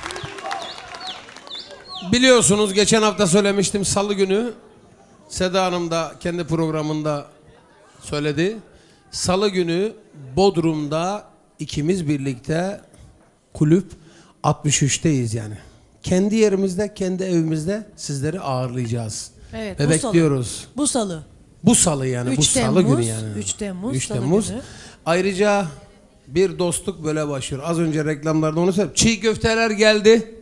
Biliyorsunuz geçen hafta söylemiştim, salı günü Seda Hanım da kendi programında söyledi. Salı günü Bodrum'da ikimiz birlikte kulüp altmış üçteyiz yani. Kendi yerimizde, kendi evimizde sizleri ağırlayacağız. Evet, ve bu bekliyoruz. Salı. Bu salı. Bu salı yani, bu salı günü yani. üç Temmuz, üç salı Temmuz. günü. Ayrıca bir dostluk böyle başlıyor. Az önce reklamlarda onu söyledim. Çiğ köfteler geldi.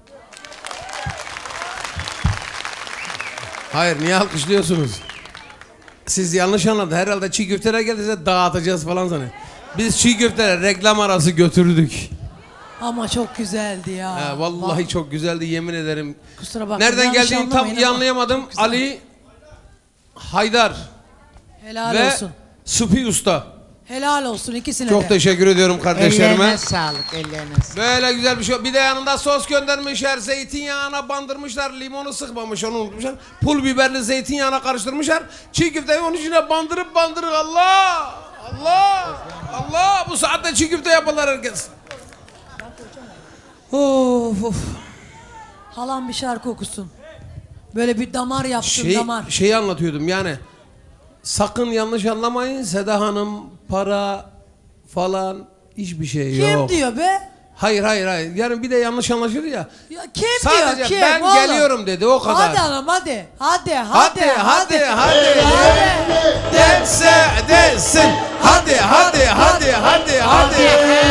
Hayır, niye alkışlıyorsunuz? Siz yanlış anladınız. Herhalde çiğ köfteler geldiyse dağıtacağız falan zannediyor. Biz çiğ köfteler reklam arası götürdük. Ama çok güzeldi ya. He, vallahi Bak. çok güzeldi, yemin ederim. Kusura bakma. Nereden geldiğini tam iyi anlayamadım. Ali Haydar Helal ve olsun. Supi Usta. Helal olsun ikisine Çok de. teşekkür ediyorum kardeşlerime. Ellerine sağlık, ellerine sağlık. Böyle güzel bir şey. Bir de yanında sos göndermişler. Zeytinyağına bandırmışlar. Limonu sıkmamış, onu unutmuşlar. Pul biberli zeytinyağına karıştırmışlar. Çiğ köfteyi onun içine bandırıp bandırıp Allah! Allah! Allah! Bu saatte çiğ köfte yaparlar herkes. Of of. Halam bir şarkı okusun. Böyle bir damar yapsın, şey, damar. Şeyi anlatıyordum yani. Sakın yanlış anlamayın. Seda Hanım para falan hiçbir şey Kim yok. Kim diyor be? Hayır hayır hayır. Yani bir de yanlış anlaşılır ya. Ya kim Sadece diyor? Kim? ben oğlum? geliyorum dedi, o kadar. Hadi anam hadi. Hadi Hadi hadi hadi hadi. hadi. Dense densin. Hadi hadi hadi hadi hadi.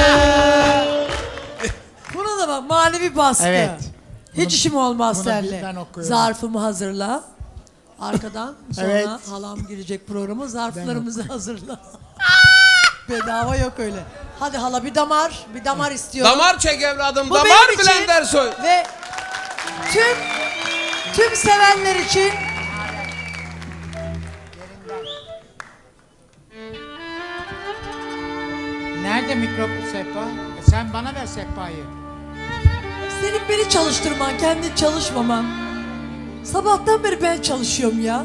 Buna da bak, manevi baskı. Evet. Hiç Bunu, işim olmaz seninle. Ben okuyorum. Zarfımı hazırla. Arkadan sonra Evet. halam girecek programı. Zarflarımızı hazırla. Bedava yok öyle. Hadi hala bir damar, bir damar istiyorum. Damar çek evladım, Bu damar benim için Bülent Ersoy. Ve tüm tüm sevenler için Nerede mikrofon sehpa? E sen bana ver sehpayı. senin beni çalıştırman, kendi çalışmaman. Sabahtan beri ben çalışıyorum ya.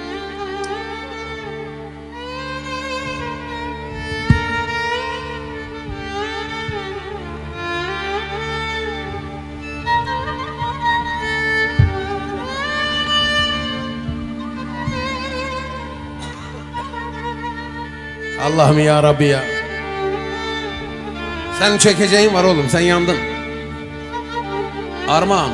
Allah'ım ya Rabbi ya. Senin çekeceğin var oğlum, sen yandın. Armağan.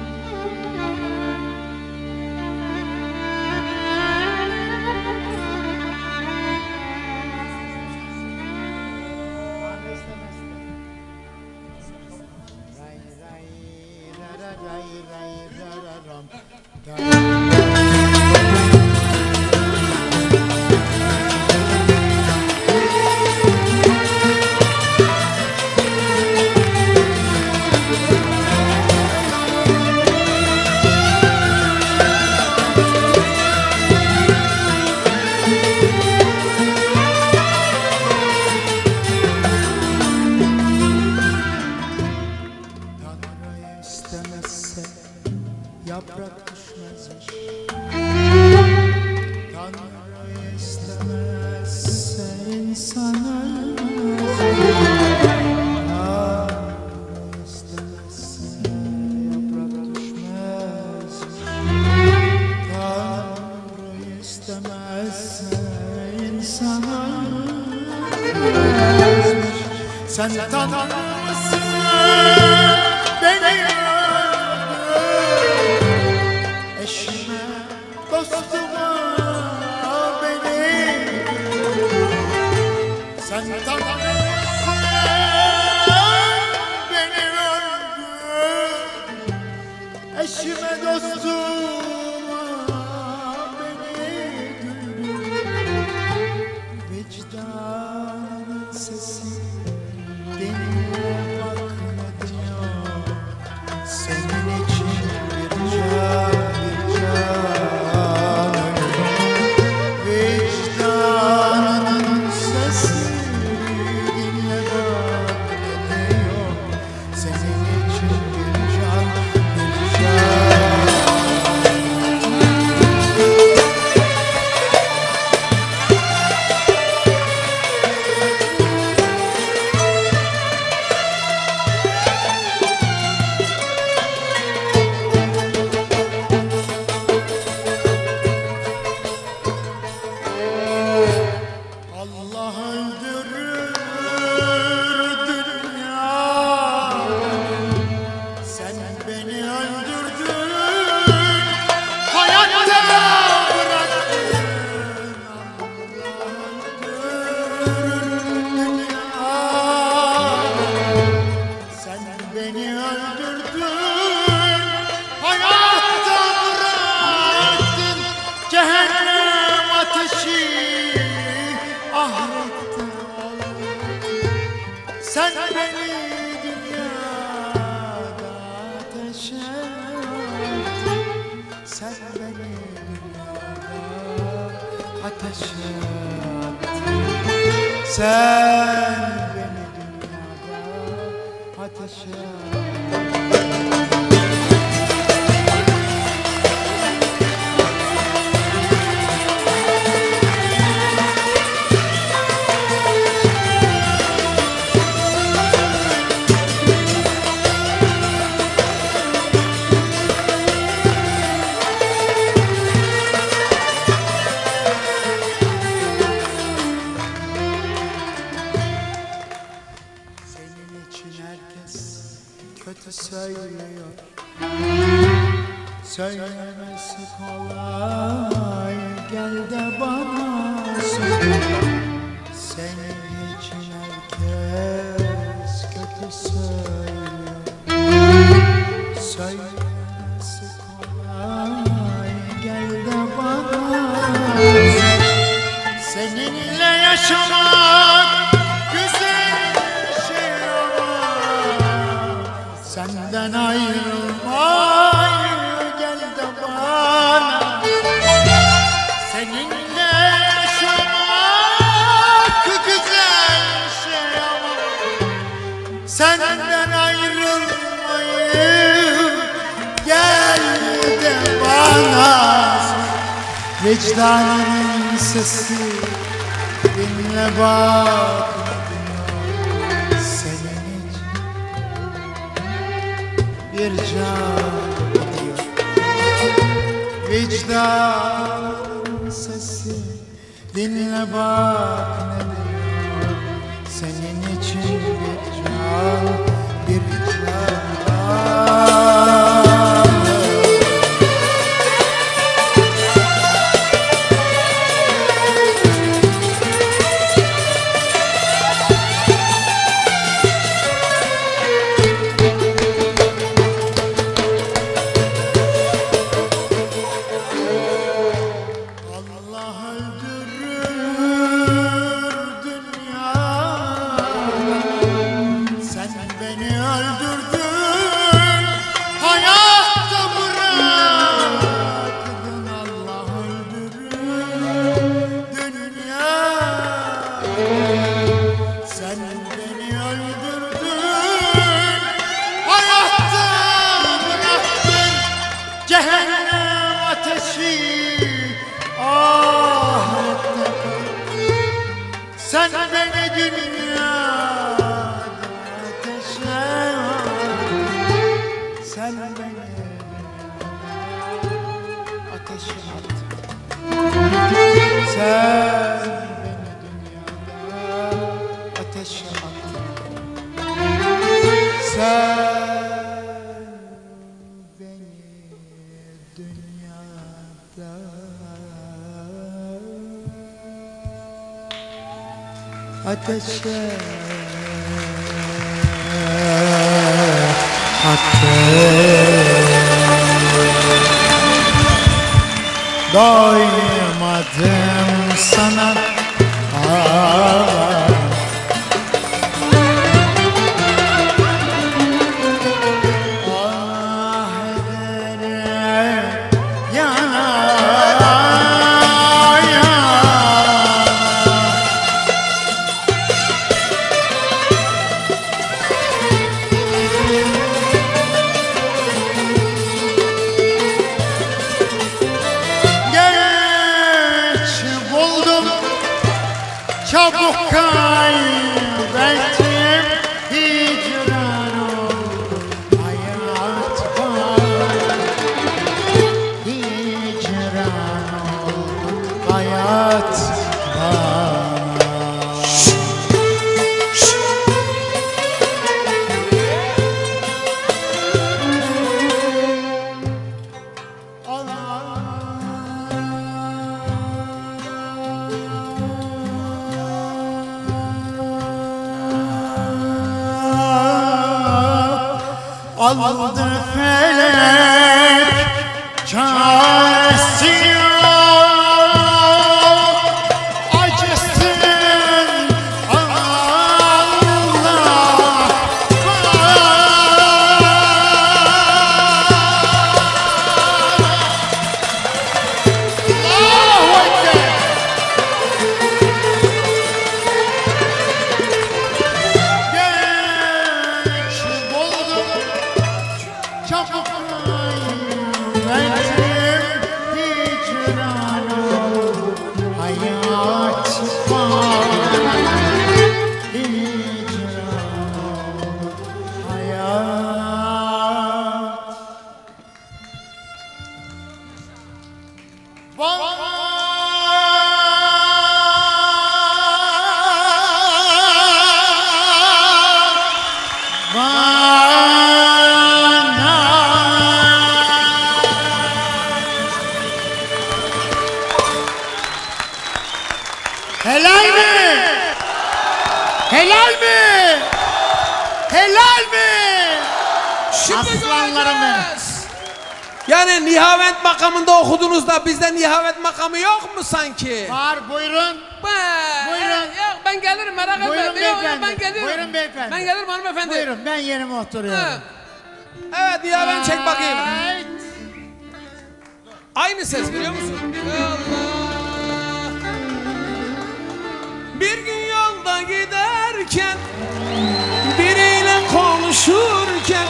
Sen tanımazsın beni, eşime, dostuma beni. Sen tanımazsın beni, eşime, dostuma beni. Vicdanın sesi dinle bak ne diyor. Senin için bir can, bir can. Vicdanın sesi dinle bak ne diyor. Senin için bir can, bir can. beni öldürdün, hayatta bıraktın. Sen beni öldürdün, hayatta bıraktın. Cehennem ateşi ahirette oldun. Sen beni dünyada ateşe attın. Sen beni dünyada ateşe attın. Sen beni dünyada ateşe attın. Söylüyor, söylemesi kolay, gel de bana söyle. Senin için herkes kötü söylüyor. Söylemesi kolay, gel de bana söyle. Seninle yaşamak güzel şey ama senden ayrılmayı gel de bana. Seninle yaşamak güzel şey ama senden ayrılmayı gel de bana. Vicdanının sesi dinle bak. Bir can gidiyor. Vicdan sesi dinle bak ne diyor. Senin için bir can, bir can. Cehennem ateşi ahirette kal. Sen beni dünyada ateşe attın. Sen beni ateşe attın. Sen beni dünyada ateşe attın. Sen ateşe attın. Doymadım sana ah. Çabuk kaybettim, hicran oldu hayat bana. Hicran oldu hayat bana. aldı felek çaresi yok, acısın Allah Helal mi? Helal mi? Helal mi? Şimdi Aslanlarım benim. göreceğiz. Yani nihavet makamında okudunuz da bizde nihavet makamı yok mu sanki? Var, buyurun. Buyurun. Yok ben gelirim merak etme. Buyurun Yok, yok, beyefendi. ben gelirim. Buyurun beyefendi. Ben gelirim hanımefendi. Buyurun, ben yerime oturuyorum. Ha. Evet nihavet çek bakayım. Aynı ses biliyor musun? Allah. Bir gün yolda giderken, biriyle konuşurken,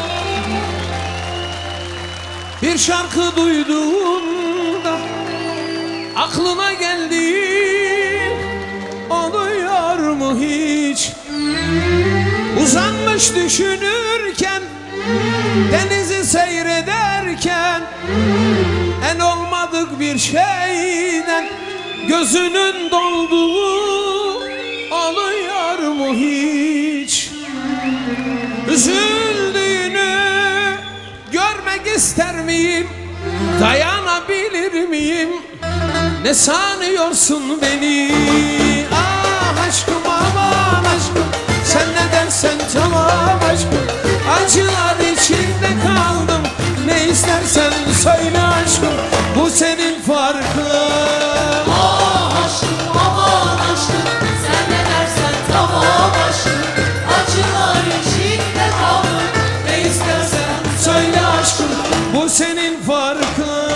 bir şarkı duyduğunda aklına geldi, oluyor mu hiç? Uzanmış düşünürken, denizi seyrederken, en olmadık bir şeyden gözünün dolduğu oluyor mu hiç? Üzüldüğünü görmek ister miyim? Dayanabilir miyim? Ne sanıyorsun beni? Ah aşkım aman aşkım, sen ne dersen tamam aşkım. Acılar içinde kaldım, ne istersen söyle aşkım. Bu senin farkın. Ah aşkım aman aşkım, sen ne dersen tamam aşkım. Acılar içinde kaldım, ne istersen Söyle aşkım, bu senin farkın.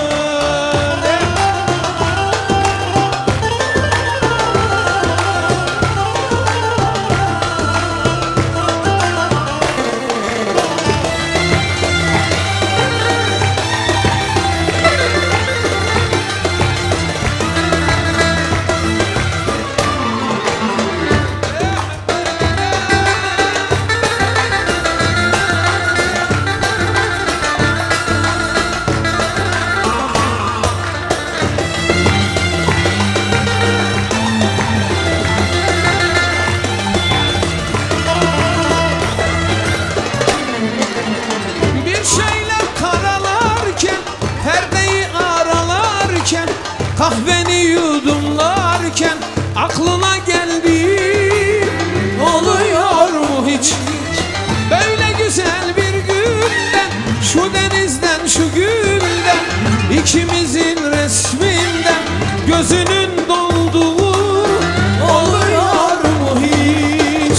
Kahveni yudumlarken aklına geldi, oluyor mu hiç? Böyle güzel bir günden, şu denizden şu gülden, ikimizin resminden gözünün dolduğu oluyor mu hiç?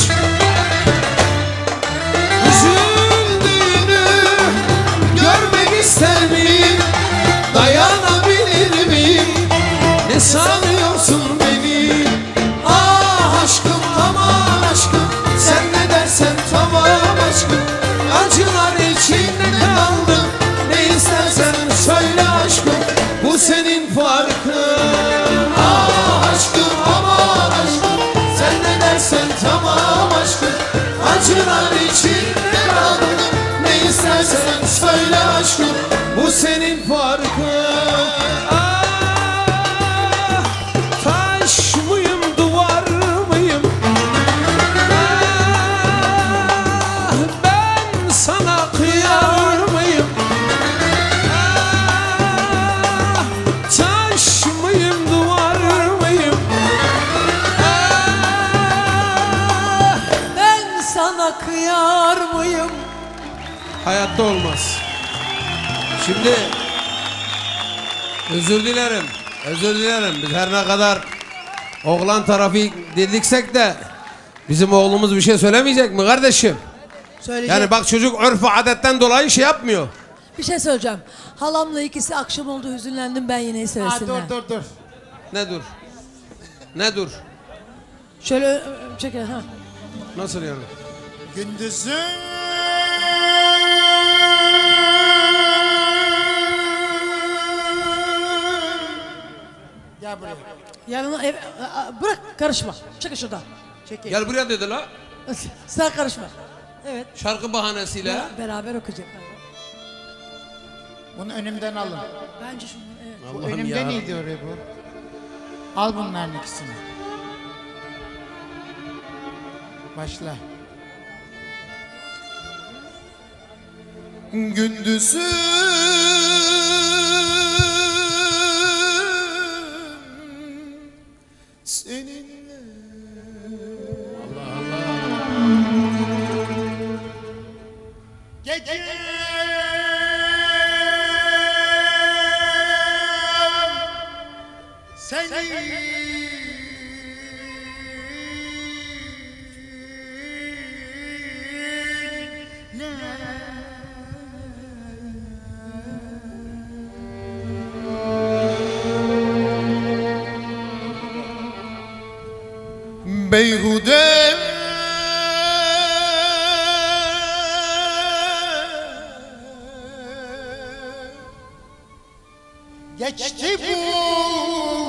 Üzüldüğünü görmek ister miyim? Dayanabilir miyim? Ne sanıyorsun beni? Ah aşkım aman aşkım, sen ne dersen tamam aşkım. Acılar içinde kaldım, ne istersen söyle aşkım. Bu senin farkın. Ah aşkım aman aşkım, sen ne dersen tamam aşkım. Acılar içinde kaldım, ne istersen söyle aşkım. Bu senin farkın. Taş mıyım, duvar mıyım? Ah, ben sana kıyar mıyım? Ah, taş mıyım, duvar mıyım? Ah, ben sana kıyar mıyım? Hayatta olmaz. Şimdi özür dilerim. Özür dilerim. Biz her ne kadar oğlan tarafı dediksek de bizim oğlumuz bir şey söylemeyecek mi kardeşim? Söyleyecek. Yani bak çocuk örf-ü adetten dolayı şey yapmıyor. Bir şey söyleyeceğim. Halamla ikisi akşam oldu hüzünlendim ben yine söylesinler. Aa, dur dur dur. Ne dur? Ne dur? Şöyle ö- çekin ha. Nasıl yani? Gündüzün Gel buraya. Yanına ev, a- bırak karışma. Çekil şuradan. Çekil. Gel buraya dedi la. Sen karışma. Evet. Şarkı bahanesiyle. Bera- beraber okuyacaklar. Bunu önümden alın. Bence şunu evet. Bu Allah'ım önümden ya. iyiydi oraya bu. Al bunların ikisini. Başla. Gündüzü seninle Allah Allah. Gece beyhude geçti bu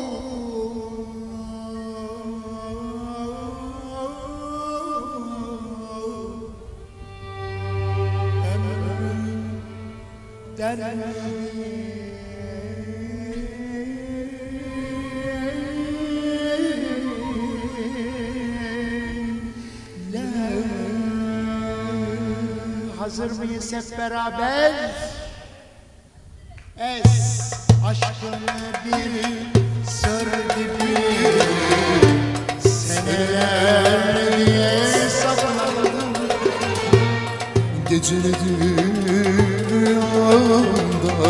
Hazır mıyız hep beraber? Es aşkını bir sır gibi seneler diye sakladım. geceleri rüyamda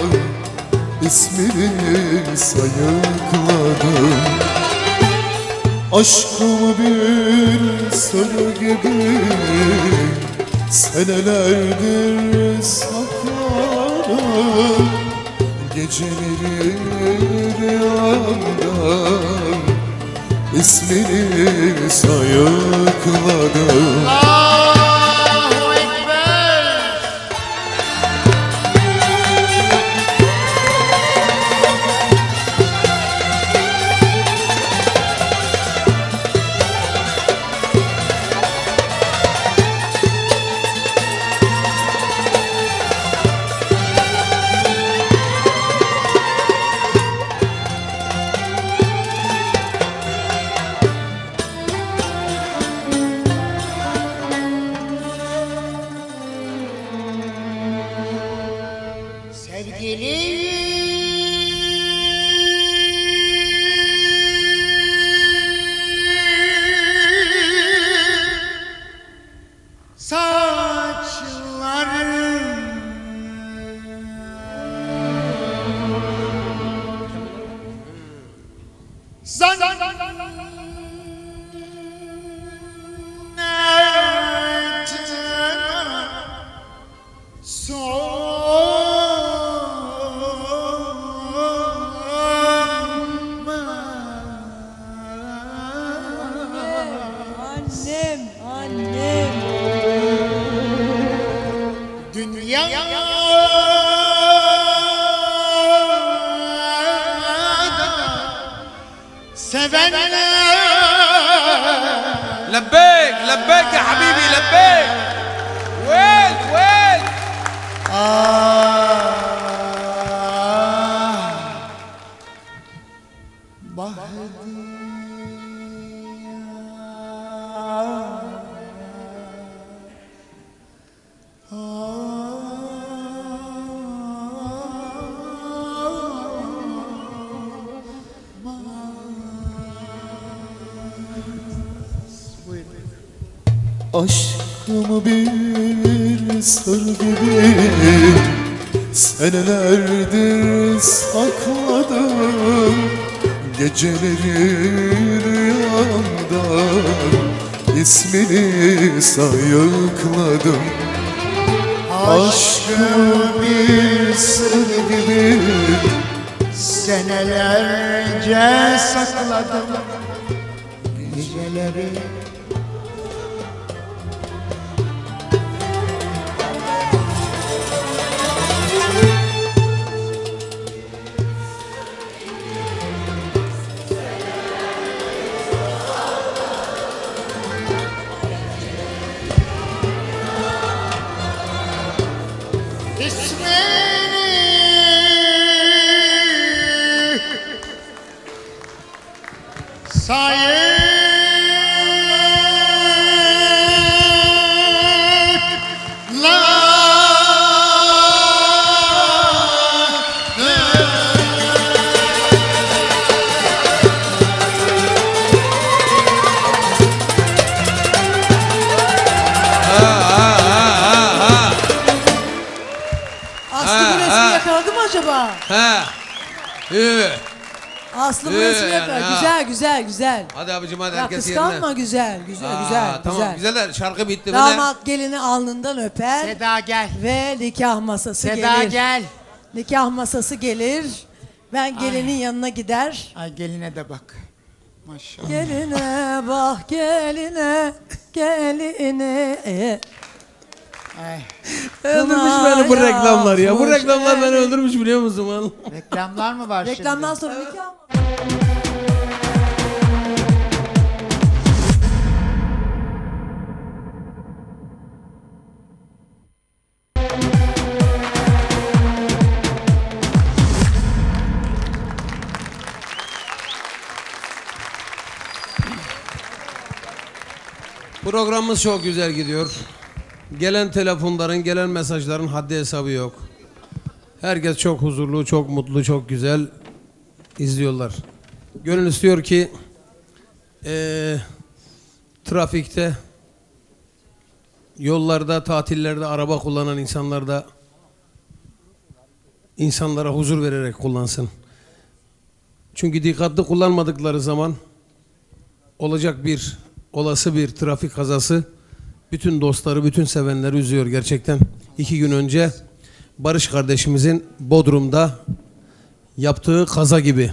ismini sayıkladım. Aşkımı bir sır gibi senelerdir sakladım. Geceleri rüyamda ismini sayıkladım. Allahu Ekber. Annem, annem. Dünya sevenler لبيك لبيك يا حبيبي لبيك. وين وين Ah, Aşkımı bir sır gibi senelerdir sakladım. Geceleri rüyamda ismini sayıkladım. Aşkı bir sır gibi senelerce sakladım. Geceleri Aslı bu resmi yakaladı mı acaba? He. İyi. Aslı bu İyi resmi yani, yakaladı. ha. Güzel güzel güzel. Hadi abicim hadi Ya herkes yerine. kıskanma güzel güzel Aa, güzel tamam, güzel. güzeller. Şarkı bitti. Bu ne? Damat gelini alnından öper. Seda gel. Ve nikah masası Seda gelir. gel. Nikah masası gelir. Ben gelinin yanına gider. Ay geline de bak. Maşallah. Geline bak geline geline. Ay. Öldürmüş beni bu reklamlar ya. Bu Hoş reklamlar beni geldin. öldürmüş biliyor musun lan? Reklamlar mı var Reklamdan şimdi? sonra nikah. Programımız çok güzel gidiyor. Gelen telefonların, gelen mesajların haddi hesabı yok. Herkes çok huzurlu, çok mutlu, çok güzel izliyorlar. Gönül istiyor ki eee, trafikte, yollarda, tatillerde araba kullanan insanlar da insanlara huzur vererek kullansın. Çünkü dikkatli kullanmadıkları zaman olacak bir, olası bir trafik kazası bütün dostları, bütün sevenleri üzüyor gerçekten. İki gün önce Barış kardeşimizin Bodrum'da yaptığı kaza gibi.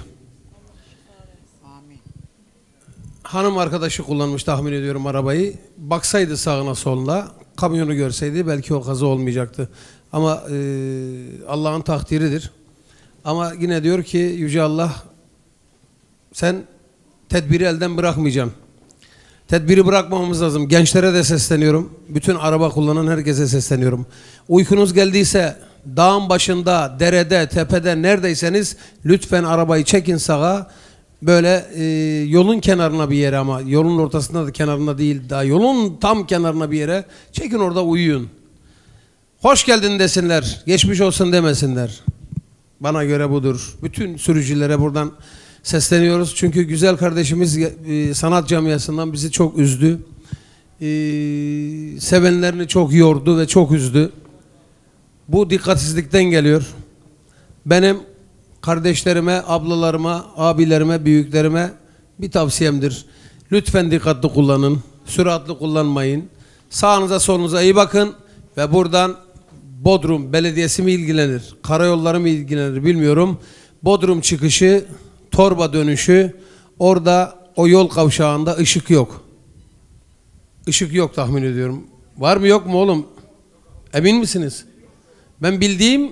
Hanım arkadaşı kullanmış tahmin ediyorum arabayı. Baksaydı sağına soluna, kamyonu görseydi belki o kaza olmayacaktı. Ama e, Allah'ın takdiridir. Ama yine diyor ki Yüce Allah, sen tedbiri elden bırakmayacaksın. Tedbiri bırakmamamız lazım. Gençlere de sesleniyorum. Bütün araba kullanan herkese sesleniyorum. Uykunuz geldiyse dağın başında, derede, tepede neredeyseniz lütfen arabayı çekin sağa. Böyle e, yolun kenarına bir yere, ama yolun ortasında da kenarında değil, daha yolun tam kenarına bir yere çekin, orada uyuyun. Hoş geldin desinler, geçmiş olsun demesinler. Bana göre budur. Bütün sürücülere buradan sesleniyoruz. Çünkü güzel kardeşimiz e, sanat camiasından bizi çok üzdü. E, sevenlerini çok yordu ve çok üzdü. Bu dikkatsizlikten geliyor. Benim kardeşlerime, ablalarıma, abilerime, büyüklerime bir tavsiyemdir. Lütfen dikkatli kullanın. Süratli kullanmayın. Sağınıza solunuza iyi bakın. Ve buradan Bodrum Belediyesi mi ilgilenir, karayolları mı ilgilenir bilmiyorum. Bodrum çıkışı, Torba dönüşü, orada o yol kavşağında ışık yok. Işık yok tahmin ediyorum. Var mı yok mu oğlum? Emin misiniz? Ben bildiğim,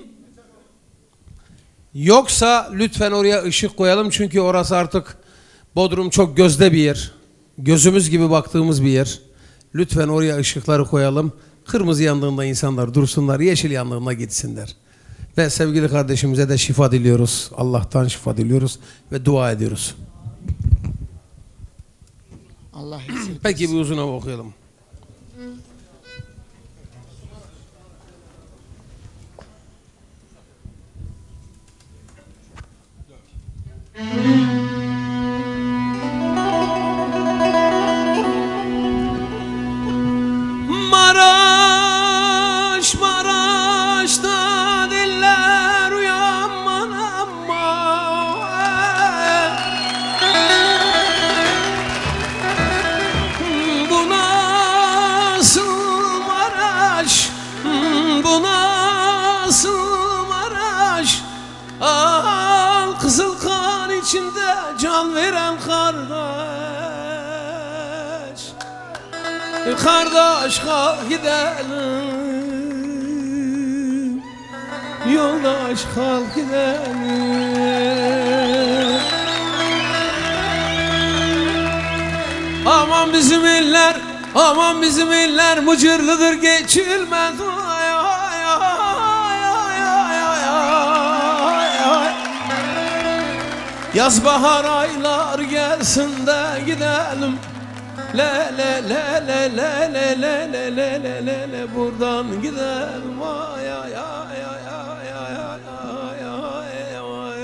yoksa lütfen oraya ışık koyalım. Çünkü orası artık, Bodrum çok gözde bir yer. Gözümüz gibi baktığımız bir yer. Lütfen oraya ışıkları koyalım. Kırmızı yandığında insanlar dursunlar, yeşil yandığında gitsinler. Ve sevgili kardeşimize de şifa diliyoruz. Allah'tan şifa diliyoruz ve dua ediyoruz. Allah Peki bir uzun hava okuyalım. Maraş Al kızıl kan içinde can veren kardeş. Kardeş kalk gidelim, yoldaş kalk gidelim. Aman bizim eller, aman bizim eller mıcırlıdır geçilmez. Ay, ay, ay, ay, ay, ay, ay. Yaz bahar aylar gelsin de gidelim. Le le le le le le le le le le le le buradan gidelim. Ay ay ay ay ay ay ay ay ay ay.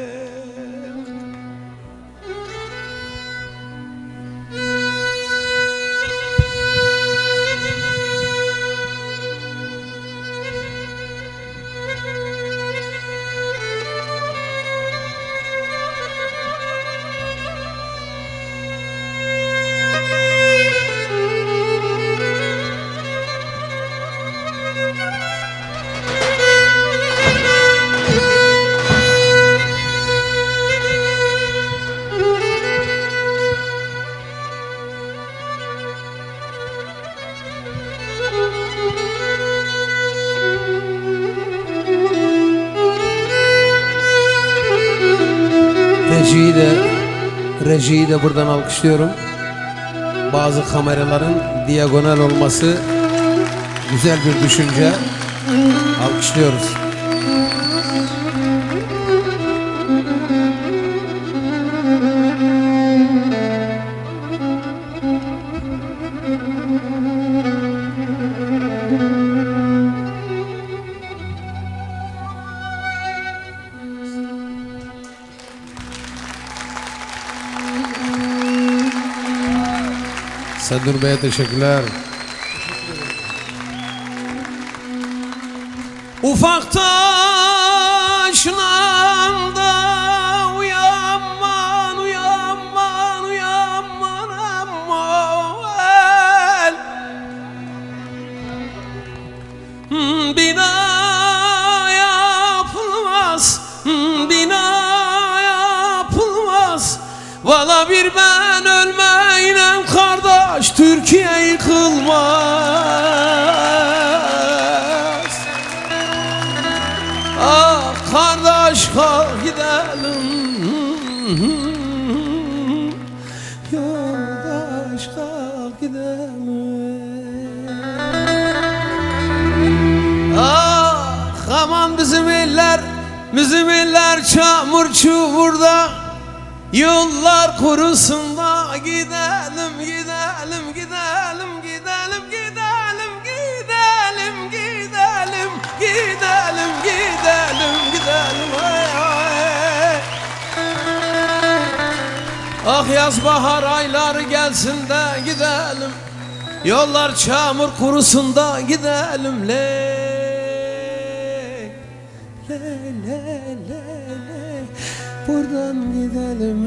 Rejiyi de, rejiyi de buradan alkışlıyorum. Bazı kameraların diagonal olması güzel bir düşünce. Alkışlıyoruz. Sadur Bey'e teşekkürler. Ufak taşla da uyanman, uyanman, uyanman aman. Bina yapılmaz, bina yapılmaz. Valla bir ben ölmeyle kardeş Türkiye yıkılmaz. Ah kardeş kalk gidelim, yoldaş kalk gidelim. Ah aman bizim eller, bizim eller çamur çukurda. Yollar kurusun da gidelim, gidelim, gidelim, gidelim, gidelim, gidelim, gidelim, gidelim, gidelim, gidelim, ay, ay. Ah yaz bahar aylar gelsin de gidelim. Yollar çamur kurusun da gidelim. Le le le le le buradan gidelim.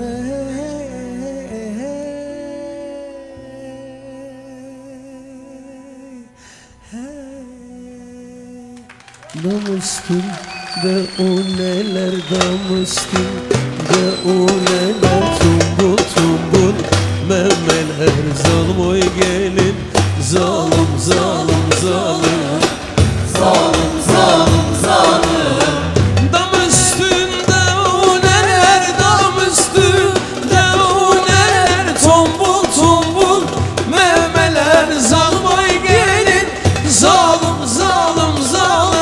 Dam üstünde o neler, dam üstünde o neler. Tumbul tumbul memeler, zalim oy gelin. Zalim zalim zalim, zalim zalim zalim. Dam üstünde o neler, dam üstünde o neler. Tumbul tumbul memeler, zalim oy gelin. Zalim zalim zalim.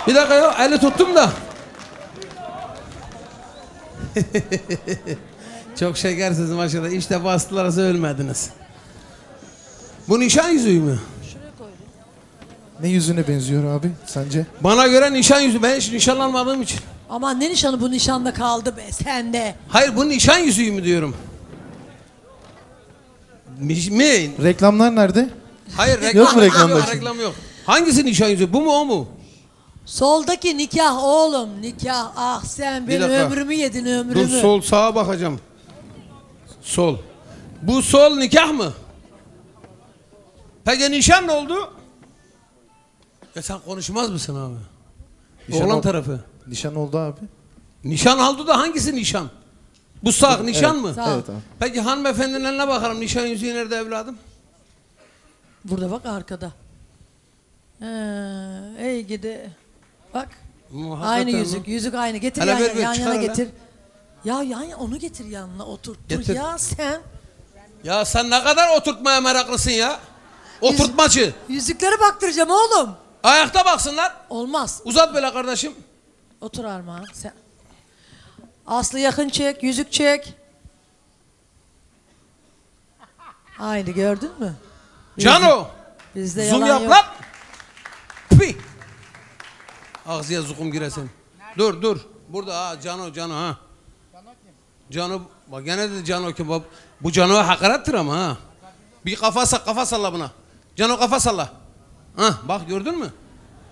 Bir dakika ya, eli tuttum da. Çok şekersiniz maşallah. İşte bastılarsa ölmediniz. Bu nişan yüzüğü mü? Ne yüzüne benziyor abi sence? Bana göre nişan yüzüğü. Ben hiç nişanlanmadığım için. Aman ne nişanı, bu nişanda kaldı be sende. Hayır, bu nişan yüzüğü mü diyorum? Mi? mi? Reklamlar nerede? Hayır, reklam Yok mu reklamda yok, şimdi? reklam yok. Hangisi nişan yüzüğü? Bu mu o mu? Soldaki nikah oğlum, nikah. Ah sen Bir benim dakika. ömrümü yedin, ömrümü. Dur, sol sağa bakacağım. Sol. Bu sol nikah mı? Peki nişan ne oldu? Ya sen konuşmaz mısın abi? Nişan Oğlan ol- tarafı. Nişan oldu abi. Nişan oldu da hangisi nişan? Bu sağ nişan Evet, mı? Sağ ol. Evet abi. Peki hanımefendinin eline bakalım. Nişan yüzüğü nerede evladım? Burada bak, arkada. Ee, ey gidi. Bak. Hakikaten Aynı mi? yüzük, yüzük aynı. Getir Hele yan, ver, ver, yan çıkar yana hele. getir. Ya yan yana, onu getir yanına, otur. Dur Getir. ya sen. Ya sen ne kadar oturtmaya meraklısın ya? Oturtmacı. Yüzüklere baktıracağım oğlum. Ayakta baksınlar. Olmaz. Uzat böyle kardeşim. Otur Armağan sen. Aslı yakın çek, yüzük çek. Aynı, gördün mü? Cano. Bizde Zoom yalan yap yok. lan. Pi. Ağzıya zoom giresin. Dur dur. Burada ha Cano Cano ha. Cano bak gene de Cano ki bab. Bu Cano'ya hakarettir ama ha. Bir kafa salla, kafa salla buna. Cano kafa salla. Ha bak gördün mü?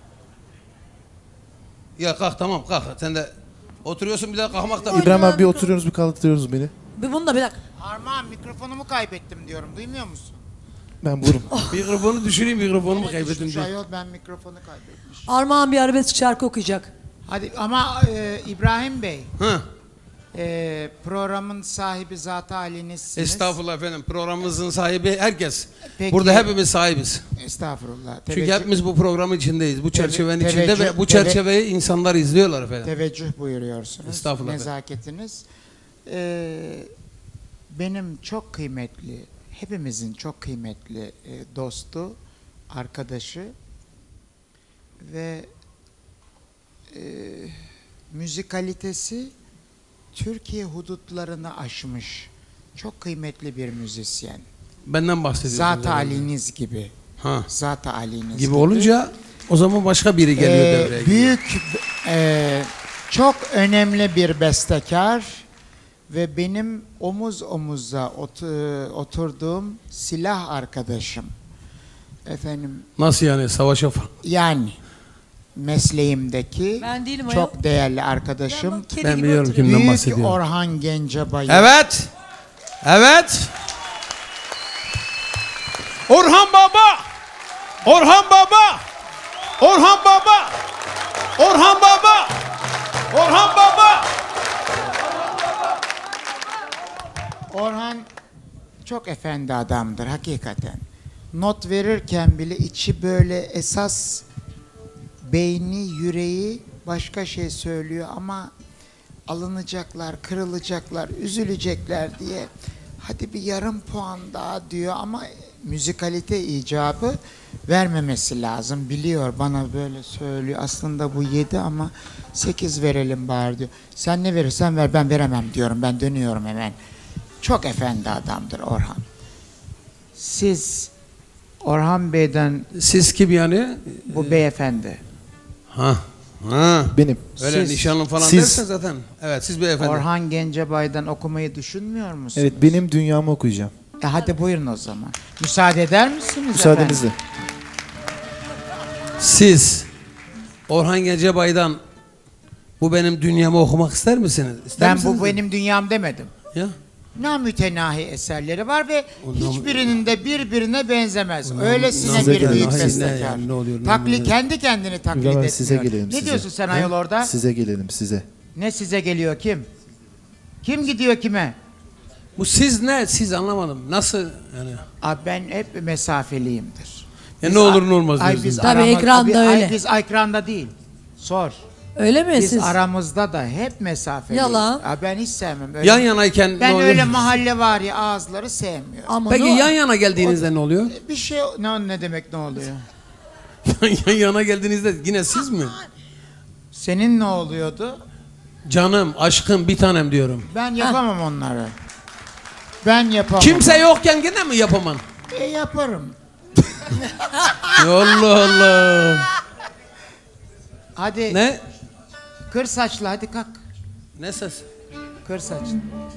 Ya kalk tamam kalk. Sen de oturuyorsun bir daha kalkmak da. İbrahim abi bir oturuyoruz bir kaldırıyoruz beni. Bir bunu da bir dakika. Armağan, mikrofonumu kaybettim diyorum. Duymuyor musun? Ben vururum. Mikrofonu düşüreyim, mikrofonumu kaybettim Şu diye. ayol, ben mikrofonu kaybetmişim. Armağan bir arabesk şarkı okuyacak. Hadi ama e, İbrahim Bey. Hı. E, programın sahibi zat-ı halinizsiniz. Estağfurullah efendim. Programımızın sahibi herkes. Peki. Burada hepimiz sahibiz. Estağfurullah. Çünkü Teveccüh- hepimiz bu programın içindeyiz. Bu çerçevenin Teve- içinde ve teveccüh- bu çerçeveyi insanlar izliyorlar efendim. Teveccüh buyuruyorsunuz. Estağfurullah. Nezaketiniz. Ee, benim çok kıymetli, hepimizin çok kıymetli e, dostu, arkadaşı ve e, müzikalitesi Türkiye hudutlarını aşmış çok kıymetli bir müzisyen. Benden bahsediyorsunuz. Zat-ı herhalde. aliniz gibi. Ha. Zat-ı aliniz Gibi olunca o zaman başka biri geliyor Ee, devreye. büyük, e, çok önemli bir bestekar ve benim omuz omuza ot, oturduğum silah arkadaşım. Efendim. Nasıl yani savaşa falan? Yani mesleğimdeki Ben değilim çok ayol. değerli arkadaşım. Ben kedi Ben gibi biliyorum oturuyorum. kimden Büyük bahsediyorum. Orhan Gencebay'ı. Evet. Evet. Orhan Baba. Orhan Baba. Orhan Baba. Orhan Baba. Orhan Baba. Orhan çok efendi adamdır hakikaten. Not verirken bile içi böyle esas beyni, yüreği başka şey söylüyor ama alınacaklar, kırılacaklar, üzülecekler diye hadi bir yarım puan daha diyor ama müzikalite icabı vermemesi lazım. Biliyor, bana böyle söylüyor. Aslında bu yedi ama sekiz verelim bari diyor. Sen ne verirsen ver, ben veremem diyorum. Ben dönüyorum hemen. Çok efendi adamdır Orhan. Siz Orhan Bey'den... Siz kim yani? Bu beyefendi. Ha. Ha. Benim. Öyle Siz- nişanlı falan siz- dersen zaten. Evet siz beyefendi. Orhan Gencebay'dan okumayı düşünmüyor musunuz? Evet benim dünyamı okuyacağım. E hadi buyurun o zaman. Müsaade eder misiniz Müsaadenizle. efendim? Siz Orhan Gencebay'dan bu benim dünyamı okumak ister misiniz? İster Ben misiniz? bu benim dünyam demedim. Ya. Namütenahi eserleri var ve O nam- hiçbirinin de birbirine benzemez. nam- Öylesine Size bir gelelim. büyük Hayır, ne bestekar. yani, ne oluyor, ne Taklit, oluyor? kendi kendini taklit İbrahim abi, etmiyor. size gelelim, Ne size. diyorsun sen He? ayol orada? Size gelelim size. Ne size geliyor kim? Kim gidiyor kime? Bu siz ne? Siz anlamadım. Nasıl yani? Abi ben hep mesafeliyimdir. Ya Biz ne olur a- ne olmaz Ay diyorsunuz. biz Tabii aramız- ekranda ay öyle. biz ekranda değil. Sor. Öyle mi Biz siz? aramızda da hep mesafeliyiz. Yalan. Aa, ben hiç sevmem. Öyle, Yan yanayken ne ben oluyor? öyle mahalle var ya ağızları sevmiyorum. Ama Peki ne- yan yana geldiğinizde ne oluyor? Bir şey ne, ne demek ne oluyor? yan yana geldiğinizde yine siz mi? Senin ne oluyordu? Canım, aşkım, bir tanem diyorum. Ben yapamam onları. Ben yapamam. Kimse yokken gene mi yapamam? E yaparım. Allah Allah. Hadi. Ne? Kır saçlı, hadi kalk. Ne ses? Kır saçlı.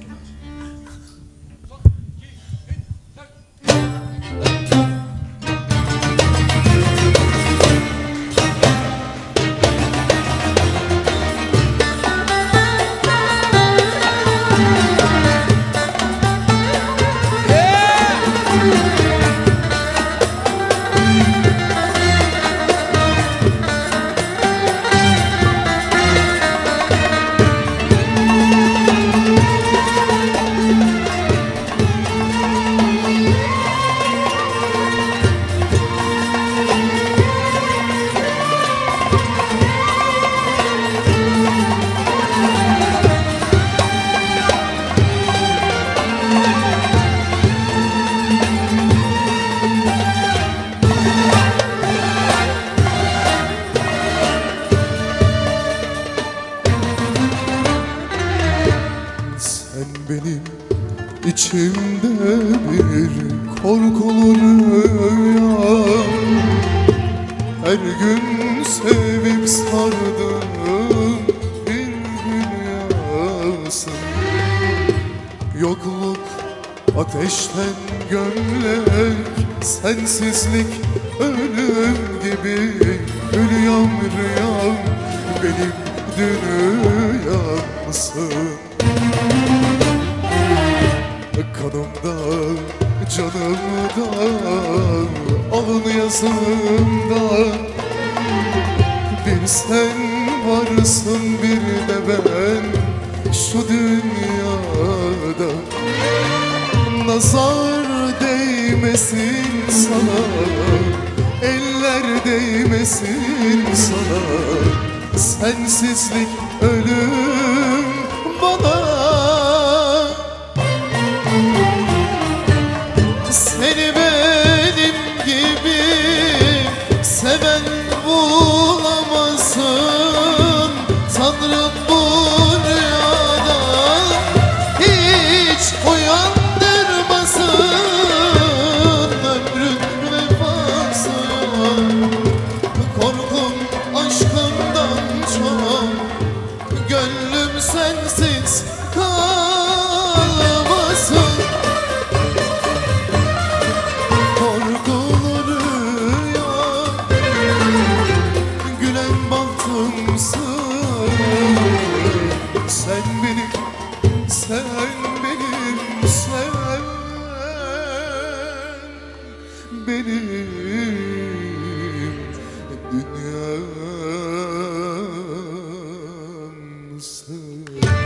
İçimde bir korkulu rüya, her gün sevip sardığım bir dünyasın. Yokluk ateşten gömlek, sensizlik ölüm gibi. Rüyam rüyam benim dünyamsın. Kanımda, canımda, alın yazımda bir sen varsın, bir de ben şu dünyada. Nazar değmesin sana, eller değmesin sana. Sensizlik ölüm bana. Seni benim gibi seven bulamazsın. Tanrım bu rüyada hiç uyandırmasın. Ömrün vefası yok, korkum aşkından çok. Gönlüm sensiz kalmasın. Sen benim, sen benim, sen benim dünyamsın.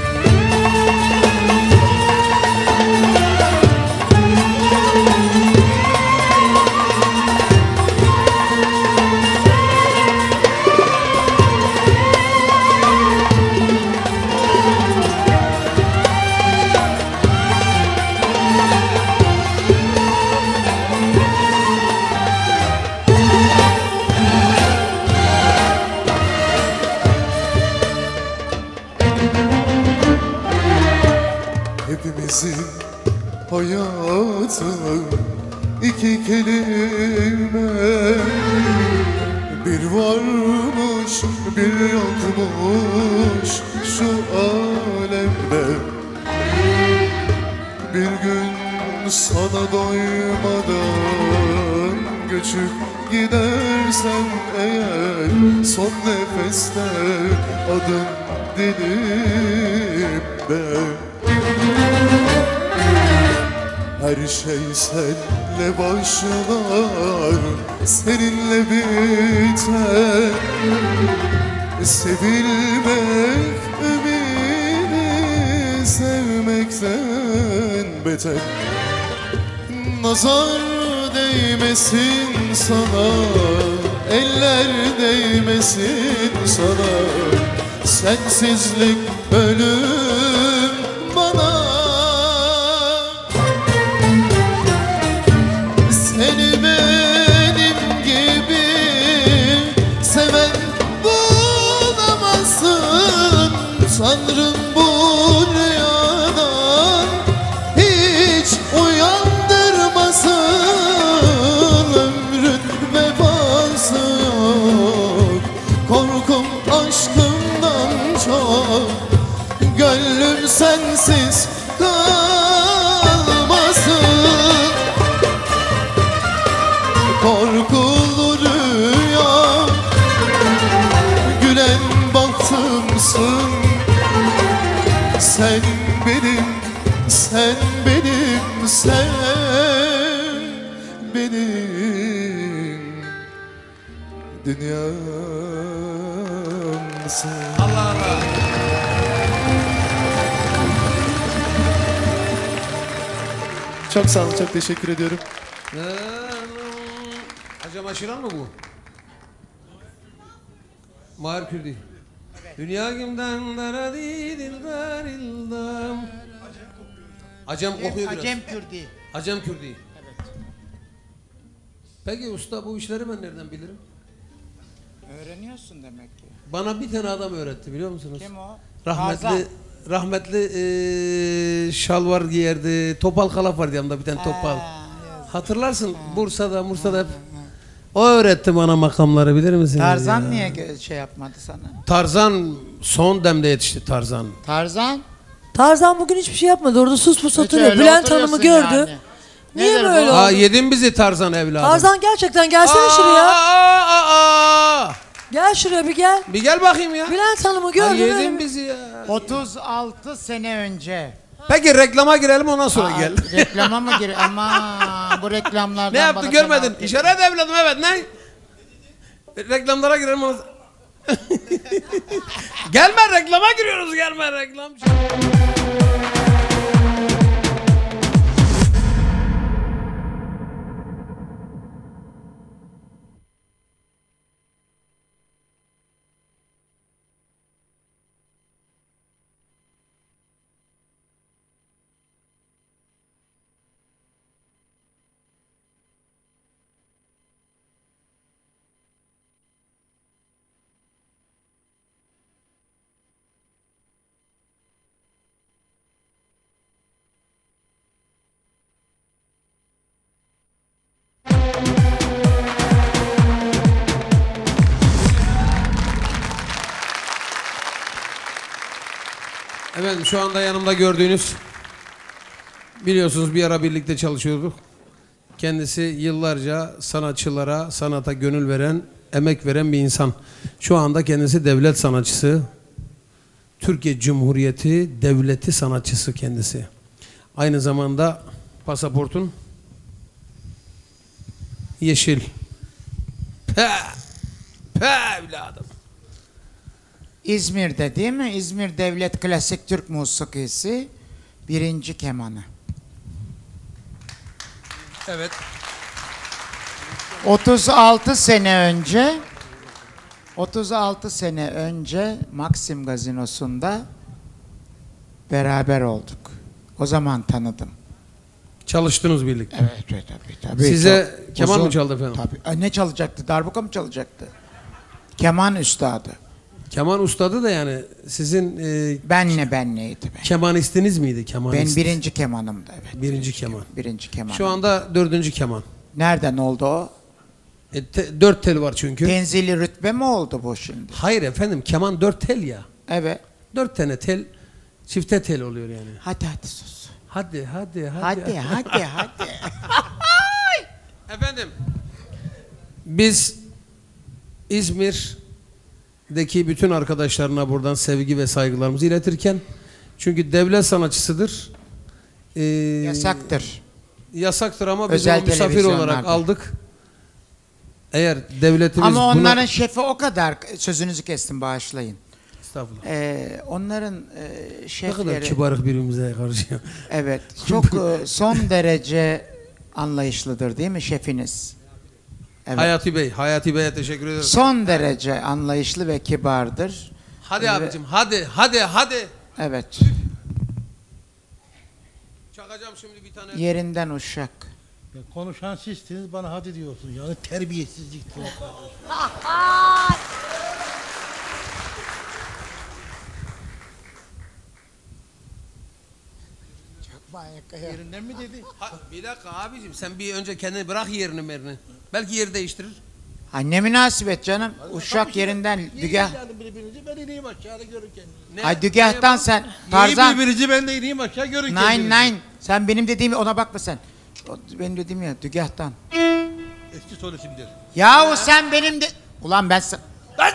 Hepimizin hayatı iki kelime, bir varmış bir yokmuş şu alemde. Bir gün sana doymadan göçüp gidersen eğer, son nefeste adım dilimde. Her şey seninle başlar, seninle biter. Sevilmek ümidi sevmekten beter. Nazar değmesin sana, eller değmesin sana. Sensizlik ölüm bana. Seni benim gibi seven bulamazsın. benim dünyamsın. Allah Allah. Çok sağ olun, çok teşekkür ediyorum. Acaba Şiran mı bu? Mahir Kürdi. Dünya kimden daradi dildar ildam. Acem kokuyor biraz. Acem Kürdi. Acem Kürdi. Evet. Peki usta bu işleri ben nereden bilirim? Öğreniyorsun demek ki. Bana bir tane adam öğretti biliyor musunuz? Kim o? Rahmetli Tarzan. rahmetli eee şalvar giyerdi. Topal kalaf vardı yanında bir tane topal. Hatırlarsın Bursa'da, Bursa'da hep. O öğretti bana makamları bilir misiniz? Tarzan ya? niye gö- şey yapmadı sana? Tarzan son demde yetişti Tarzan. Tarzan? Tarzan bugün hiçbir şey yapmadı. Orada sus pus Hiç oturuyor. öyle Bülent Hanım'ı oturuyorsun gördü. yani. Niye Nedir böyle bu? oldu? Aa yedin bizi Tarzan evladım. Tarzan gerçekten gelsene şuraya. Aa, aa, aa. Gel şuraya bir gel. Bir gel bakayım ya. Bülent Hanım'ı Aa, gördün öyle yedin mi? bizi ya. otuz altı sene önce. Peki reklama girelim ondan sonra Aa, gel. Reklama mı gir? Ama bu reklamlardan Ne yaptı bana görmedin? fena- İşaret evladım evet ne? Reklamlara girelim ondan sonra. Gelme reklama giriyoruz gelme reklam. Evet şu anda yanımda gördüğünüz biliyorsunuz bir ara birlikte çalışıyorduk. Kendisi yıllarca sanatçılara, sanata gönül veren, emek veren bir insan. Şu anda kendisi devlet sanatçısı. Türkiye Cumhuriyeti devleti sanatçısı kendisi. Aynı zamanda pasaportun yeşil. Peh, peh evladım. İzmir'de değil mi? İzmir Devlet Klasik Türk Musikisi birinci kemanı. Evet. otuz altı sene önce otuz altı sene önce Maxim Gazinosu'nda beraber olduk. O zaman tanıdım. Çalıştınız birlikte. Evet, evet tabii tabii. Size Çok keman uzun- mı çaldı efendim? Tabii. E, ne çalacaktı? Darbuka mı çalacaktı? Keman üstadı. Keman ustadı da yani sizin e, benle benleydi ben. Kemanistiniz miydi? Kemanist. Ben birinci kemanımdı evet. Birinci keman. Birinci keman. Şu anda dördüncü keman. Nereden oldu o? E, te, dört tel var çünkü. Tenzili rütbe mi oldu bu şimdi? Hayır efendim keman dört tel ya. Evet. Dört tane tel çifte tel oluyor yani. Hadi hadi sus. Hadi hadi hadi. Hadi hadi hadi. Efendim biz İzmir'deki bütün arkadaşlarına buradan sevgi ve saygılarımızı iletirken çünkü devlet sanatçısıdır. Ee, Yasaktır. Yasaktır ama biz Özel onu misafir televizyonlarda. olarak aldık. Eğer devletimiz Ama buna... onların şefi o kadar, sözünüzü kestim bağışlayın. Estağfurullah. Ee, onların e, Ne şefleri... kadar kibarık birbirimize karşı. Evet. Çok e, son derece anlayışlıdır değil mi şefiniz? Evet. Hayati Bey, Hayati Bey'e teşekkür ederim. Son derece anlayışlı ve kibardır. Hadi Ve- abicim, hadi, hadi, hadi. Evet. Çakacağım şimdi bir tane. Yerinden uşak. Ya konuşan sizsiniz bana hadi diyorsun yani terbiyesizlik. Yerinden mi dedi? Ha, bir dakika abicim sen bir önce kendini bırak yerini merini. Belki yeri değiştirir. Ha, ne münasebet canım. Uşak yerinden dügah. Yani birbirinizi ben ineyim aşağıda görün kendinizi. Ay dügahtan sen Tarzan. Tarzan. birbirinizi ben de ineyim aşağı görün Nine kendinizi. nine. Sen benim dediğimi ona bakma sen. O, benim dediğim ya dügahtan. Eski soy isimdir. Yahu sen benim de... Ulan ben sen... Lan!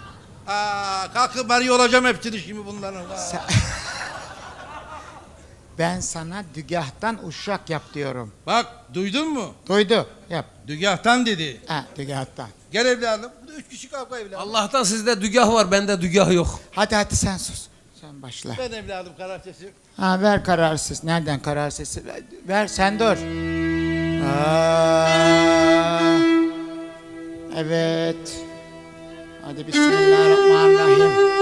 Aa, kalkıp ben yolacağım hepsini şimdi bunların. Sen- Ben sana dügahtan uşak yap diyorum. Bak duydun mu? Duydu. Yap. Dügahtan dedi. Ha, dügahtan. Gel evladım. Bu da üç kişi kavga evladım. Allah'tan sizde dügah var, bende dügah yok. Hadi hadi sen sus. Sen başla. Ben evladım karar sesi. Ha, ver karar sesi. Nereden karar sesi? Ver, ver sen dur. Aa, evet. Hadi bismillahirrahmanirrahim.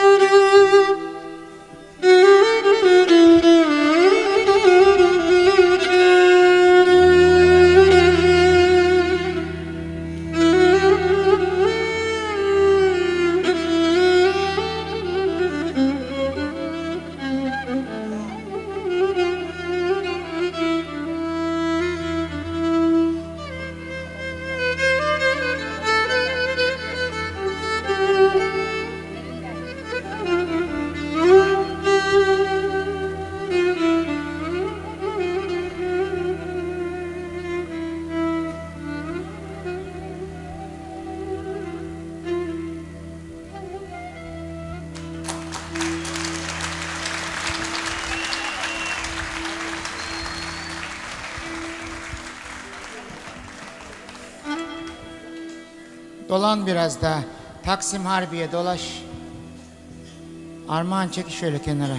Dolan biraz daha. Taksim Harbiye dolaş. Armağan çek şöyle kenara.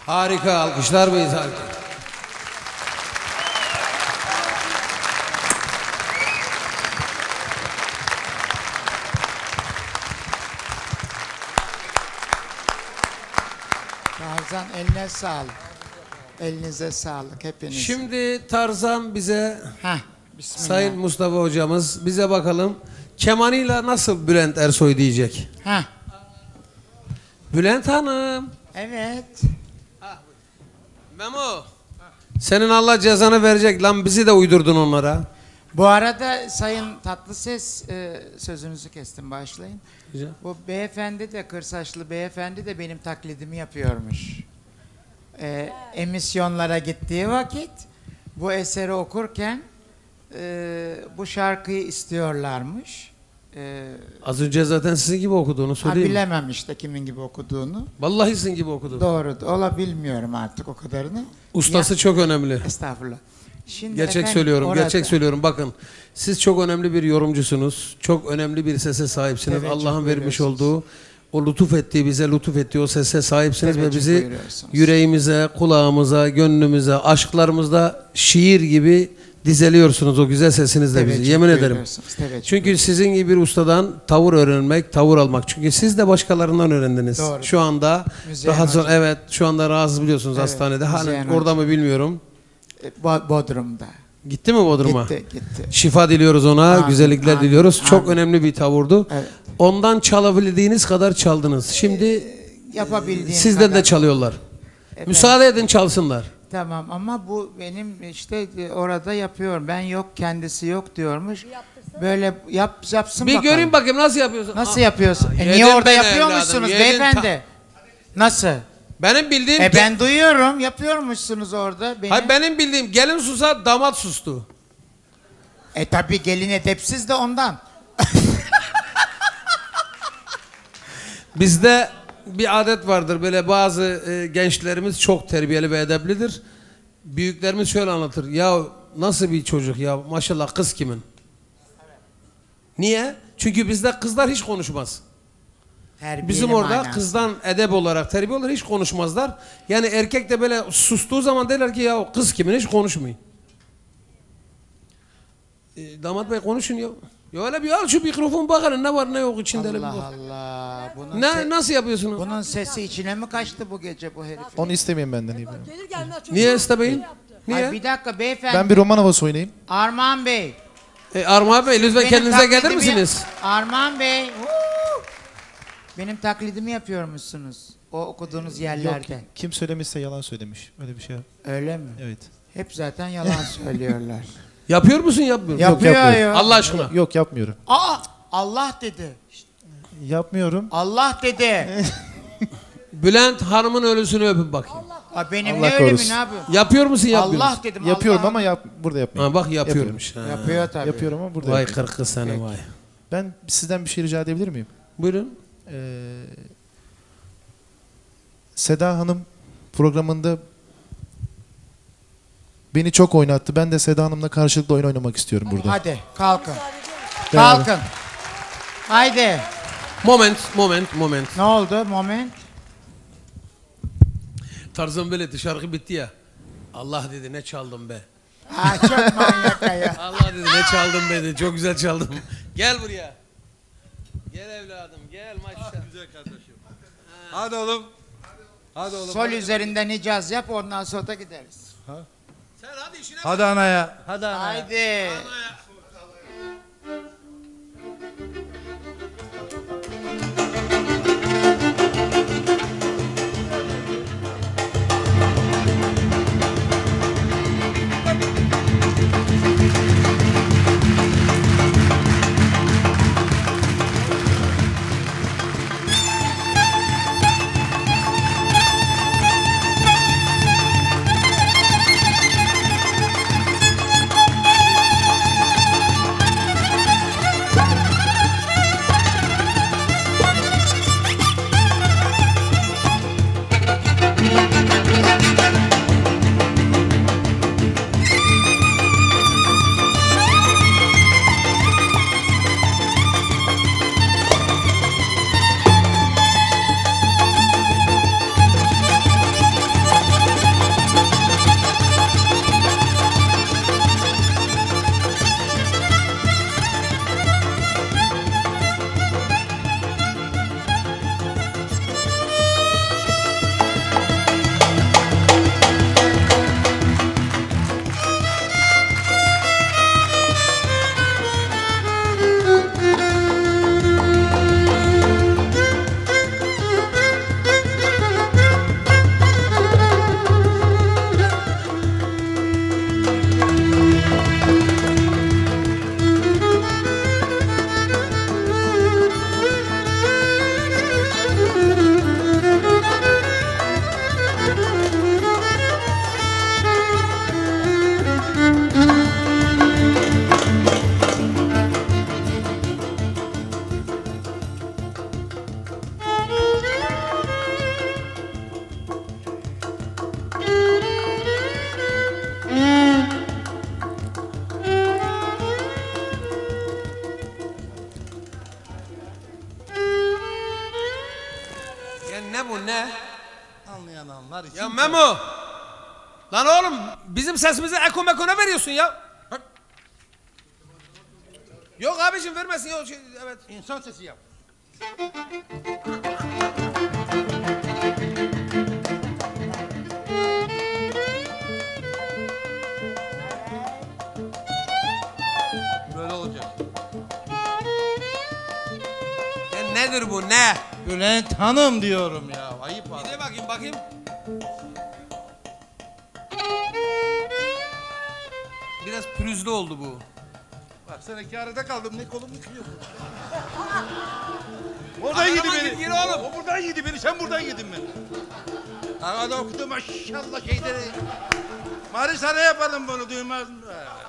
Harika, alkışlar mıyız? Harika. Tarzan eline sağlık. Elinize sağlık hepiniz. Şimdi Tarzan bize, Heh, bismillah. Sayın Mustafa hocamız bize bakalım kemanıyla nasıl Bülent Ersoy diyecek. Heh. Bülent Hanım. Evet. Memo. Senin Allah cezanı verecek lan, bizi de uydurdun onlara. Bu arada Sayın Tatlıses e, sözünüzü kestim, başlayın. Güzel. Bu beyefendi de, kırsaçlı beyefendi de benim taklidimi yapıyormuş. E, emisyonlara gittiği vakit bu eseri okurken e, bu şarkıyı istiyorlarmış. E, Az önce zaten sizin gibi okuduğunu ha, söyleyeyim. bilemem işte kimin gibi okuduğunu. Vallahi sizin gibi okudu. Doğru. Ola bilmiyorum artık o kadarını. Ustası Ya- çok önemli. Estağfurullah. Şimdi Gerçek efendim, söylüyorum, orada- gerçek söylüyorum. Bakın, siz çok önemli bir yorumcusunuz. Çok önemli bir sese sahipsiniz. Teveccüh Allah'ın vermiş buyuruyorsunuz. olduğu, o lütuf ettiği, bize lütuf ettiği o sese sahipsiniz ve Teveccüh bizi buyuruyorsunuz. yüreğimize, kulağımıza, gönlümüze, aşklarımızda şiir gibi dizeliyorsunuz o güzel sesinizle bizi. Teveccüh Yemin ederim. buyuruyorsunuz, teveccüh Çünkü sizin gibi bir ustadan tavır öğrenmek, tavır almak. Çünkü siz de başkalarından öğrendiniz. Doğru. Şu anda Müzeyyen rahat hocam. evet, şu anda rahatsız biliyorsunuz Evet, hastanede. Müzeyyen Halen orada hocam. mı bilmiyorum. E, Bo- Bodrum'da. Gitti mi Bodrum'a? Gitti, gitti. Şifa diliyoruz ona, Amin, güzellikler amin, diliyoruz. Çok amin. önemli bir tavırdı. Evet. Ondan çalabildiğiniz kadar çaldınız. Şimdi Yapabildiğim sizden kadar. de çalıyorlar. Efendim? Müsaade edin çalsınlar. Tamam ama bu benim işte e, orada yapıyorum. Ben yok, kendisi yok diyormuş. Böyle yap, yapsın Bir bakalım. göreyim bakayım nasıl yapıyorsun. Nasıl Aa, yapıyorsun? aa, E yedin niye orada beni yapıyormuşsunuz evladım, yedin beyefendi? Nasıl? Benim bildiğim... E ben duyuyorum, yapıyormuşsunuz orada. Beni. Hayır, benim bildiğim gelin susa, damat sustu. E tabi gelin edepsiz de ondan. Bizde bir adet vardır, böyle bazı e, gençlerimiz çok terbiyeli ve edeplidir. Büyüklerimiz şöyle anlatır. Ya nasıl bir çocuk ya, maşallah, kız kimin? Niye? Çünkü bizde kızlar hiç konuşmaz. Terbiyeli Bizim orada manası. kızdan edep olarak, terbiye olarak hiç konuşmazlar. Yani erkek de böyle sustuğu zaman derler ki ya kız kimin, hiç konuşmayın. E, damat bey konuşun ya. Ya öyle bir al şu mikrofon bakalım ne var ne yok içinde. öyle bir Allah bak. Allah. Bunun Ne, se- nasıl yapıyorsunuz? Bunun sesi içine mi kaçtı bu gece bu herif? Onu istemeyin benden İbrahim. Niye istemeyin? Niye? Ay bir dakika beyefendi. Ben bir roman havası oynayayım. Armağan Bey. E, Armağan Bey lütfen Benim kendinize gelir taklidimi- misiniz? Armağan Bey. Woo! Benim taklidimi yapıyormuşsunuz. O okuduğunuz yerlerde. Yok, kim söylemişse yalan söylemiş. Öyle bir şey. Öyle mi? Evet. Hep zaten yalan söylüyorlar. Yapıyor musun, yapmıyor musun? Yapıyor yapmıyorum. ya. Allah aşkına. Yok, yapmıyorum. Aa, Allah dedi. Yapmıyorum. Allah dedi. Bülent Hanım'ın ölüsünü öpün bakayım. Aa, benim Allah ne ölümü korusun. ne yapıyor? Yapıyor musun, yapmıyor Allah musun? dedim. Yapıyorum Allah. ama yap, burada yapmıyorum. Ha, bak yapıyormuş. Ha. Yapıyor tabii. Yapıyorum ama burada Vay yapıyorum. kırkı sene vay. Ben sizden bir şey rica edebilir miyim? Buyurun. Ee, Seda Hanım programında beni çok oynattı. Ben de Seda Hanım'la karşılıklı oyun oynamak istiyorum burada. Hadi kalkın. Beraber. Kalkın. Haydi. Moment, moment, moment. Ne oldu? Moment. Tarzan böyle şarkı bitti ya. Allah dedi ne çaldım be. Aa, çok manyak ya. Allah dedi ne çaldım be dedi. Çok güzel çaldım. Gel buraya. Gel evladım gel maşallah. Güzel kardeşim. Hadi oğlum. Hadi oğlum. Sol hadi. üzerinden Hicaz yap, ondan sonra da gideriz. Sen hadi işine Hadi anaya. Hadi anaya. Haydi. Thank ne bu ne? Anlayan anlar için. Ya Memo! Lan oğlum bizim sesimize eko meko ne veriyorsun ya? Bak. Yok abicim vermesin yok şey, evet. İnsan sesi yap. Böyle olacak. Ya nedir bu ne? Bülent Hanım diyorum ya. Ayıp abi. Bir de bakayım bakayım. Biraz pürüzlü oldu bu. Bak sen iki arada kaldım ne kolum yıkıyor. Oradan Adama yedi beni. git, gir oğlum. O buradan yedi beni, sen buradan yedin beni. Arada okudu maşallah şeyleri. Mari sana yapalım bunu, duymaz mı?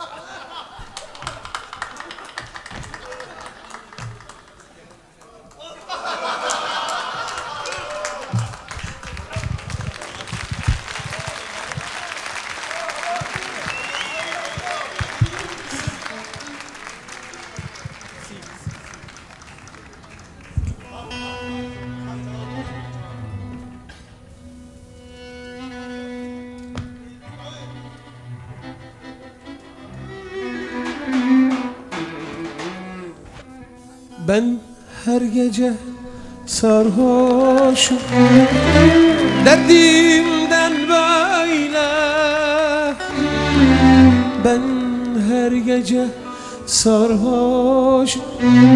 Ben her gece sarhoşum derdimden böyle. Ben her gece sarhoşum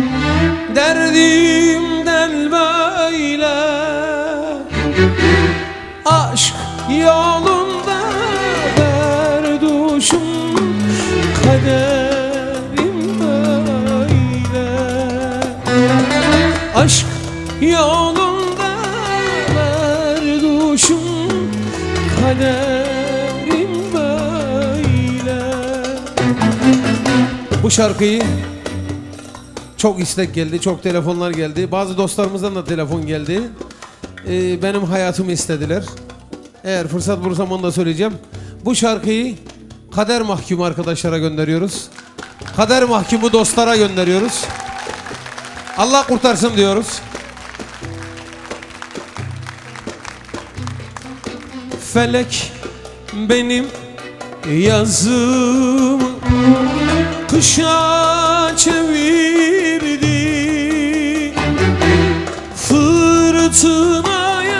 derdimden böyle. Aşk yolunda berduşum kaderim böyle. Aşk yolunda berduşum kaderim böyle. Bu şarkıyı çok istek geldi, çok telefonlar geldi. Bazı dostlarımızdan da telefon geldi. Ee, benim hayatımı istediler. Eğer fırsat bulursam onu da söyleyeceğim. Bu şarkıyı kader mahkumu arkadaşlara gönderiyoruz. Kader mahkumu dostlara gönderiyoruz. Allah kurtarsın diyoruz. Felek benim yazımı kışa çevirdi. Fırtınaya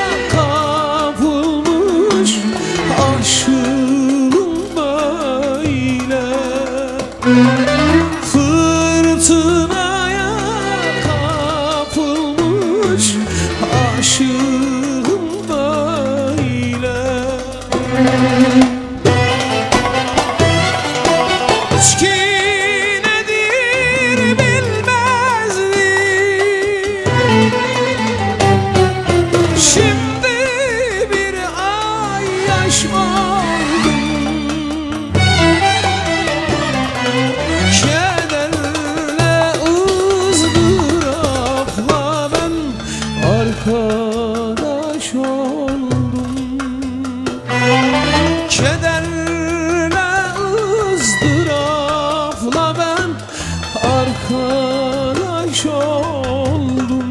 kapılmış aşığım böyle. Fırtınaya kapılmış aşığım böyle. İçki nedir bilmezdim. Şimdi bir ay yaş oldum. Kederle ızdırapla ben arkadaş oldum. Kederle ızdırapla ben arkadaş oldum.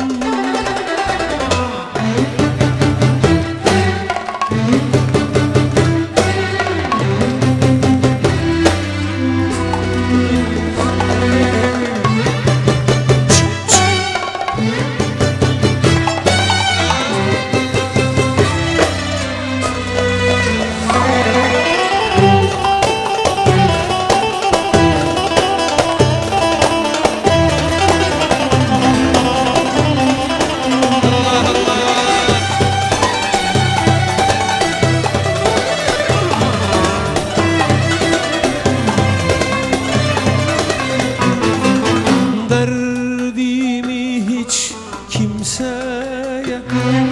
Derdimi hiç kimseye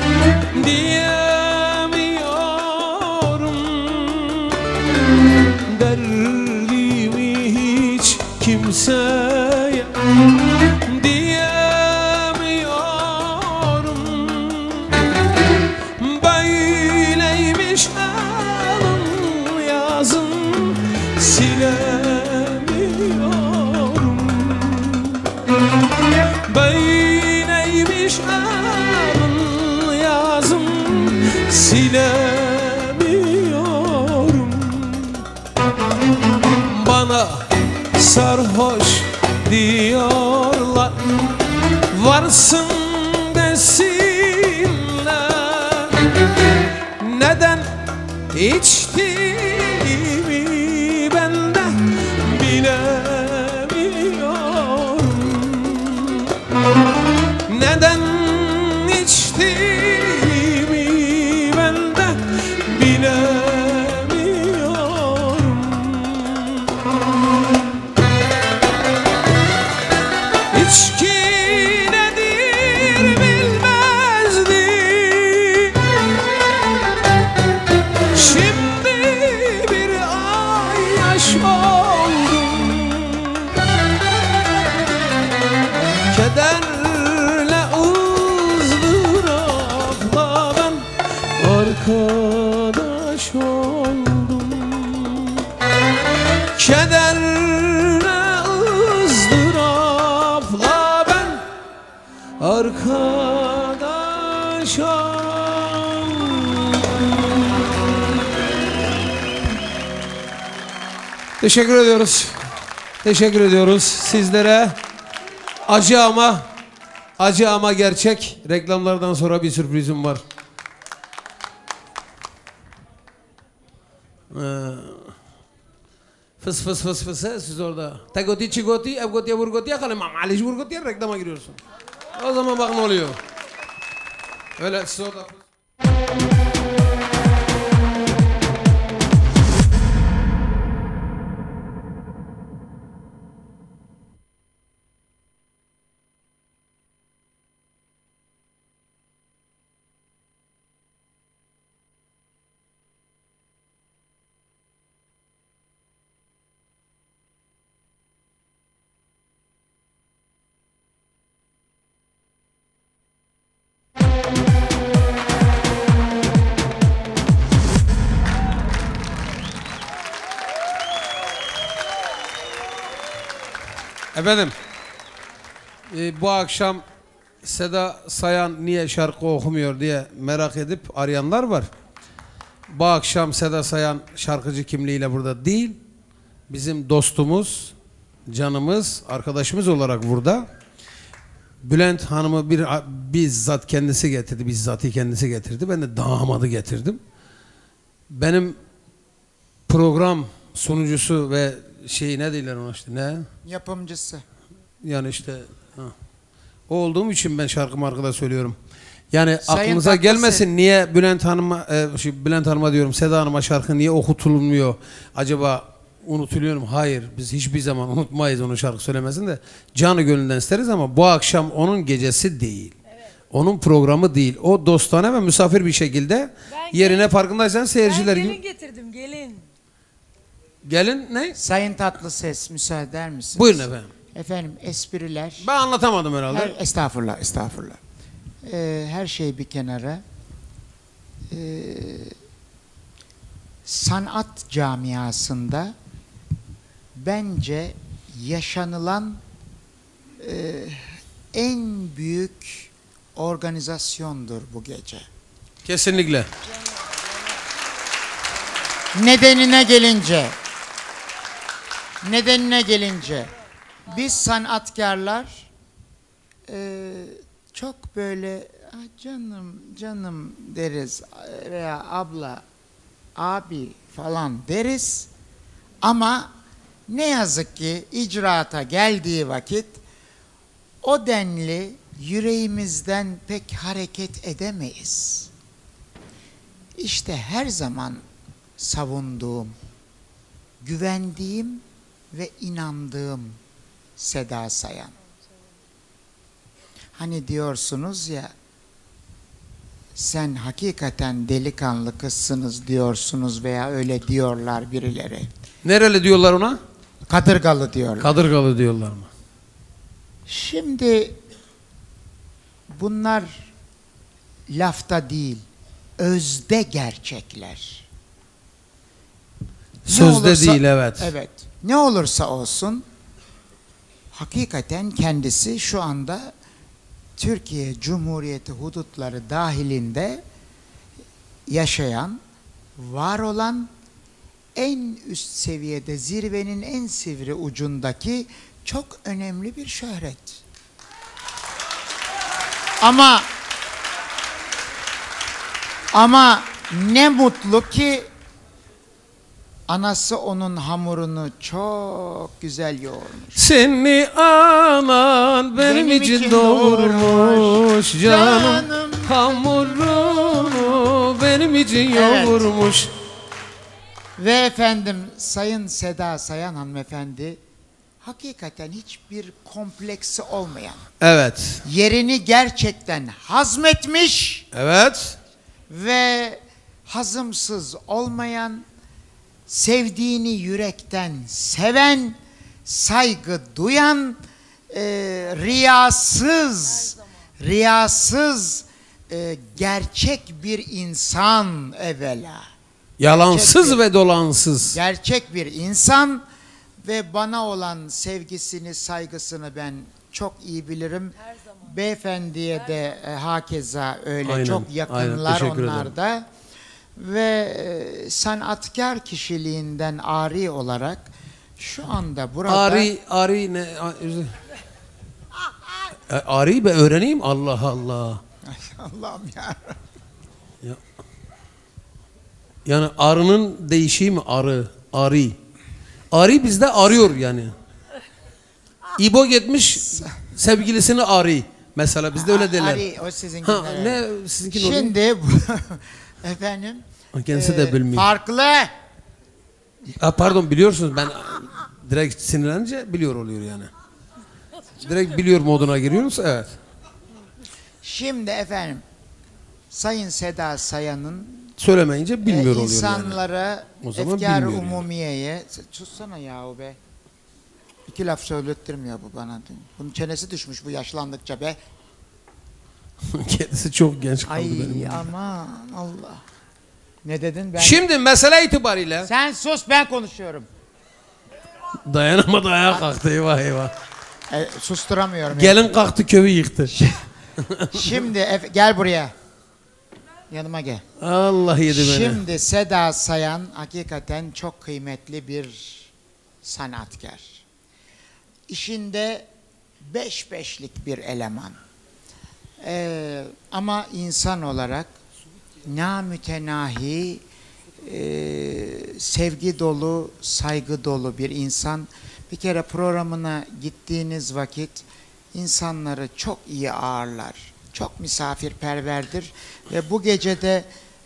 diyemiyorum. Derdimi hiç kimseye diyemiyorum. Böyleymiş alın yazın silemiyorum. Böyleymiş alın silemiyorum. Bana sarhoş diyorlar, varsın desinler. Neden içtiğimi ben de bilemiyorum. Neden içtiğimi ben de bilemiyorum. İçki nedir bilmezdim. Şimdi bir ay yaş oldum. Kederle ızdırapla ben arkadaş oldum. Kederle ızdırapla ben arkadaş oldum. Teşekkür ediyoruz. Teşekkür ediyoruz sizlere. Acı ama acı ama gerçek. Reklamlardan sonra bir sürprizim var. Ee, fıs fıs fıs fıs siz orada. Tegoti çigoti, evgotiye vurgotiye kalem maliş vurgotiye reklama giriyorsun. O zaman bak ne oluyor. Öyle siz orada. Efendim, e, bu akşam Seda Sayan niye şarkı okumuyor diye merak edip arayanlar var. Bu akşam Seda Sayan şarkıcı kimliğiyle burada değil, bizim dostumuz, canımız, arkadaşımız olarak burada. Bülent Hanım'ı bir bizzat kendisi getirdi, bizzatı kendisi getirdi. Ben de damadı getirdim. Benim program sunucusu ve şey ne diyorlar ona işte ne? Yapımcısı. Yani işte ha. O olduğum için ben şarkımı arkada söylüyorum. Yani Sayın aklınıza Tatlıses, gelmesin niye Bülent Hanım'a e, şey, Bülent Hanım'a diyorum Seda Hanım'a şarkı niye okutulmuyor? Acaba unutuluyor mu? Hayır. Biz hiçbir zaman unutmayız onun şarkı söylemesini de. Canı gönülden isteriz ama bu akşam onun gecesi değil. Evet. Onun programı değil. O dostane ve misafir bir şekilde ben yerine gelin, farkındaysan seyirciler ben gibi. gelin getirdim gelin. Gelin ne? Sayın Tatlıses müsaade eder misiniz? Buyurun efendim. Efendim espriler. Ben anlatamadım herhalde. Her, estağfurullah, estağfurullah. Ee, her şey bir kenara. Ee, sanat camiasında bence yaşanılan e, en büyük organizasyondur bu gece. Kesinlikle. Nedenine gelince, nedenine gelince, biz sanatkarlar e, çok böyle canım canım deriz veya abla, abi falan deriz ama ne yazık ki icraata geldiği vakit o denli yüreğimizden pek hareket edemeyiz. İşte her zaman savunduğum, güvendiğim ve inandığım Seda Sayan. Hani diyorsunuz ya, sen hakikaten delikanlı kızsınız diyorsunuz veya öyle diyorlar birileri. Nereli diyorlar ona? Kadırgalı diyorlar. Kadırgalı diyorlar mı? Şimdi bunlar lafta değil, özde gerçekler. Sözde olursa, değil, evet. Evet. Ne olursa olsun hakikaten kendisi şu anda Türkiye Cumhuriyeti hudutları dahilinde yaşayan, var olan, en üst seviyede, zirvenin en sivri ucundaki çok önemli bir şöhret. Ama ama ne mutlu ki anası onun hamurunu çok güzel yoğurmuş. Seni anan benim, benim için, için doğurmuş, canım, canım hamurunu benim için evet. yoğurmuş. Ve efendim Sayın Seda Sayan hanımefendi hakikaten hiçbir kompleksi olmayan. Evet. Yerini gerçekten hazmetmiş. Evet. Ve hazımsız olmayan, sevdiğini yürekten seven, saygı duyan, e, riyasız, riyasız, e, gerçek bir insan evvela. Yalansız gerçek ve dolansız. Gerçek bir insan ve bana olan sevgisini, saygısını ben çok iyi bilirim. Beyefendiye Her de e, hakeza öyle aynen, çok yakınlar onlar da. Ve e, sanatkar kişiliğinden ari olarak şu anda burada... Ari, ari ne? Ari ben öğreneyim Allah Allah. Allah'ım ya. ya. Yani arının değişiği mi arı? Ari. Ari bizde arıyor yani. İbo gitmiş sevgilisini arı. Mesela bizde öyle derler. Ari o sizinkiler. Ha, ne sizinki oluyor? Şimdi efendim kendisi e, de bilmiyor. Farklı. Ha, pardon biliyorsunuz ben direkt sinirlenince biliyor oluyor yani. Direkt biliyor moduna giriyoruz evet. Şimdi efendim Sayın Seda Sayan'ın söylemeyince bilmiyor e, oluyor insanlara yani. efkar umumiyeye yani. Sussana yahu be. İki laf söylettirmiyor bu bana. Bunun çenesi düşmüş bu yaşlandıkça be. Kendisi çok genç kaldı Ay, benim. Ay aman Allah. Ne dedin ben? Şimdi mesele itibariyle. Sen sus ben konuşuyorum. Dayanamadı ayağa kalktı eyvah eyvah. E, susturamıyorum. Gelin yani. kalktı köyü yıktı. Şimdi gel buraya. Yanıma gel. Allah yedi beni. Şimdi Seda Sayan hakikaten çok kıymetli bir sanatkar. İşinde beş beşlik bir eleman. Ee, ama insan olarak namütenahi, e, sevgi dolu, saygı dolu bir insan. Bir kere programına gittiğiniz vakit insanları çok iyi ağırlar. Çok misafirperverdir. Ve bu gecede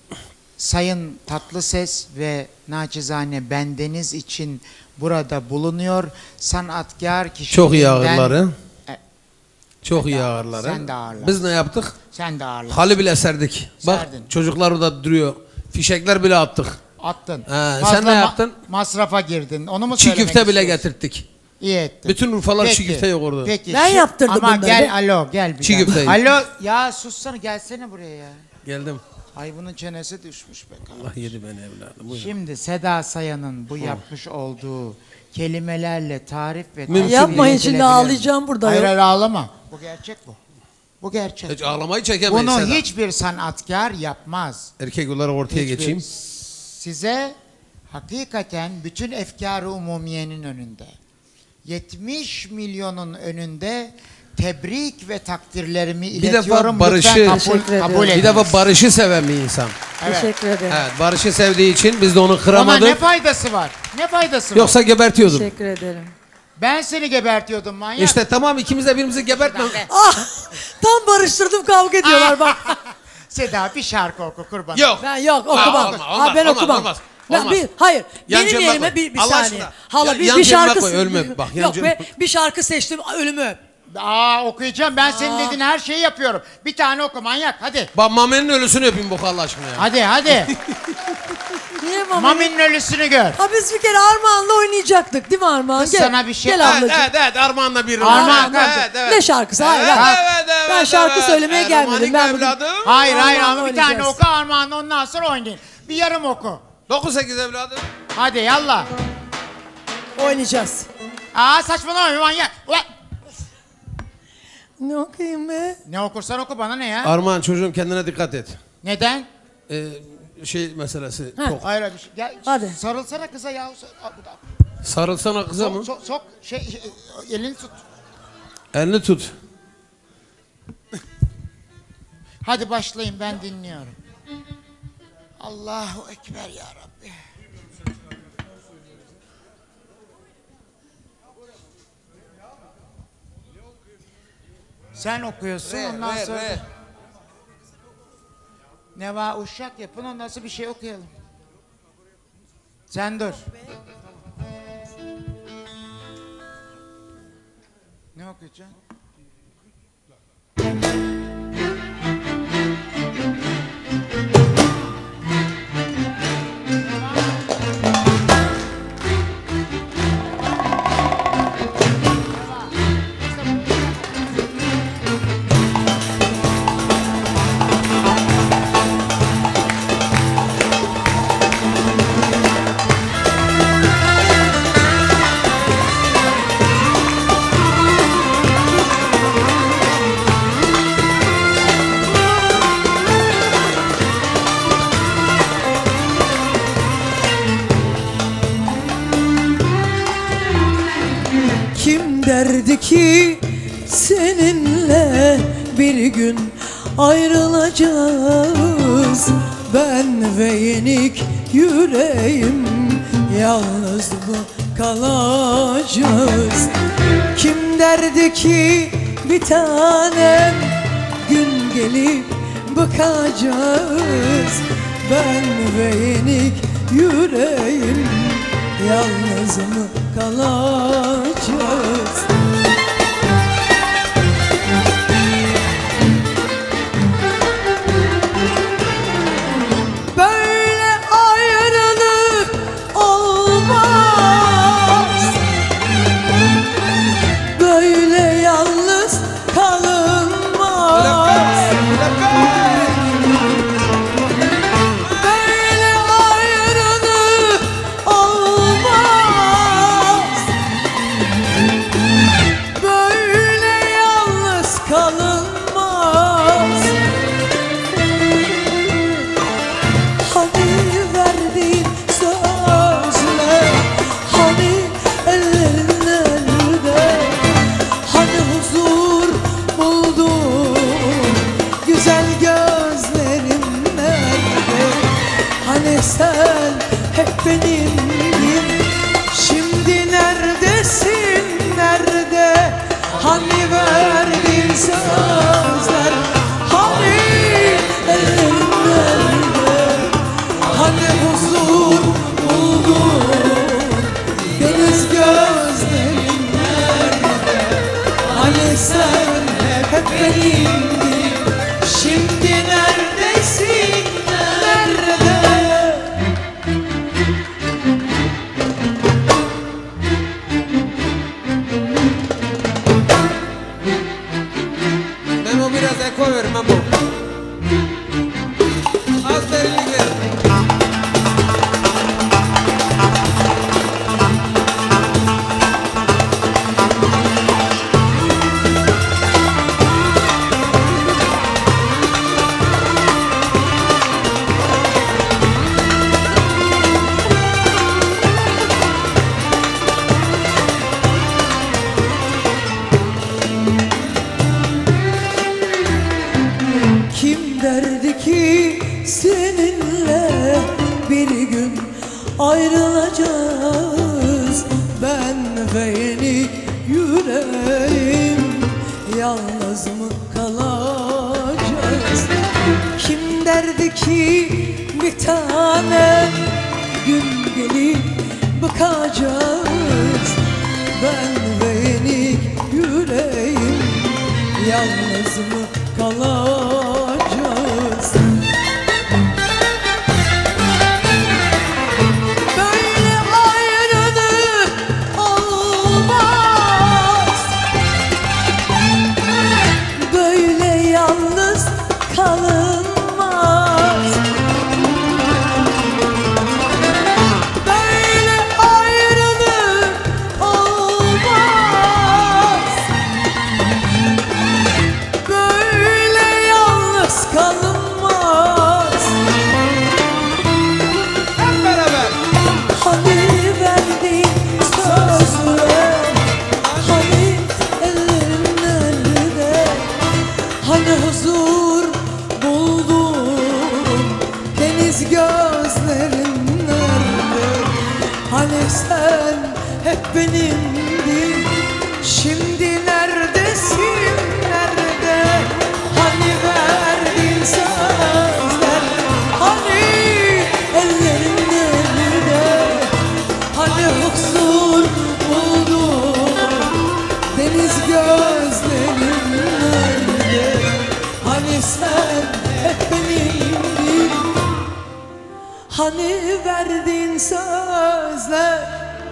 Sayın Tatlıses ve naçizane bendeniz için burada bulunuyor. Sanatkar kişiliğinden... Çok iyi ağırları. E, çok iyi ağırları. Sen de ağırlar. Biz ne yaptık? Sen de ağırlar. Halı bile serdik. Bak Serdin. çocuklar da duruyor. Fişekler bile attık. Attın. He, sen ne yaptın? Ma masrafa girdin. Onu mu çiğ söylemek köfte bile istiyorsun? getirttik. İyi ettin. Bütün Urfalar Peki. çiğ köfte yok orada. Peki. Ben yaptırdım Ama bunları. gel alo gel bir Çiğ dakika. köfteyi. Alo ya sussana gelsene buraya ya. Geldim. Ay bunun çenesi düşmüş be kardeşim. Allah yedi beni evladım. Buyurun. Şimdi Seda Sayan'ın bu yapmış olduğu kelimelerle tarif ve Mümkün yapmayın edilebilir. şimdi ağlayacağım burada. Hayır yok. hayır ağlama. Bu gerçek bu. Bu gerçek. Hiç ağlamayı çekemeyiz Bunu Seda. hiçbir sanatkar yapmaz. Erkek olarak ortaya Hiçbir. geçeyim. Size hakikaten bütün efkar-ı umumiyenin önünde, yetmiş milyonun önünde tebrik ve takdirlerimi Bir iletiyorum. defa barışı, Lütfen kabul, kabul bir ediniz. defa barışı seven bir insan. Evet. Teşekkür ederim. Evet, barışı sevdiği için biz de onu kıramadık. Ona ne faydası var? Ne faydası Yoksa var? gebertiyordum. Teşekkür ederim. Ben seni gebertiyordum manyak. İşte tamam ikimiz de birbirimizi gebertmem. Ah, tam barıştırdım kavga ediyorlar bak. Seda bir şarkı oku kurban. Yok. Ben yok okumam. Aa, olmaz, ha, olmaz, ben olmaz, okumam. olmaz, Ben olmaz. bir, hayır. Yan benim cebime yerime koy. bir, bir Allah saniye. aşkına. Hala Ya- bir, yan bir cebime şarkı koy, ölme öp, bak, yan yok cebime- be bir şarkı seçtim ölümü öp. Aa okuyacağım ben senin dediğin her şeyi yapıyorum. Bir tane oku manyak hadi. Bak Mami'nin ölüsünü öpeyim bu Allah aşkına ya. Hadi hadi. Niye mama? Mami'nin ölüsünü gör. Ha biz bir kere Armağan'la oynayacaktık değil mi Armağan? Kız sana bir şey- Gel Evet, ablacığım. evet, evet Armağan'la bir Armağan, evet, evet, evet. Ne şarkısı? Hayır, Evet, hayır. evet, evet, Ben şarkı evet. söylemeye gelmedim. Ermanik Ben bugün- evladım. Hayır hayır Armağan'la ama bir tane oynayacağız. oku Armağan ondan sonra oynayın. Bir yarım oku. dokuz sekiz evladım. Hadi yallah. Oynayacağız. Aa saçmalama manyak. Ulan. Ne okuyayım be? Ne okursan oku bana ne ya? Armağan çocuğum kendine dikkat et. Neden? Ee, şey meselesi. Heh. Çok. Hayır bir şey. Gel, Hadi. sarılsana kıza ya. Sarılsana kıza sok, mı? Sok, sok, şey, elini tut. Elini tut. Hadi başlayın, ben dinliyorum. Allahu Ekber ya Rabbi. Sen okuyorsun, Re, ondan re, sonra... re. Neva Uşak yapın, ondan sonra bir şey okuyalım. Sen dur. Ne okuyacaksın? Kim derdi ki seninle bir gün ayrılacağız? Ben ve yenik yüreğim yalnız mı kalacağız? Kim derdi ki bir tanem gün gelip bakacağız? Ben ve yenik yüreğim yalnız mı kalacağız? Böyle ayrılık olmaz, böyle yalnız kalınmaz. Böyle ayrılık olmaz, böyle yalnız kalınmaz. Hani verdiğin sözler, hani ellerin nerede? Hani huzur buldum, güzel gözlerin nerede? Hani sen hep benimdin, şimdi neredesin, nerede? Hani verdiğin sözler, hani ellerin nerede? Hani huzur buldum, deniz gözlerin nerede? Hani sen hep benimdin, şimdi neredesin, nerede? Memo biraz eko ver Memo. Az derinlik ver. Kim derdi ki seninle bir gün ayrılacağız? Ben ve yeni yüreğim yalnız mı kalacağız? Kim derdi ki bir tanem gün gelip bakacağız? Ben ve yeni yüreğim yalnız mı kalacağız? Böyle ayrılık olmaz, böyle yalnız kalınmaz. Böyle ayrılık olmaz, böyle yalnız sen hep benimdin. Şimdi neredesin, nerede? Hani verdin sözler, hani ellerin nerede? Hani huzur buldum, deniz gözlerin nerede? Hani sen hep benimdin, hani verdin sözler,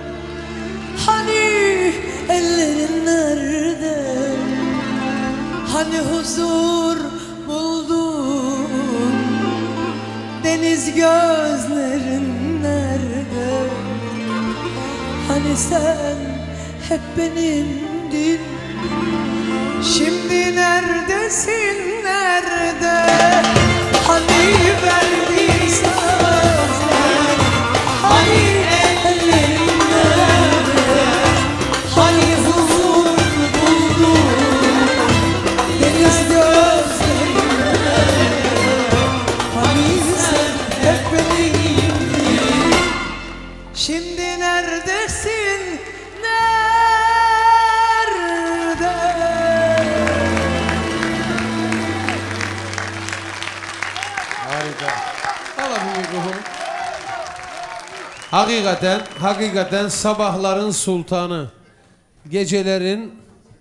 hani ellerin nerede? Hani huzur buldum, deniz gözlerin nerede? Hani sen hep benimdin. Şimdi neredesin, nerede? Hani verdin sözler, hani ellerin nerede? Hani huzur buldum, deniz gözlerin nerede? Hani sen hep benimdin. Şimdi neredesin, nerede? Harika. Al abi mikrofonu. Hakikaten, hakikaten sabahların sultanı, gecelerin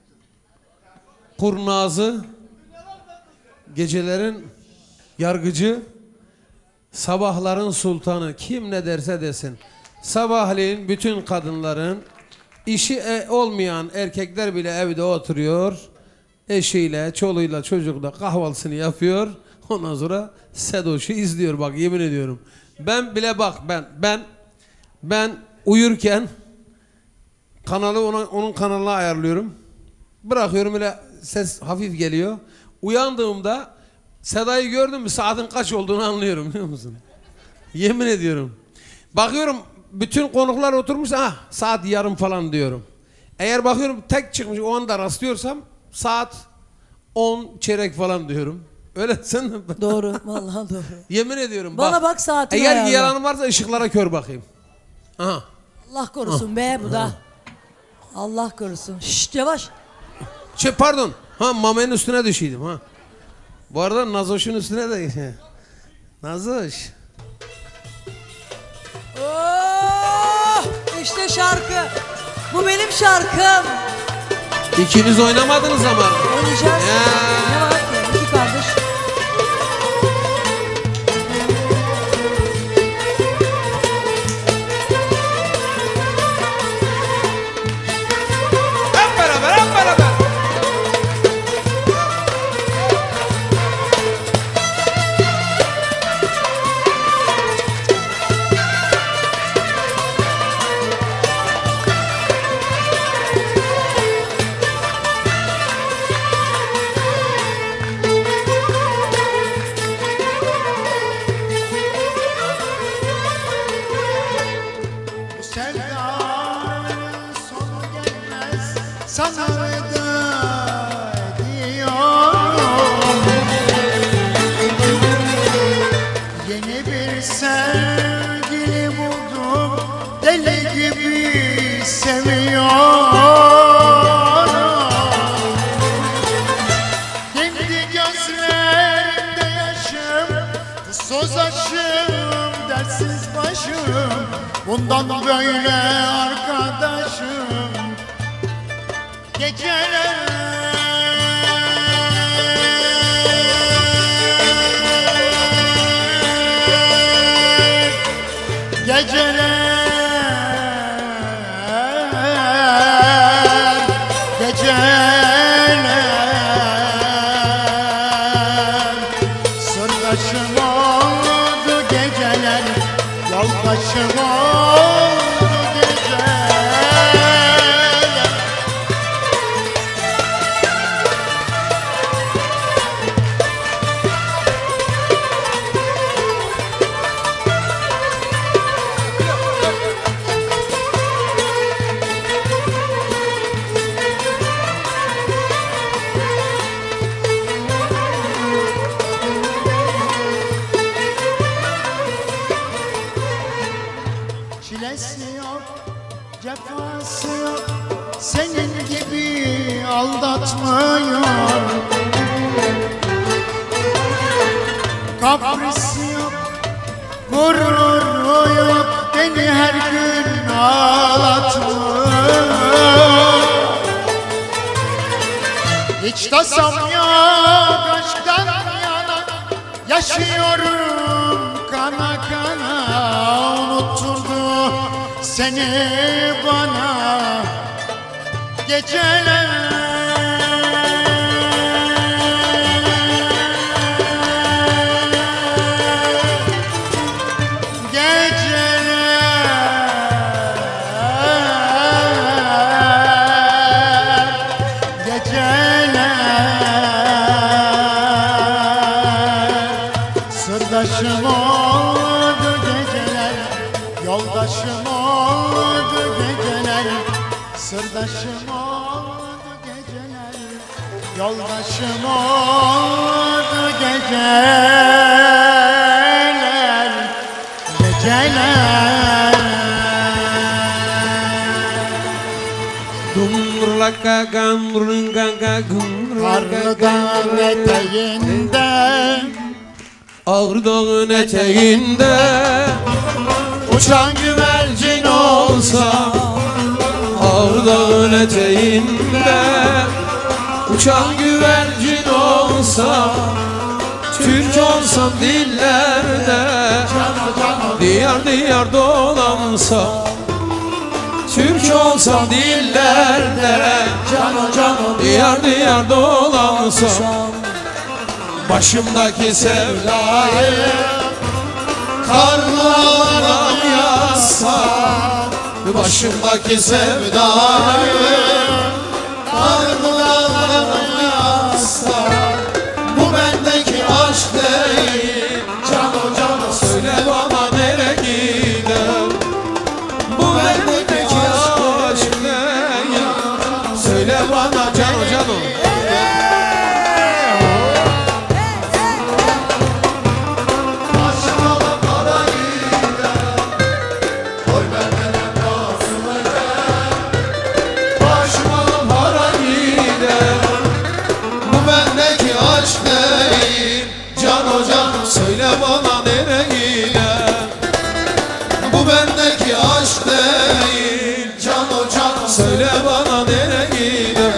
kurnazı, gecelerin yargıcı, sabahların sultanı. Kim ne derse desin. Sabahleyin bütün kadınların, işi e- olmayan erkekler bile evde oturuyor. Eşiyle, çoluğuyla, çocukla kahvaltısını yapıyor. Ondan sonra Sedoş'u izliyor, bak yemin ediyorum. Ben bile bak ben ben ben uyurken kanalı ona, onun kanalına ayarlıyorum. Bırakıyorum, öyle ses hafif geliyor. Uyandığımda Seda'yı gördüm mü saatin kaç olduğunu anlıyorum, biliyor musun? Yemin ediyorum. Bakıyorum bütün konuklar oturmuş, ah saat yarım falan diyorum. Eğer bakıyorum tek çıkmış o anda rastlıyorsam saat on çeyrek falan diyorum. Öyle sen de... Doğru, vallahi doğru. Yemin ediyorum. Bana bak saatine Eğer ayarla. yalanım varsa ışıklara kör bakayım. Aha. Allah korusun Ah. be bu da. Ah. Allah korusun. Şşt yavaş. Şey pardon. Ha Mame'nin üstüne düşeydim ha. Bu arada Nazoş'un üstüne de. Nazoş. Oh, işte şarkı. Bu benim şarkım. İkiniz oynamadınız ama. Oynayacağız. Ne var ki? İki kardeş. Hep beraber, hep beraber. Bu sevdanın sonu gelmez sana veda ediyorum. Yeni bir sevgili buldum, deli gibi seviyorum. Kendi gözlerimde yaşım, söz aşığım, dersiz başım. Bundan böyle arkadaşım, geceler geceler geceler sırdaşım oldu geceler, yoldaşım oldu geceler. Çilesi senin gibi aldatmıyor. Kapris yok, gurur yok, beni her gün ağlatmıyor. Hiç tasam yok aşktan yana, yaşıyorum kana kana. Unutturdu seni bana geceler. Sırdaşım oldu geceler, yoldaşım oldu geceler. Sırdaşım oldu geceler, yoldaşım oldu geceler. Geceler. Dumrlaka gamrunganga Karlı dağın eteğinde, Ağrı dağın eteğinde uçan güvercin olsa, Ağrı dağın eteğinde uçan güvercin olsa, Türk olsam dillerde diyar diyar dolansa, Türk olsam dillerde diyar diyar dolansa, başımdaki sevdayı karlarına yazsam, başımdaki sevdayı karlarına yazsam, bu bendeki aşk değil, cano cano söyle bana nereye gider, bu bendeki aşk değil, söyle bana cano cano. Söyle bana nereye gider, bu bendeki aşk değil, cano cano söyle bana nereye gider.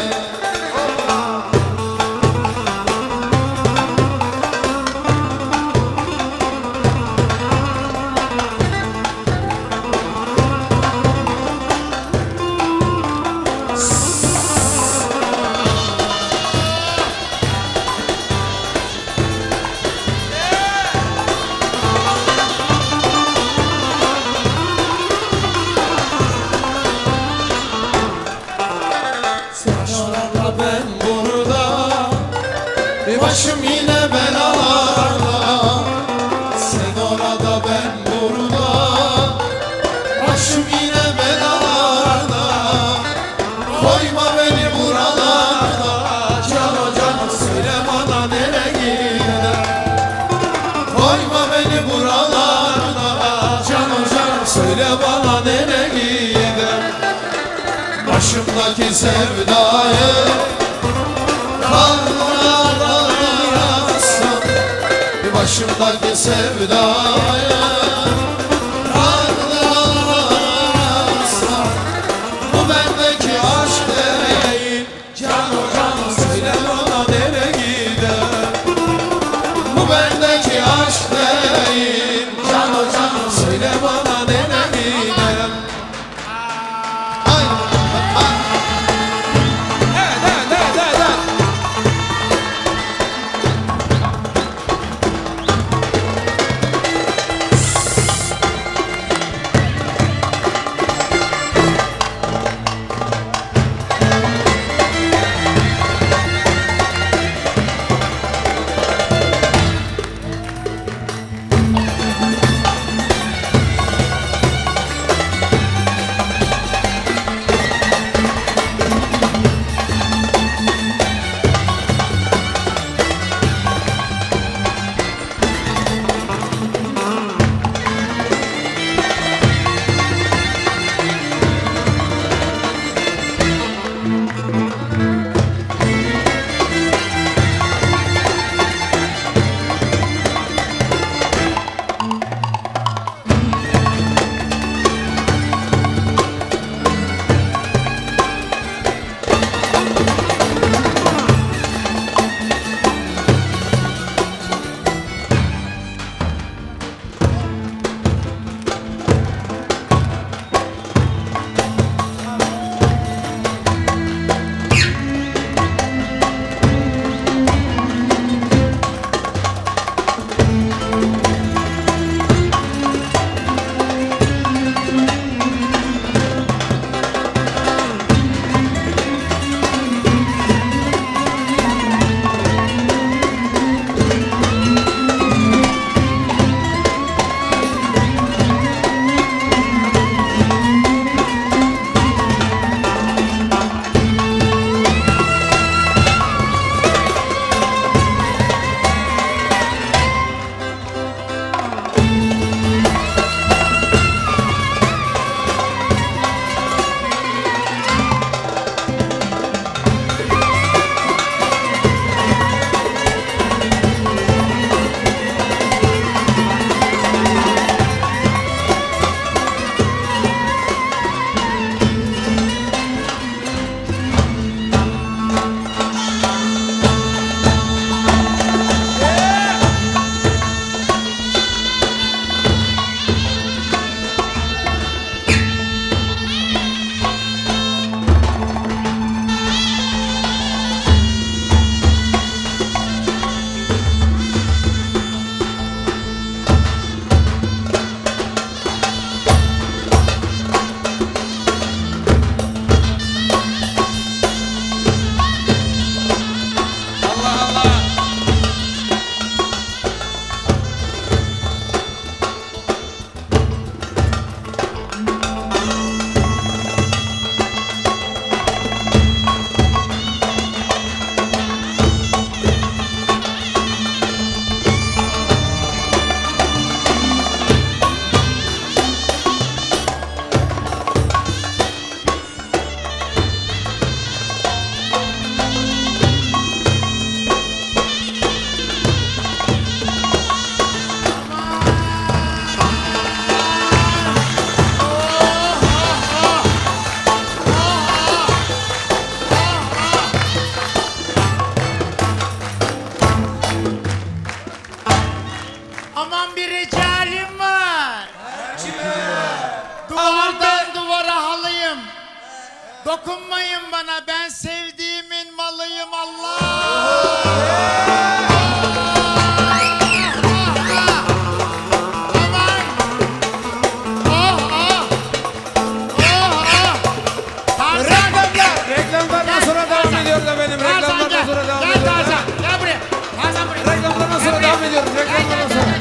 Başım yine belalarda, sen orada ben burada. Başım yine belalarda, koyma beni buralarda. Cano cano söyle bana nereye gider, koyma beni buralarda. Cano cano söyle bana nereye gider, başımdaki sevdayı karlara yazsam, başımdaki sevdayı karlara yazsam, bu bendeki aşk değil, cano cano söyle bana nereye gider, bu bendeki aşk değil, cano cano söyle bana nereye gider. Ay, ay. Evet, evet, evet, evet. Aman bir ricalim var. Duvardan duvara halıyım. Dokunmayın bana, ben sevdiğimin malıyım Allah. Reklamlardan sonra devam ediyoruz efendim. Reklamlardan sonra devam ediyoruz. Gel Tarzan, gel buraya. Tarzan buraya. Reklamlardan sonra devam ediyoruz. Reklamlardan sonra.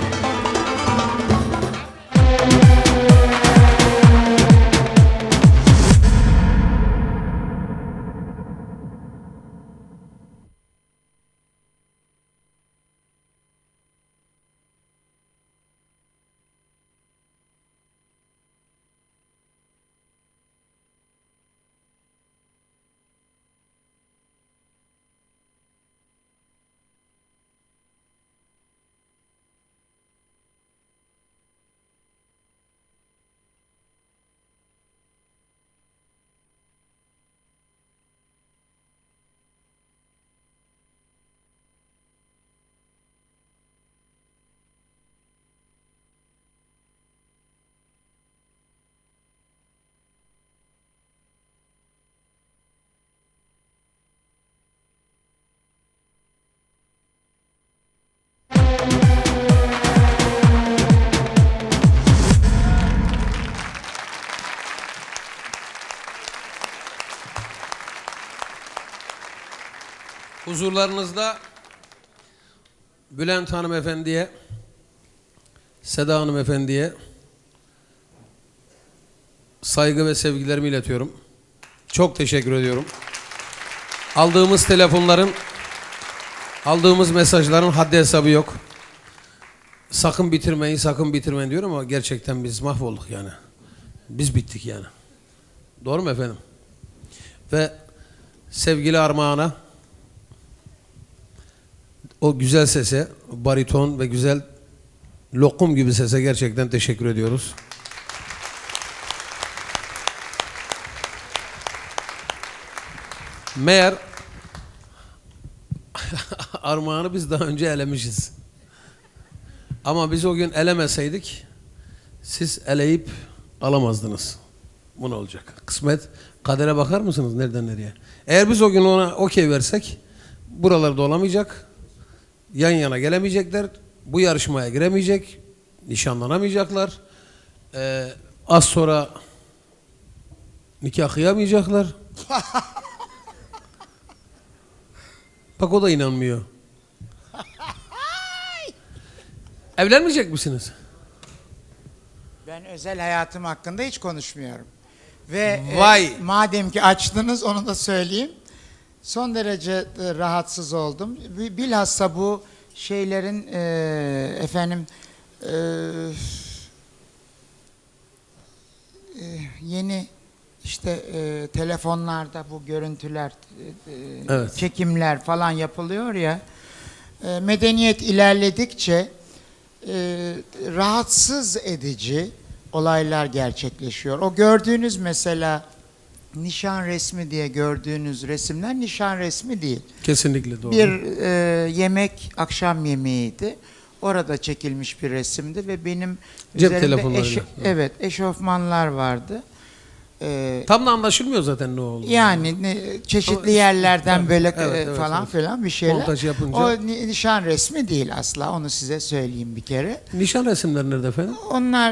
Huzurlarınızda Bülent Hanımefendi'ye, Seda Hanımefendi'ye saygı ve sevgilerimi iletiyorum. Çok teşekkür ediyorum. Aldığımız telefonların, aldığımız mesajların haddi hesabı yok. Sakın bitirmeyin, sakın bitirmeyin diyorum ama gerçekten biz mahvolduk yani. Biz bittik yani. Doğru mu efendim? Ve sevgili Armağan'a, o güzel sese, bariton ve güzel lokum gibi sese gerçekten teşekkür ediyoruz. Meğer Armağan'ı biz daha önce elemişiz. Ama biz o gün elemeseydik siz eleyip alamazdınız. Bu ne olacak? Kısmet. Kadere bakar mısınız nereden nereye? Eğer biz o gün ona okey versek buralarda olamayacak. Yan yana gelemeyecekler. Bu yarışmaya giremeyecek. Nişanlanamayacaklar. Ee, az sonra nikah kıyamayacaklar. Bak o da inanmıyor. Evlenmeyecek misiniz? Ben özel hayatım hakkında hiç konuşmuyorum. Ve Vay. E, madem ki açtınız onu da söyleyeyim. Son derece e, rahatsız oldum. Bilhassa bu şeylerin e, efendim e, e, yeni işte e, telefonlarda bu görüntüler, e, evet. çekimler falan yapılıyor ya. E, medeniyet ilerledikçe e, rahatsız edici olaylar gerçekleşiyor. O gördüğünüz mesela nişan resmi diye gördüğünüz resimler nişan resmi değil. Kesinlikle doğru. Bir e, yemek, akşam yemeğiydi. Orada çekilmiş bir resimdi ve benim cep üzerimde telefonlarıyla. eş, evet, eşofmanlar vardı. Ee, Tam da anlaşılmıyor zaten ne oldu. Yani ne, çeşitli yerlerden evet, böyle evet, e, evet, falan evet. filan bir şeyler. Montaj yapınca. O ni- nişan resmi değil asla. Onu size söyleyeyim bir kere. Nişan resimleri nerede efendim? Onlar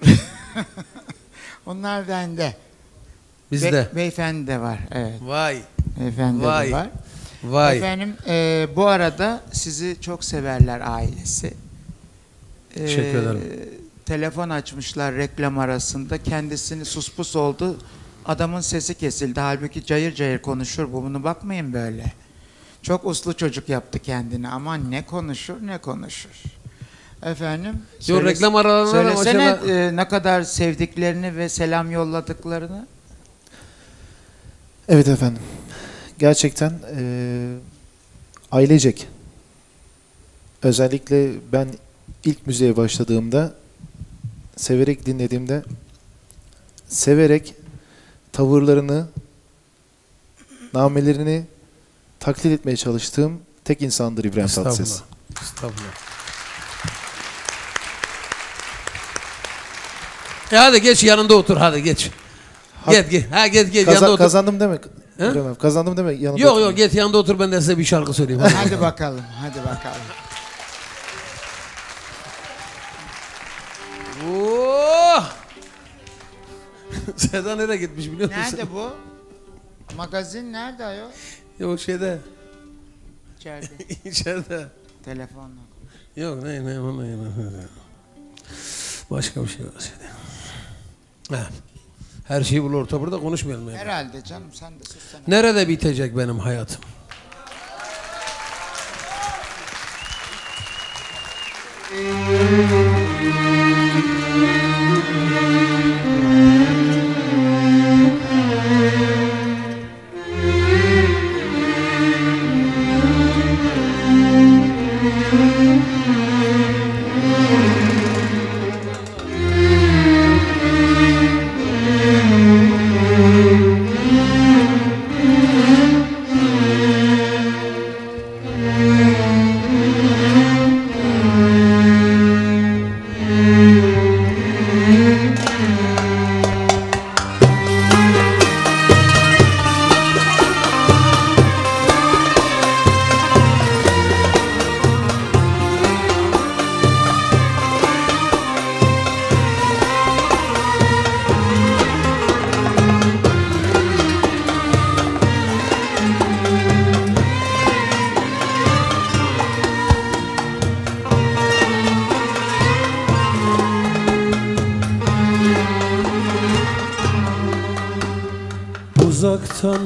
onlar bende. Bizde. Be- beyefendi de var. Evet. Vay. Beyefendi Vay. de var. Vay. Efendim e, bu arada sizi çok severler ailesi. E, Teşekkür ederim. Telefon açmışlar reklam arasında. Kendisini suspus oldu. Adamın sesi kesildi. Halbuki cayır cayır konuşur. Bu bunu bakmayın böyle. Çok uslu çocuk yaptı kendini. Aman ne konuşur ne konuşur. Efendim. Yo, reklam aralarında söylesene acaba- e, ne kadar sevdiklerini ve selam yolladıklarını. Evet efendim. Gerçekten eee ailecek. Özellikle ben ilk müziğe başladığımda, severek dinlediğimde, severek tavırlarını, namelerini taklit etmeye çalıştığım tek insandır İbrahim Tatlıses. Estağfurullah. Estağfurullah. E hadi geç yanında otur hadi geç. Git git. Ha git git Kaza- yanında otur. Kazandım demek. İbrahim abi, kazandım demek yanında Yok otur. yok git yanında otur ben de size bir şarkı söyleyeyim. Hadi, Hadi bakalım, hadi bakalım. Oh! Seda nereye gitmiş biliyor musun? Nerede bu? Magazin nerede ayol? Yok şeyde. İçeride. İçeride. Telefonla. Yok ne ne o ne, ne. Başka bir şey var şeyde. Ha. Her şeyi bul orta burada konuşmayalım yani. Herhalde canım sen de sussana. Nerede bitecek benim hayatım? Uzaktan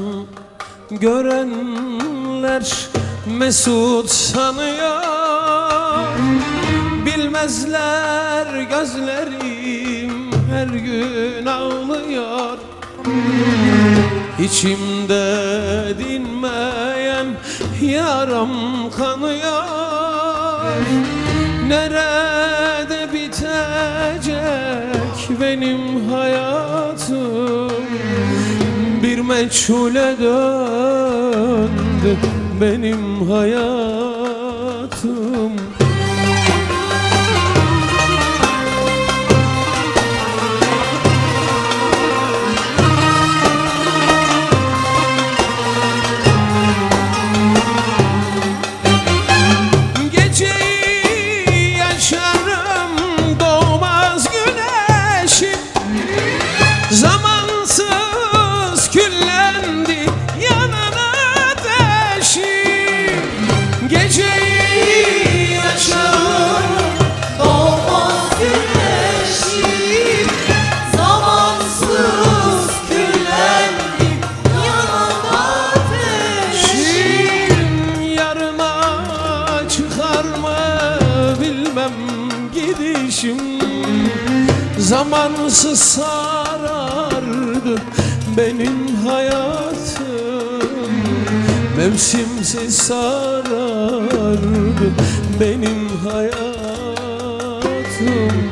görenler mesut sanıyor. Bilmezler gözlerim her gün ağlıyor. İçimde dinmeyen yaram kanıyor. Nerede bitecek benim hayatım? Bir meçhule döndü benim hayatım. Geceyi yaşarım doğmaz güneşim. Zamansız küllendi yanan ateşim. Geceyi yaşarım Doğmaz güneşim, zamansız küllendi yanan ateşim. Yarına çıkar mı bilmem gidişim. Zamansız sarardı benim hayatım. Mevsimsiz sarardı benim hayatım.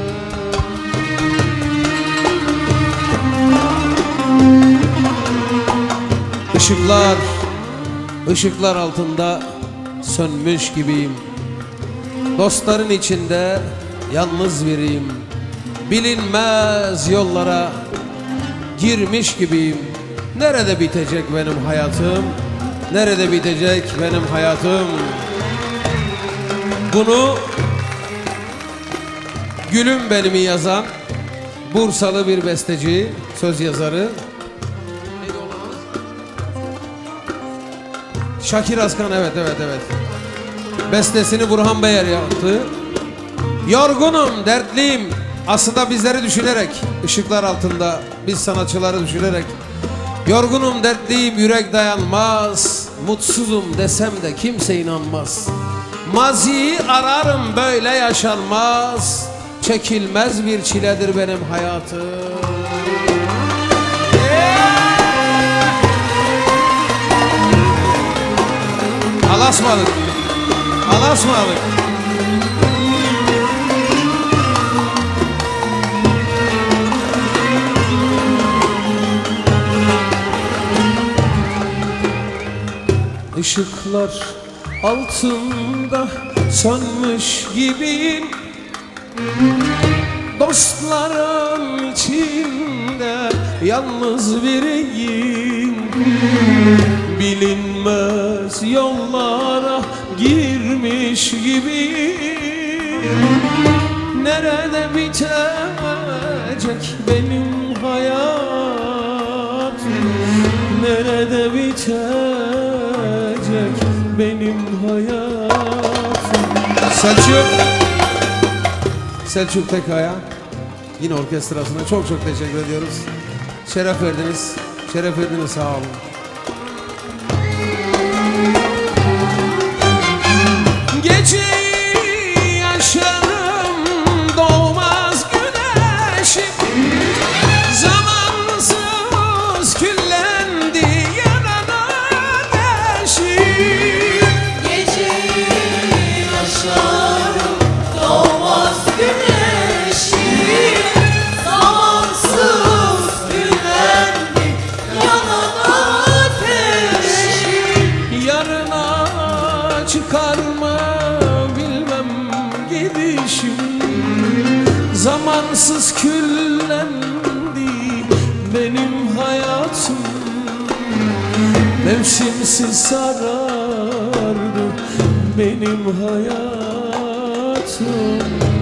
Işıklar, ışıklar altında sönmüş gibiyim. Dostların içinde yalnız biriyim. Bilinmez yollara girmiş gibiyim. Nerede bitecek benim hayatım? Nerede bitecek benim hayatım? Bunu Gülüm Benim'i yazan Bursalı bir besteci, söz yazarı Şakir Askan, evet evet evet. Bestesini Burhan Beyer yaptı. Yorgunum, dertliyim. Aslında bizleri düşünerek, ışıklar altında biz sanatçıları düşünerek. Yorgunum, dertliyim, yürek dayanmaz. Mutsuzum desem de kimse inanmaz. Maziyi ararım, böyle yaşanmaz. Çekilmez bir çiledir benim hayatım. Alasmadık. Alasmadık. Işıklar altında sönmüş gibiyim. Dostlarım içinde yalnız biriyim. Bilinmez yollara girmiş gibiyim. Nerede bitecek benim hayatım? Nerede bitecek benim hayatım? Selçuk Selçuk Tekaya yine orkestrasına çok çok teşekkür ediyoruz. Şeref verdiniz. Şeref verdiniz, sağ olun. Geceyi yaşarım doğmaz güneşim. Zamansız küllendi yanana ateşim. Geceyi yaşarım doğmaz güneşim. Zamansız küllendi yanan ateşim. Yarına çıkar mı bilmem gidişim. Zamansız küllendi benim hayatım. Mevsimsiz sarardı benim hayatım.